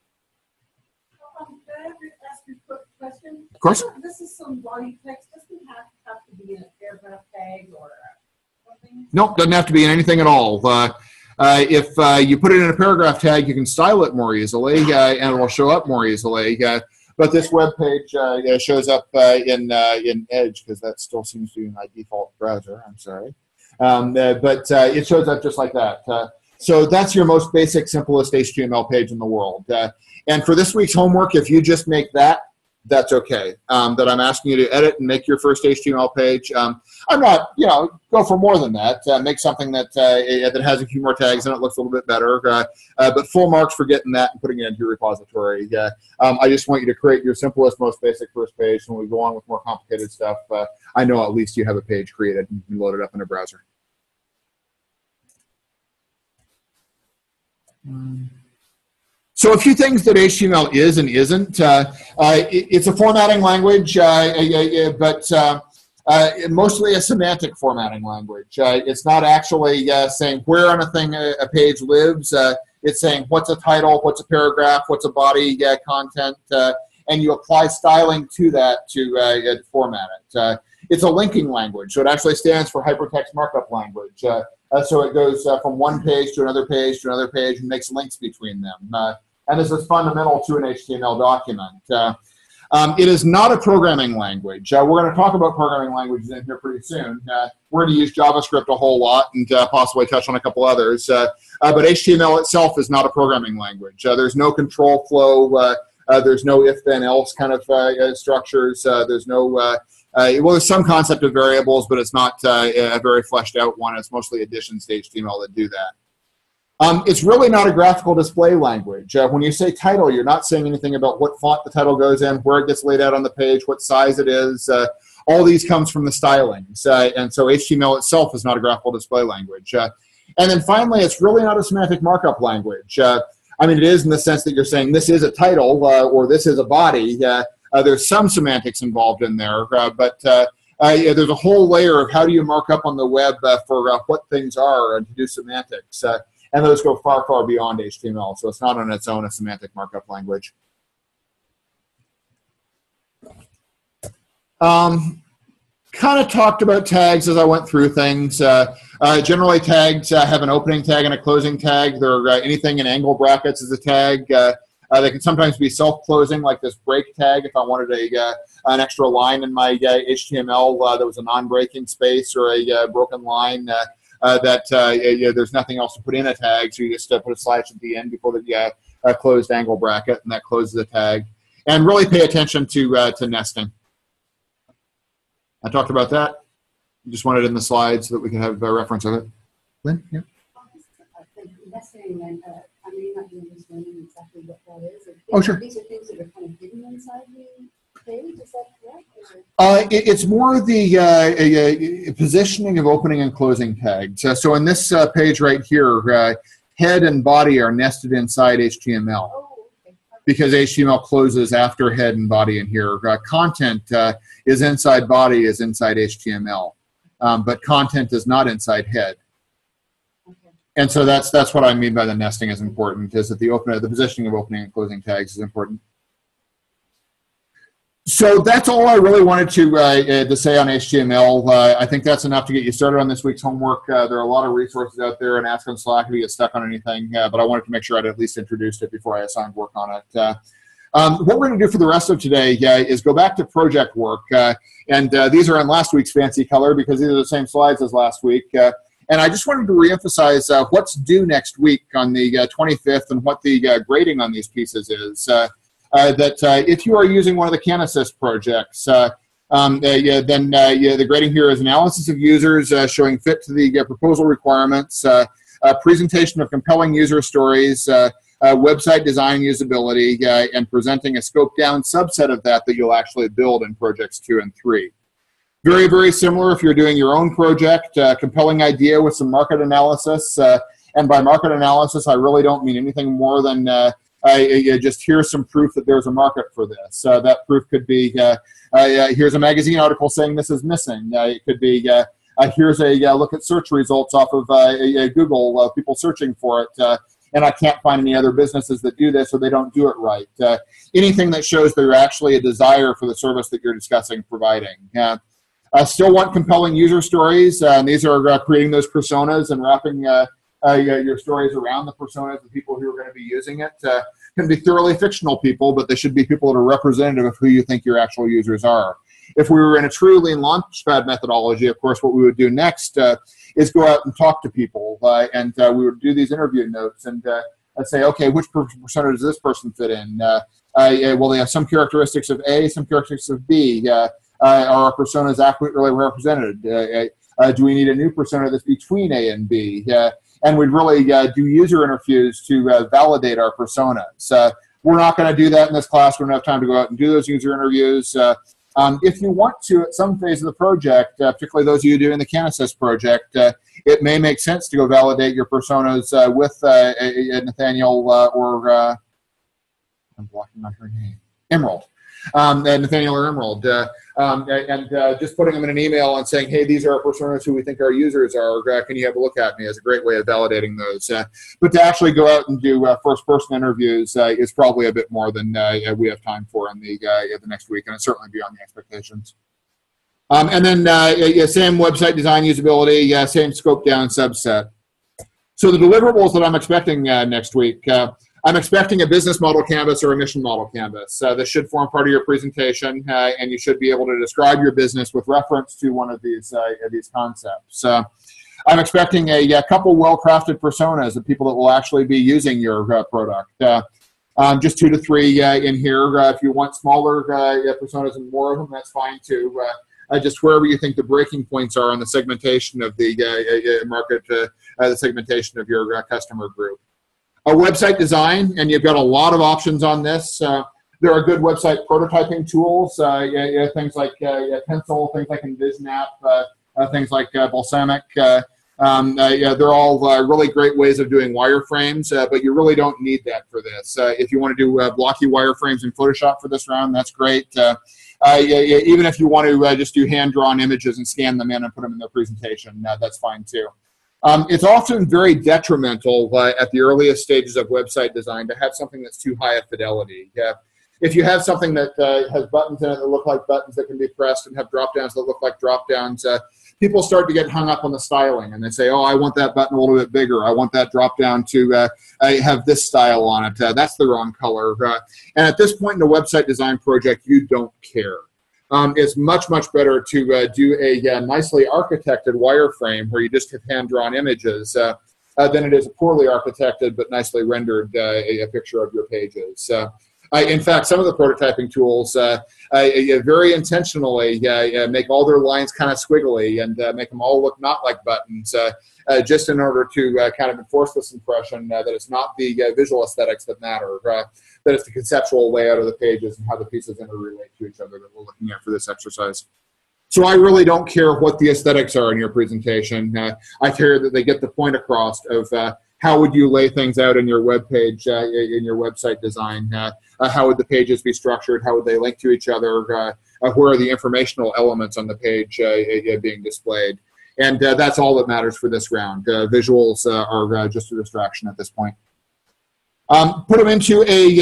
ask you a quick question? Of course. This is some body text. Doesn't have to be in a paragraph tag or something? Nope, doesn't have to be in anything at all. If you put it in a paragraph tag, you can style it more easily, and it will show up more easily. But this web page shows up in Edge, because that still seems to be my default browser. I'm sorry. But it shows up just like that. So that's your most basic, simplest HTML page in the world. And for this week's homework, if you just make that, that's okay. That I'm asking you to edit and make your first HTML page. I'm not, go for more than that. Make something that that has a few more tags and it looks a little bit better. But full marks for getting that and putting it into your repository. I just want you to create your simplest, most basic first page. When we go on with more complicated stuff, I know at least you have a page created and you can load it up in a browser. So a few things that HTML is and isn't. It's a formatting language, but mostly a semantic formatting language. It's not actually saying where on a thing a page lives. It's saying what's a title, what's a paragraph, what's a body content, and you apply styling to that to format it. It's a linking language, so it actually stands for hypertext markup language. So it goes from one page to another page to another page and makes links between them. And this is fundamental to an HTML document. It is not a programming language. We're going to talk about programming languages in here pretty soon. We're going to use JavaScript a whole lot and possibly touch on a couple others. But HTML itself is not a programming language. There's no control flow. There's no if-then-else kind of structures. There's no, well, there's some concept of variables, but it's not a very fleshed out one. It's mostly additions to HTML that do that. It's really not a graphical display language. When you say title, you're not saying anything about what font the title goes in, where it gets laid out on the page, what size it is. All these comes from the stylings. And so HTML itself is not a graphical display language. And then finally, it's really not a semantic markup language. I mean, it is in the sense that you're saying this is a title or this is a body. There's some semantics involved in there, but there's a whole layer of how do you mark up on the web for what things are and to do semantics. And those go far, far beyond HTML, so it's not on its own a semantic markup language. Kind of talked about tags as I went through things. Generally, tags have an opening tag and a closing tag. They're anything in angle brackets is a tag. They can sometimes be self-closing, like this break tag. If I wanted an extra line in my HTML that was a non-breaking space or a broken line, there's nothing else to put in a tag, so you just put a slash at the end before the closed angle bracket, and that closes the tag. And really pay attention to nesting. I talked about that. Just wanted it in the slides so that we can have a reference of it. Lynn? Yeah. Nesting, and I may not be understanding exactly what that is. Oh, sure. These are things that are kind of hidden inside the page, is that correct? It's more the positioning of opening and closing tags. So in this page right here, head and body are nested inside HTML. Oh, okay. Because HTML closes after head and body in here. Content is inside body is inside HTML, but content is not inside head. Okay. And so that's what I mean by the nesting is important, is that the positioning of opening and closing tags is important. So that's all I really wanted to say on HTML. I think that's enough to get you started on this week's homework. There are a lot of resources out there, and ask on Slack if you get stuck on anything, but I wanted to make sure I'd at least introduced it before I assigned work on it. What we're going to do for the rest of today is go back to project work, and these are in last week's fancy color because these are the same slides as last week. And I just wanted to reemphasize what's due next week on the 25th and what the grading on these pieces is. If you are using one of the CanAssist projects, then the grading here is analysis of users showing fit to the proposal requirements, presentation of compelling user stories, website design usability, and presenting a scoped down subset of that you'll actually build in projects 2 and 3. Very, very similar if you're doing your own project, compelling idea with some market analysis. And by market analysis, I really don't mean anything more than just here's some proof that there's a market for this. That proof could be, here's a magazine article saying this is missing. It could be, here's a look at search results off of Google, people searching for it, and I can't find any other businesses that do this or they don't do it right. Anything that shows there's actually a desire for the service that you're discussing providing. I still want compelling user stories. These are creating those personas and wrapping your stories around the personas of people who are going to be using it. Can be thoroughly fictional people, but they should be people that are representative of who you think your actual users are. If we were in a true lean launchpad methodology, of course, what we would do next is go out and talk to people, and we would do these interview notes and say, okay, which persona does this person fit in? Well, they have some characteristics of A, some characteristics of B. Are our personas accurately represented? Do we need a new persona that's between A and B? And we'd really do user interviews to validate our personas. We're not going to do that in this class. We don't have time to go out and do those user interviews. If you want to, at some phase of the project, particularly those of you doing the CanAssist project, it may make sense to go validate your personas with Nathaniel or I'm blocking my her name, Emerald. Nathaniel or Emerald, and just putting them in an email and saying, hey, these are our personas who we think our users are. Can you have a look at me? Is a great way of validating those. But to actually go out and do first-person interviews is probably a bit more than we have time for in the next week, and it's certainly beyond the expectations. And then same website design usability, same scope down subset. So the deliverables that I'm expecting next week. I'm expecting a business model canvas or a mission model canvas. This should form part of your presentation, and you should be able to describe your business with reference to one of these concepts. I'm expecting a couple well-crafted personas of people that will actually be using your product. Just 2 to 3 in here. If you want smaller personas and more of them, that's fine too. Just wherever you think the breaking points are on the segmentation of the market, the segmentation of your customer group. A website design, and you've got a lot of options on this. There are good website prototyping tools, things like Pencil, things like InVisionApp, things like Balsamic. They're all really great ways of doing wireframes, but you really don't need that for this. If you want to do blocky wireframes in Photoshop for this round, that's great. Even if you want to just do hand-drawn images and scan them in and put them in their presentation, that's fine too. It's often very detrimental at the earliest stages of website design to have something that's too high a fidelity. If you have something that has buttons in it that look like buttons that can be pressed and have drop-downs that look like drop-downs, people start to get hung up on the styling, and they say, oh, I want that button a little bit bigger. I want that drop-down to have this style on it. That's the wrong color. And at this point in a website design project, you don't care. It's much, much better to do a nicely architected wireframe where you just have hand-drawn images than it is a poorly architected but nicely rendered a picture of your pages. In fact, some of the prototyping tools very intentionally make all their lines kind of squiggly and make them all look not like buttons, just in order to kind of enforce this impression that it's not the visual aesthetics that matter, that it's the conceptual layout of the pages and how the pieces interrelate to each other that we're looking at for this exercise. So I really don't care what the aesthetics are in your presentation. I care that they get the point across of how would you lay things out in your web page, in your website design? How would the pages be structured? How would they link to each other? Where are the informational elements on the page being displayed? And that's all that matters for this round. Visuals are just a distraction at this point. Put them into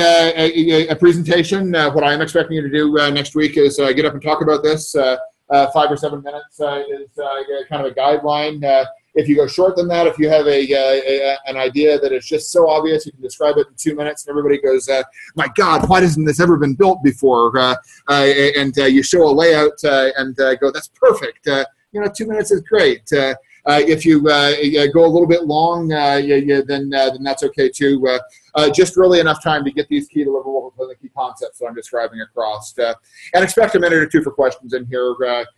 a presentation. What I'm expecting you to do next week is get up and talk about this. 5 or 7 minutes is kind of a guideline. If you go short than that, if you have an idea that is just so obvious, you can describe it in 2 minutes, and everybody goes, my God, why hasn't this ever been built before? And you show a layout and go, that's perfect. 2 minutes is great. If you go a little bit long, then that's okay too. Just really enough time to get these key deliverables and the key concepts that I'm describing across. And expect a minute or two for questions in here.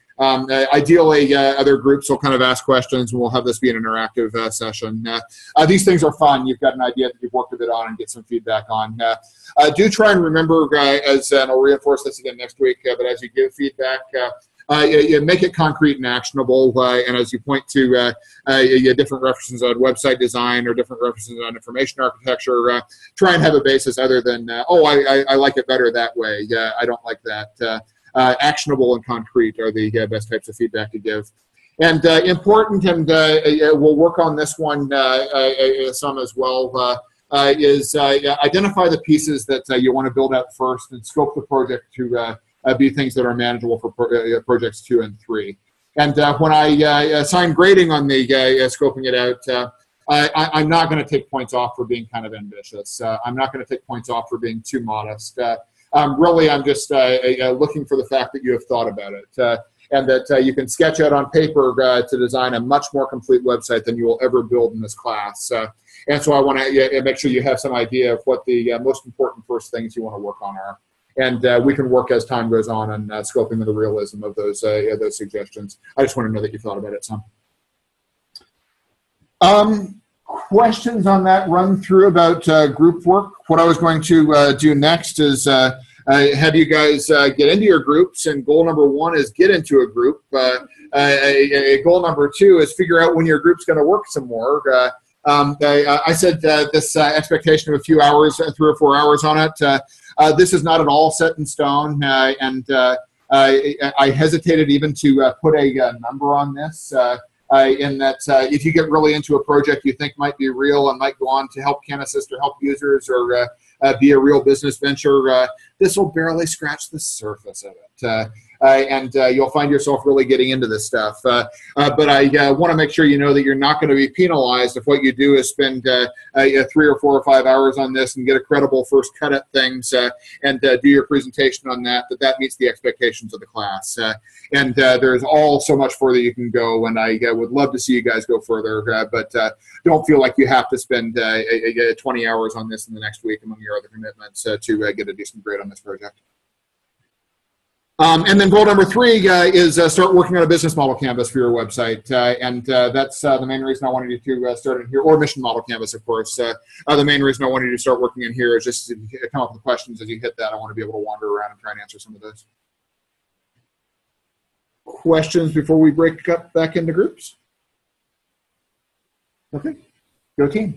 Ideally, other groups will kind of ask questions, and we'll have this be an interactive session. These things are fun. You've got an idea that you've worked a bit on and get some feedback on. Do try and remember, and I'll reinforce this again next week, but as you give feedback, make it concrete and actionable, and as you point to different references on website design or different references on information architecture, try and have a basis other than, I like it better that way. I don't like that. Actionable and concrete are the best types of feedback to give. And important, and we'll work on this one some as well, is identify the pieces that you want to build out first and scope the project to be things that are manageable for projects 2 and 3. And when I assign grading on the scoping it out, I'm not going to take points off for being kind of ambitious. I'm not going to take points off for being too modest. Really, I'm just looking for the fact that you have thought about it and that you can sketch out on paper to design a much more complete website than you will ever build in this class. And so I want to make sure you have some idea of what the most important first things you want to work on are. And we can work as time goes on scoping the realism of those suggestions. I just want to know that you thought about it some. Questions on that run through about group work? What I was going to do next is have you guys get into your groups, and goal number 1 is get into a group. Goal number 2 is figure out when your group's going to work some more. I said this expectation of a few hours, 3 or 4 hours on it. This is not at all set in stone, and I hesitated even to put a number on this. In that if you get really into a project you think might be real and might go on to help can assist or help users or be a real business venture, this will barely scratch the surface of it. And you'll find yourself really getting into this stuff. But I want to make sure you know that you're not going to be penalized if what you do is spend 3 or 4 or 5 hours on this and get a credible first cut at things and do your presentation on that meets the expectations of the class. And there's all so much further you can go, and I would love to see you guys go further, but don't feel like you have to spend 20 hours on this in the next week among your other commitments to get a decent grade on this project. And then goal number 3 is start working on a business model canvas for your website. And that's the main reason I wanted you to start in here, or mission model canvas, of course. The main reason I wanted you to start working in here is just to come up with questions as you hit that. I want to be able to wander around and try and answer some of those. Questions before we break up back into groups? Okay, go team.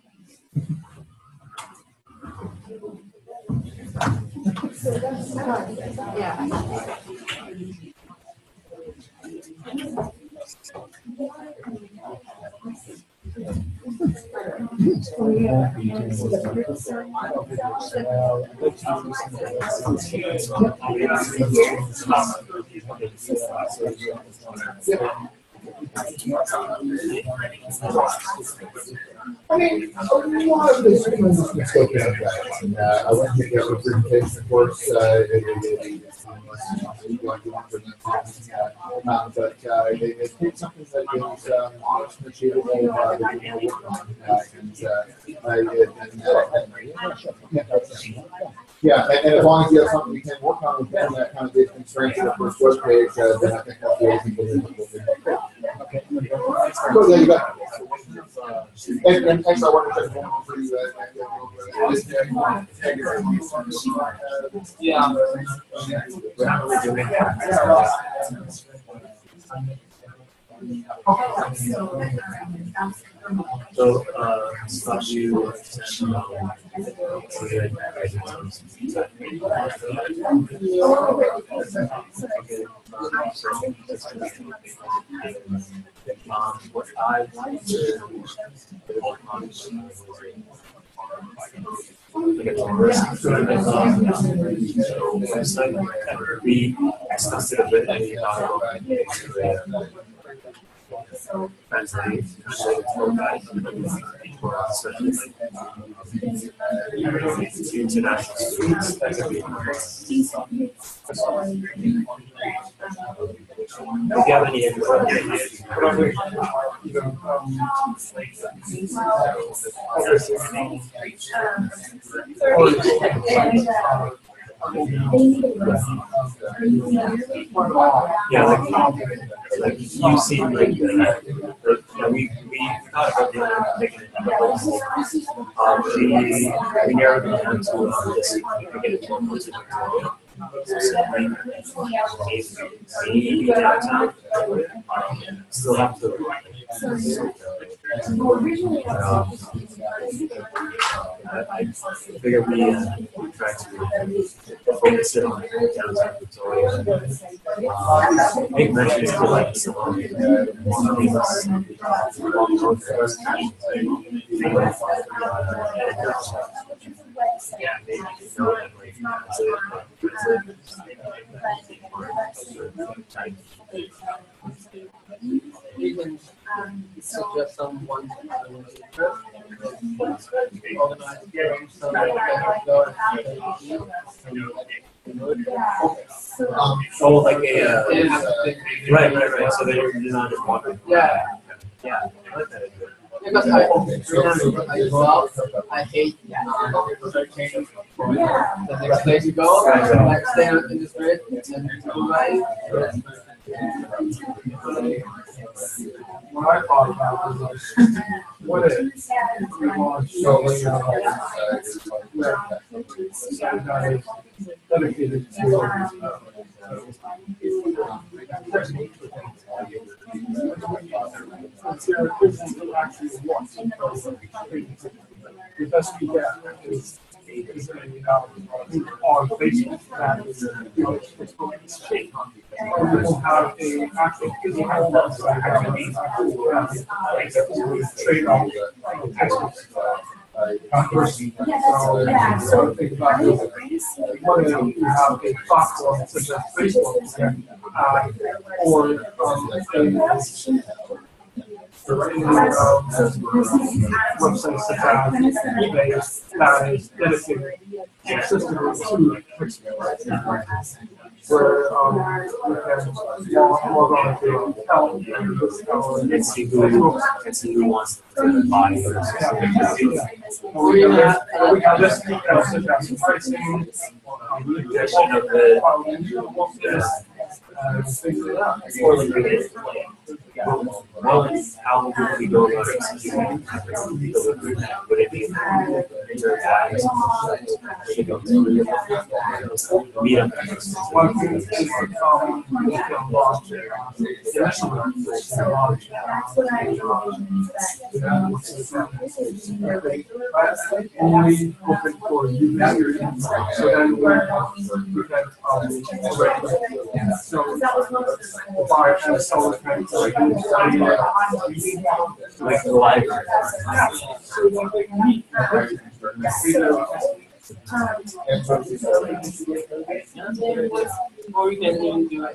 I mean, a lot of this is spoken about. I went to get a presentation course. But it's something that is honest and achievable that we want to work on. Yeah, and as long as you have something you can work on within that kind of big constraint for the first web page, then I think that's really people. Okay. Well, there you go. And actually, I wanted to just one for you. So, stop you. What I we discussed it a bit translate international students that can be if you have any yeah, like you see, like we thought about taking it we narrowed it down to this. We get it to a still have to. I figure we try to focus it on downtown Victoria. Make mentions to like some yeah, maybe suggest someone oh, like a right. So they're not just walking. Yeah. Because I hate searching for the next place to go. Like stay in the street and go by. What I thought about was what is dedicated to actually want the best we get is on Facebook that is we will have a actual physical website trade off textbooks. So think about whether you have a platform such as Facebook or websites such as eBay that is dedicated specifically to textbooks. Where we can log on to help and see who wants to buy it. we can just such as pricing, Suggestion of or how would we go about executing that? Would it be interact? Should it go to meet up? one thing is we can launch only open for users. So then we can so the buyer should sell it Like the library. Or you can even do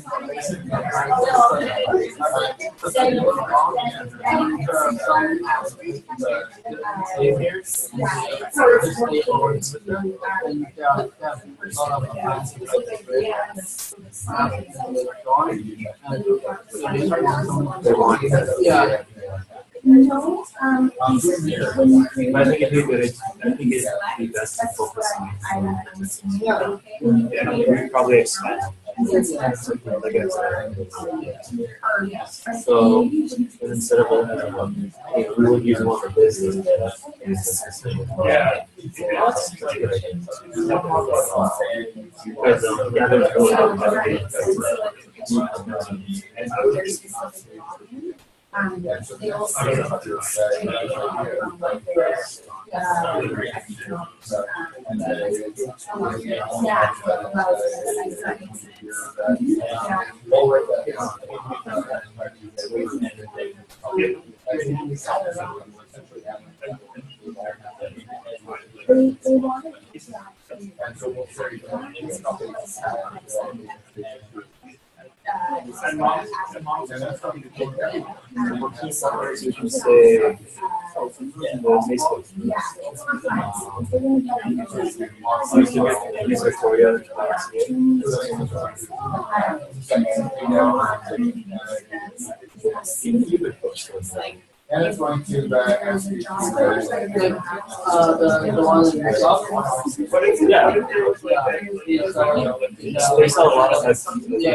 yeah. No, I think it'd be good. I think it'd be best to focus on. Yeah, we probably expand. Like I said. So instead of we would use one for business. Yeah. Because yeah, there's really they also they wanted you should say Facebook. Victoria. And it's going to ask you The one in the top. Yeah. They sell a lot of that.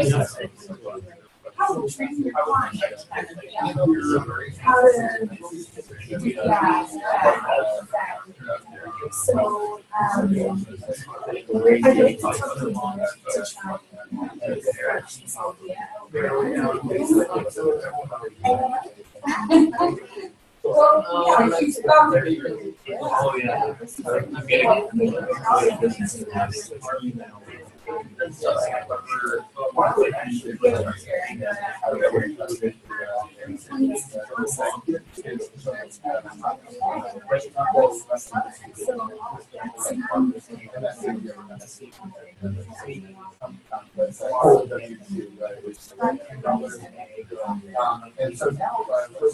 so well, yeah, she's Oh yeah. I'm getting and so now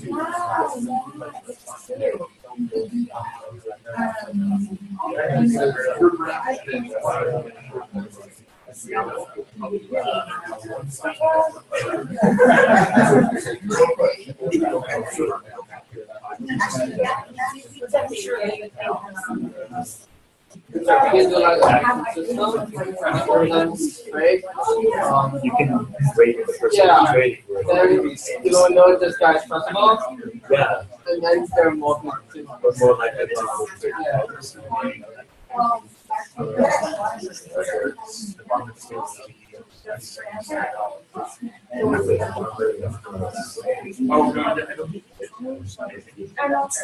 You can do like a system, right? You can rate the person Yeah. trading. Then you don't know if this guy's trustable, Yeah. and then they're more to But more likely to yeah. And also,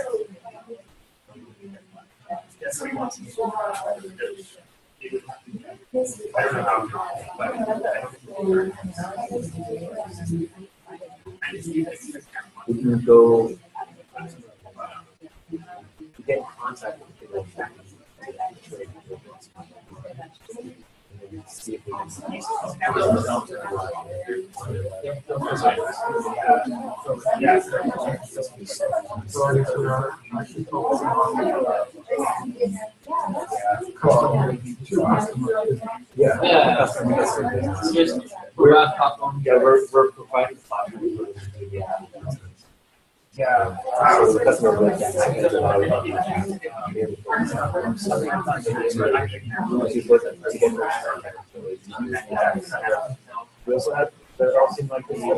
we can go get in contact with people see if we can we're providing platform. Yeah. so the customer would we also have, but it all seemed like this is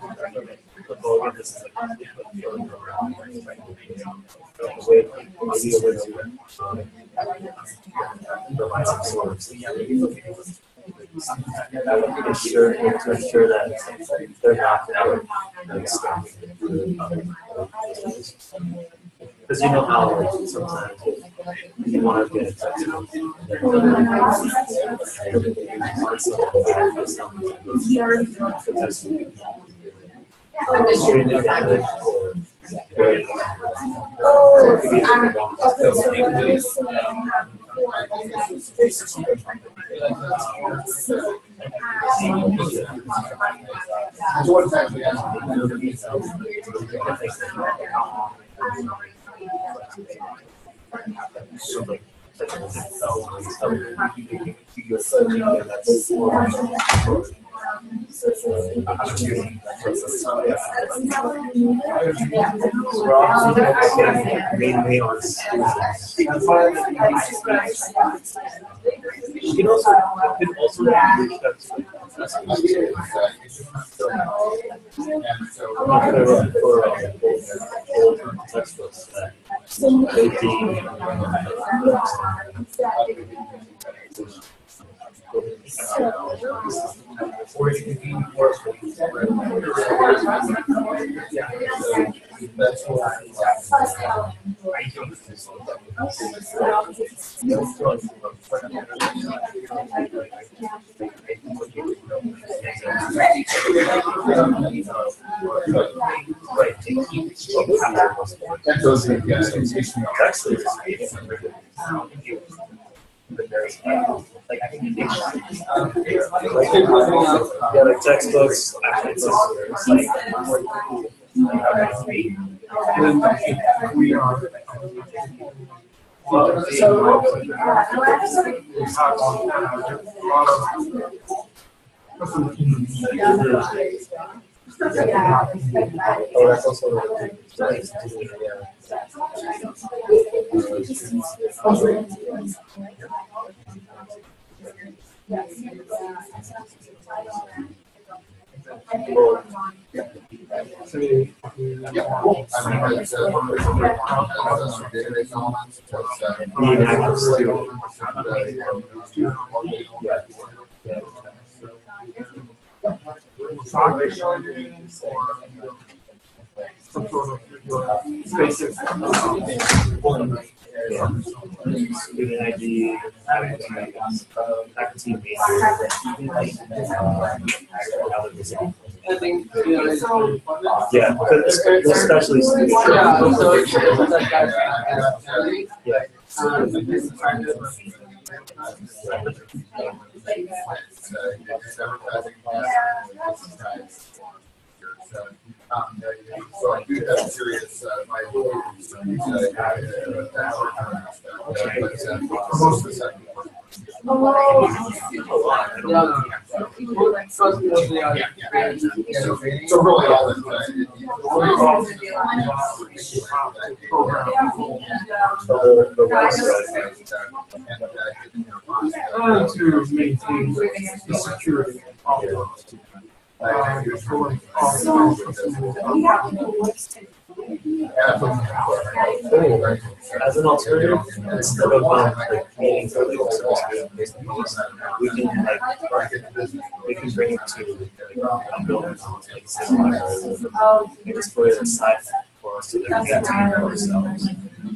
maybe a way to provide some sort of to ensure that they're not out because you know how like, sometimes you want to get in touch mainly on students. You can also reach out to textbooks that like textbooks, We are. oh, that's also student ID, faculty yeah, because especially students. So I do have serious liabilities. Most of the second one. So really all the to maintain the security of the As an alternative, instead of like meetings or like face-to-face, we can we can bring it to a building, like and just put it aside for us to get to know ourselves.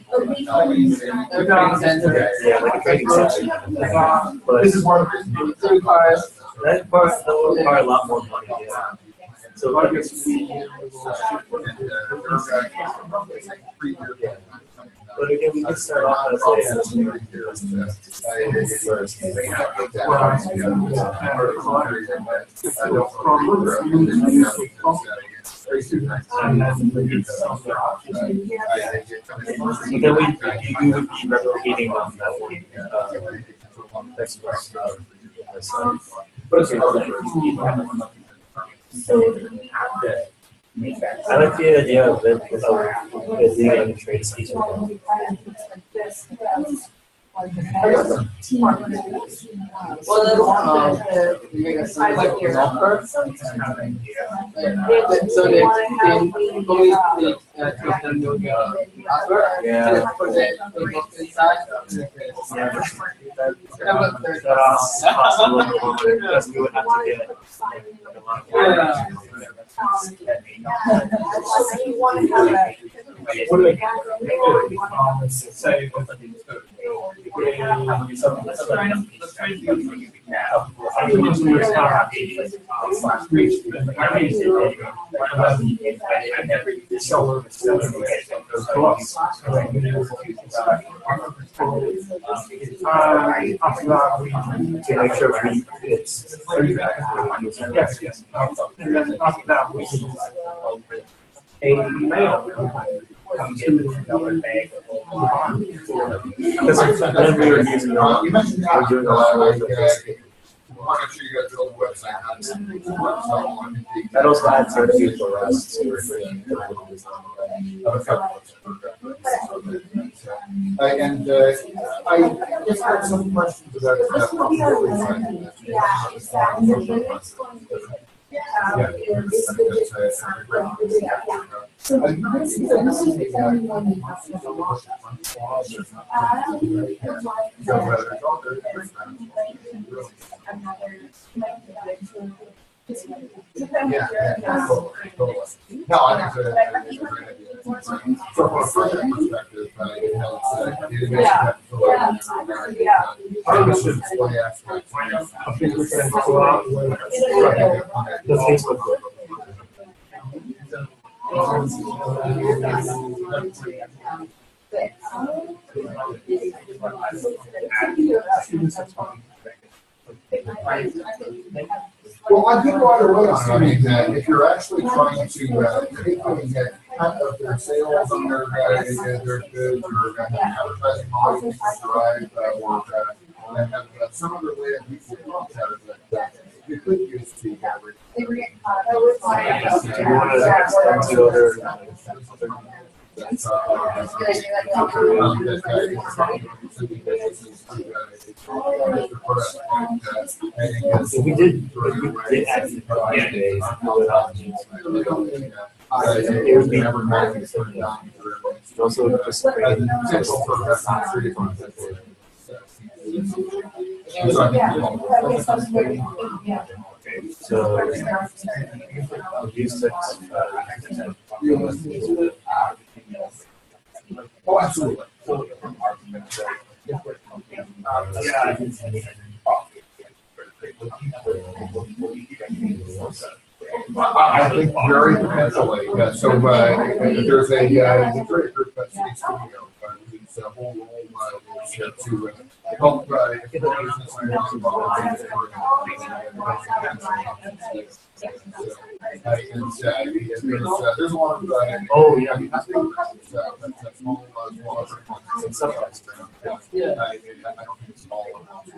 Yeah, like a training session. But This is one of the that will require a lot more money. Yeah. So I guess but again, we can start off as first. But then we would be replicating on that textbooks. I like the idea of it being like a trade season. I like your offer. So they can go Yeah. put it inside. That's possible because we would have to get a lot of say after that, we to make sure it's yes. And then after that, we a mail comes to because then we were using You mentioned we're doing a lot of I work. want to make sure you guys build a website. That also adds certainty for us. And I just had some questions about No, I think that's a great idea. So from a further perspective, it helps. It makes I think we can go out with The Facebook group. Well, I think right away on it. I mean, if you're actually trying to get cut of their sales on their goods or advertising volumes to drive or have some other way that people look at it that you could use to gather. We did actually days. It would be also just creating so use text. Oh, absolutely. I think very potentially. So there's a great group at City Studio. Whose whole role is to help get the business there's a lot of oh yeah, that's small subjects. I don't think it's all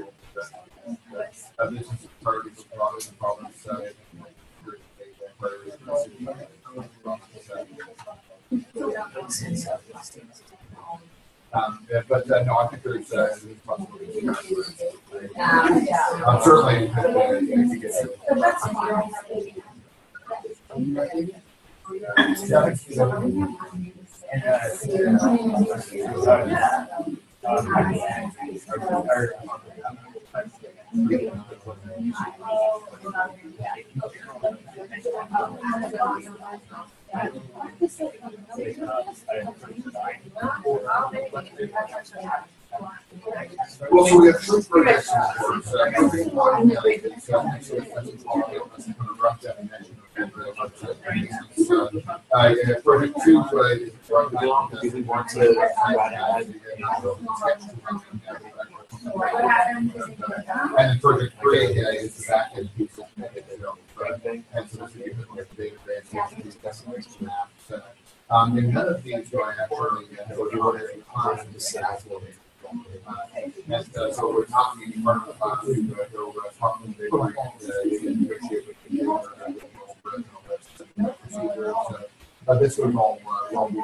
of this is part of the problem. But no, I think there's possibilities. I'm certainly Well, so we have three projects. Project 2 Do we want to add? and then project 3 is the back end piece of it. And so this is like the database, these customers maps. And none of these do I actually go to order in class and just ask for it. And so we're talking in front of the class, we're talking to the negotiate with the this would all be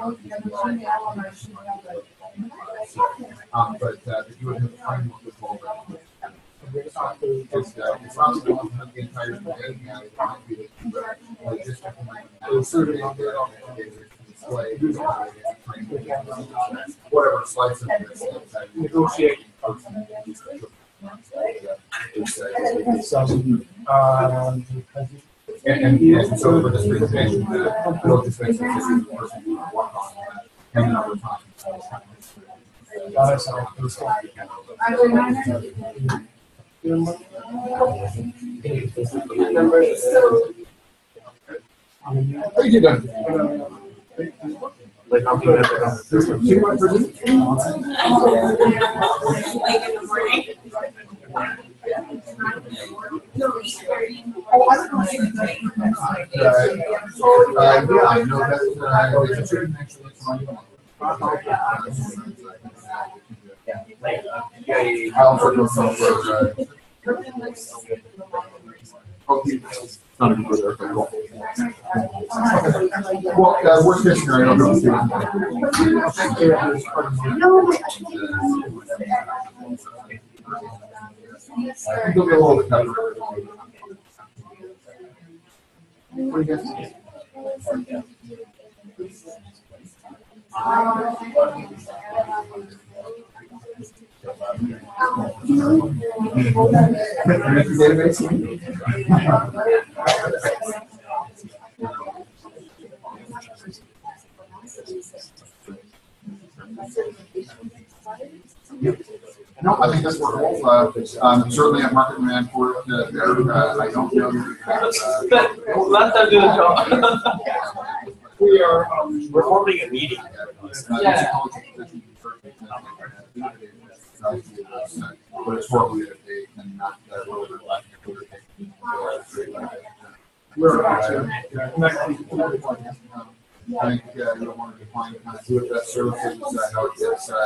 but if you would have framework with all that. It's not the entire thing. It might be just certainly on there display whatever slice of this Negotiate. And so for this presentation, we'll just make sure that the person who work on that and then over time. Thank you, Dan. Like, I'll do that. Yeah, I know that. I also don't know not a good brother. Well, worst case scenario, I don't know. It'll be a little bit better. No, I think that's what certainly a market demand for it. There, I don't know. Let them do the job. We are, We're forming a meeting. Yeah. But it's horribly out of date and not really reflective. we're actually, I think you want to define kind of who it best services, how it gets, how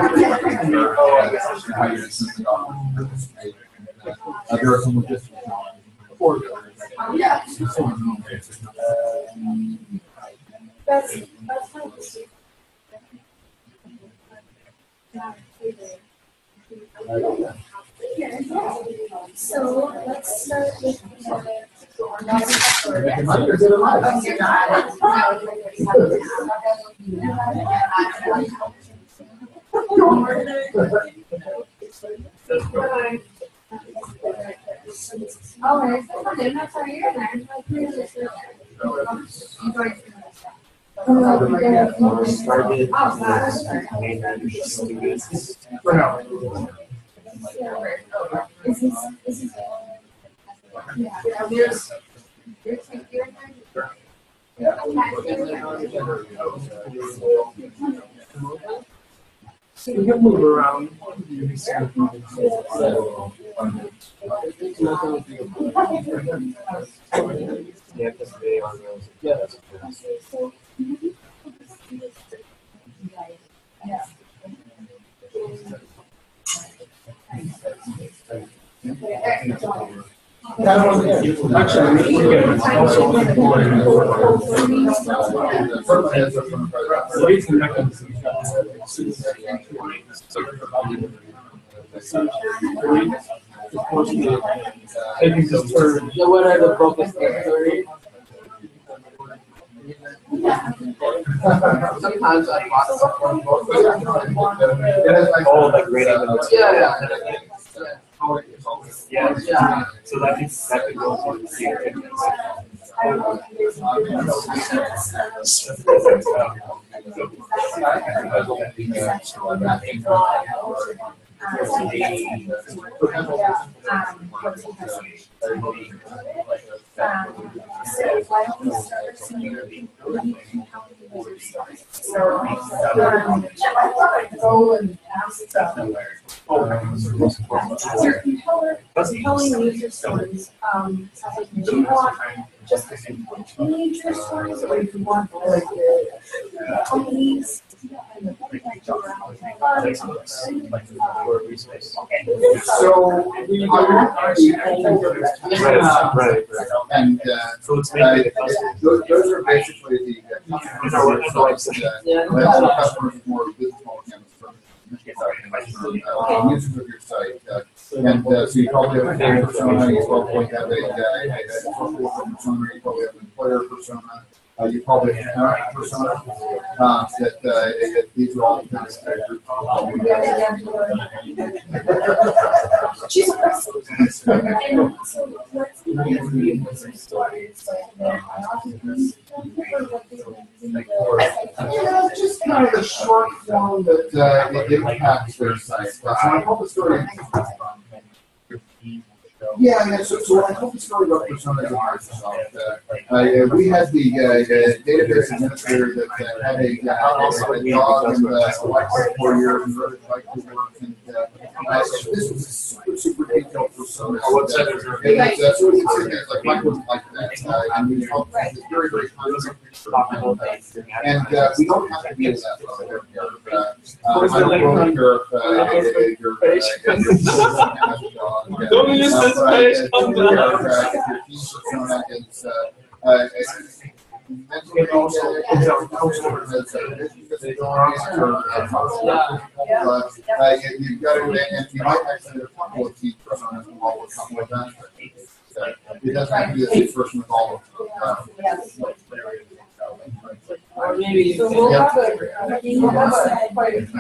you simply participate. There are some logistical challenges. That's fine. So let's start with for now. We can move around. Yeah, because they are those. Yeah. Actually, we can also employ taking this turn. So what are the focus areas? Sometimes I bought someone both. Oh, like rating them. Yeah. Yeah. So that could go for the theater. Telling user stories. Do you want just teenager stories, or do you want like the companies? So Right. and So it's mainly those are basically the customers with more business model canvas users of your site. And so you probably have a family persona, you probably have a persona, you probably have an employer persona. You probably have an account persona. That these are all the things that just kind of the short form that it impacts their site. So I told the story. Yeah. So when I told the story about personas at Microsoft, we had the database administrator that had a dog and a wife for 4 years and rode his bike to work. And this was a super detailed persona. So it's like Mike was like that. And we felt it's very, very content. And we don't have to be in that level. I don't care if you're Don't use this page. Come down. You've got to, and you might actually have a couple of key personas involved with something like that. It doesn't have to be the same person with all of them. Or maybe So we'll have a quite a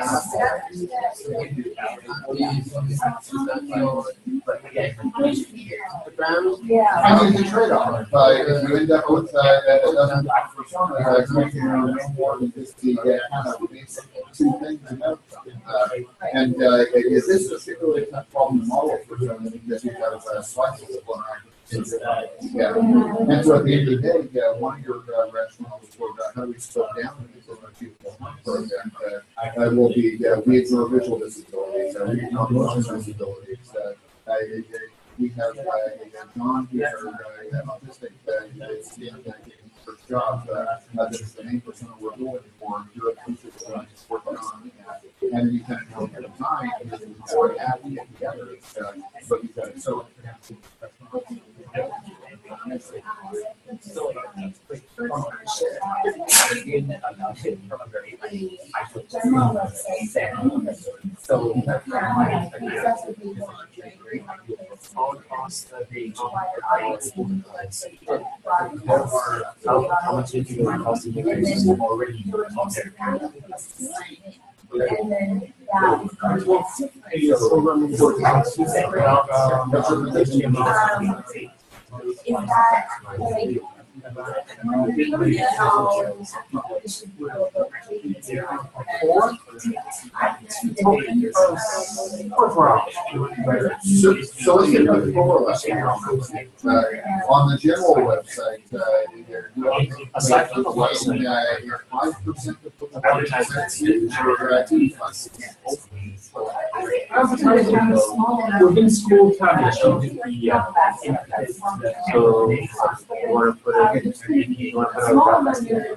yeah. I mean, it's a trade-off. If you end up with a dozen personas, you can know more than just the kind of basic two things you know. And if this is a particularly tough problem to model for someone, because you've got slices of one. Yeah. And so at the end of the day, one of your rationales for how do we slow down the program will be we ignore visual disabilities, we ignore motion disabilities. We have John, who's autistic, it's the first job. This is the main persona we're going for. You're a teacher that's working on it. And you kind of know at the time, before having it together. But you got it. So, all across the page. How much did you cost you guys already on there? And then that So let's get back to on the general website, Aside from the website, 5% of advertisements Within school time. Yeah. So you want to put it, you want to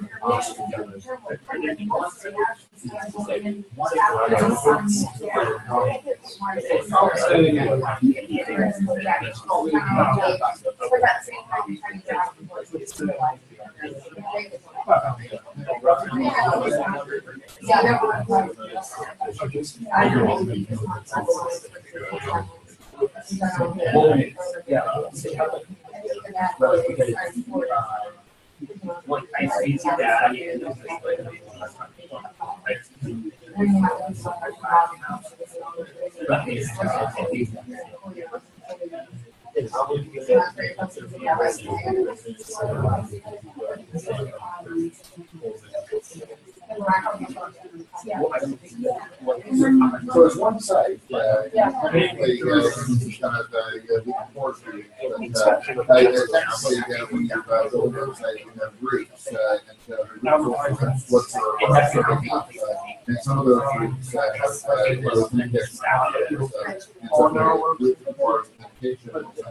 So it's one site, technically, kind of, looking forward to it, but, technically, when you build a website, you have groups, and what's and some of those groups have those index and so group authentication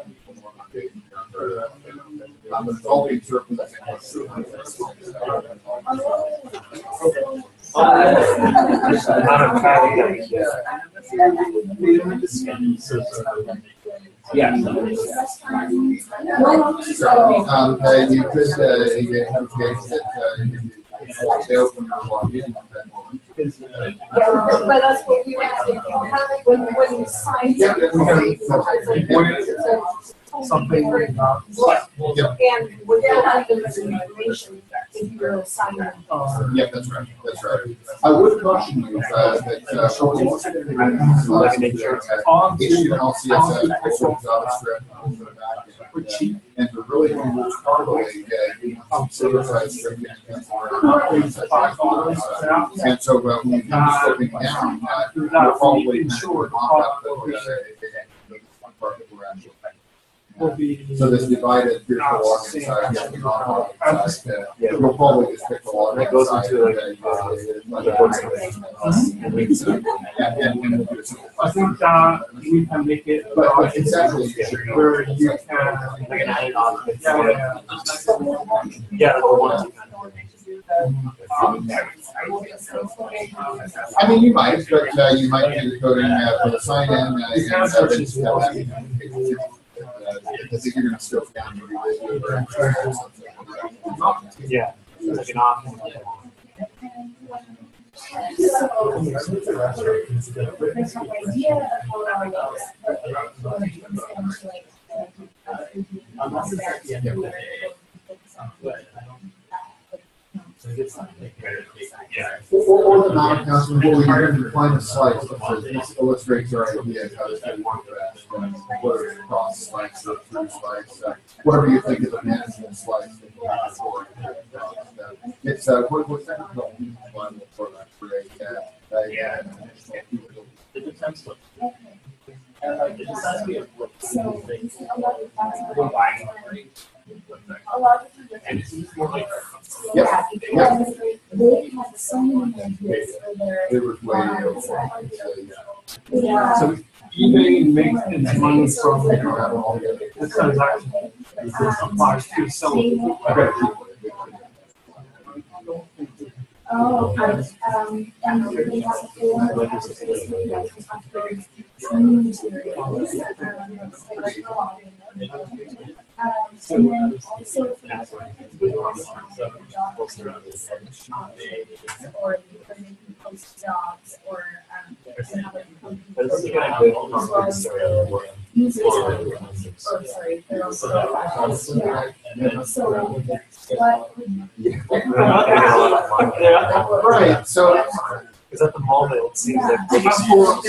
but it's all being served with yeah. you could have a page that they open your login at that moment. But that's what we when you sign Something like and without having the information if you're signing. Yeah, that's right. That's right. I would caution you that HTML, CSS, JavaScript, and to really move properly, server-side scripting and so when you come slipping down, you're probably ensure so this divided, here's the login side, here's the non-login side. You'll probably just pick the login That goes side. into I think we can make it But conceptually, where you can like an added on. yeah. Yeah, the ones. I mean, you might, but you might do the coding for the sign-in. I think you're going to scope down maybe Yeah, like an option. or the non-accountant will even define a slice that says illustrates our idea of how this can work best, whether it's cross slice or through slice, whatever you think is a management slice. It's what's that called? For that create The defense look. A lot of And it's more like yeah, because they have so many ideas for their it was way yeah. So eBay makes its money from the transaction. It applies to seller. Oh, and they have a form of and then also or making post jobs or another sorry, they're also so right. So because at the moment it seems like they just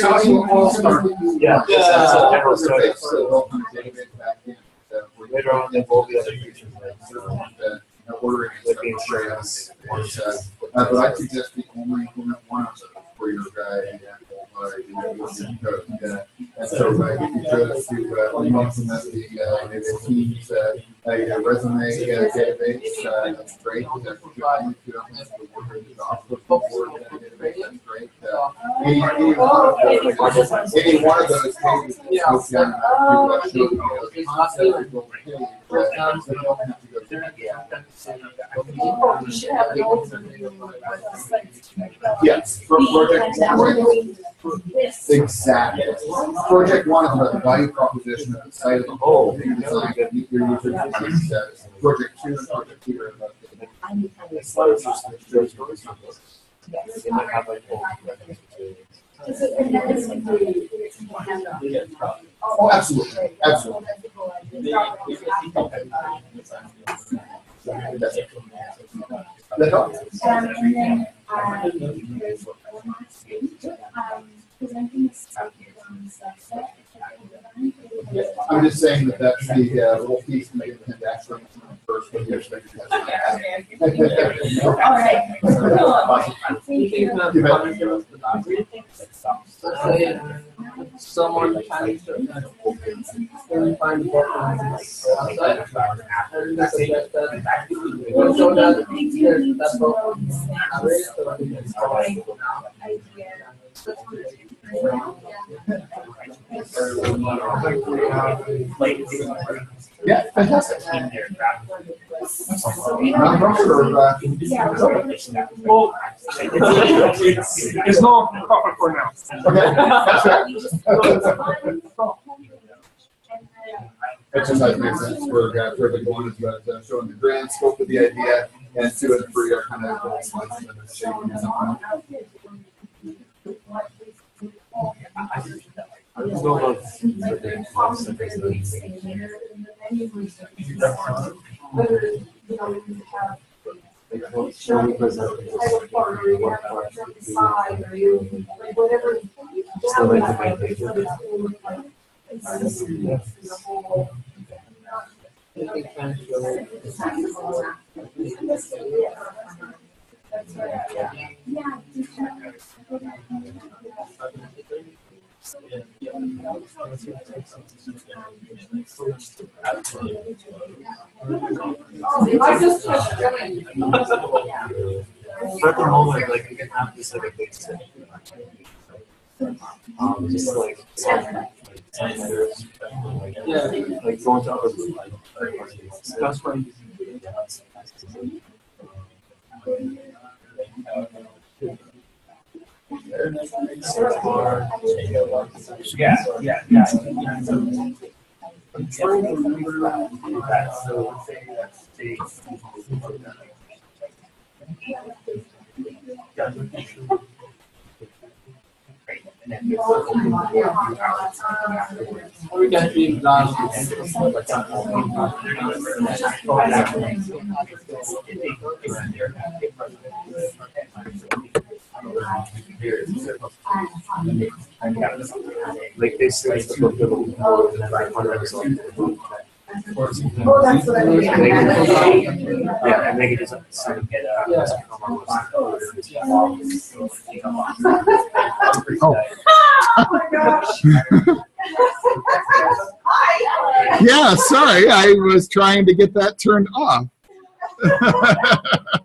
yeah, that's a general study. So Later on, there will be other features ordering like the insurance. but I suggest you only implement one of them for your guy. And so if you go to implement the team's resume database, that's great. That's great. Any one of those pages goes down yes, for project exactly. Project one is about the value proposition of the site as a whole. Being designed to meet your user needs. Project two and project three are about They might have like oh, absolutely, absolutely. That helps. And then, there's one last thing, presenting a subject on the subset. I'm just saying that that's the little piece that you can actually first. All right. Thank you. Let's say someone trying to find the book on the outside. And they suggest that we'll show that there's that book already, so I can install it Yeah, fantastic. Well, it's not proper for now. Okay, that's right. Exercise makes sense for everybody one is about showing the grand scope of the idea, and 2 and 3 are kind of slides and shaping or something. For the moment, like, we can have this like a big set. Just like, like going to other like, That's right. Yeah. I'm trying to remember that. So We can be last. like this, like the book that will be more than 500 episodes. Oh, that's what I mean. Yeah, and they can just sort of get Oh my gosh. Yeah, sorry, I was trying to get that turned off.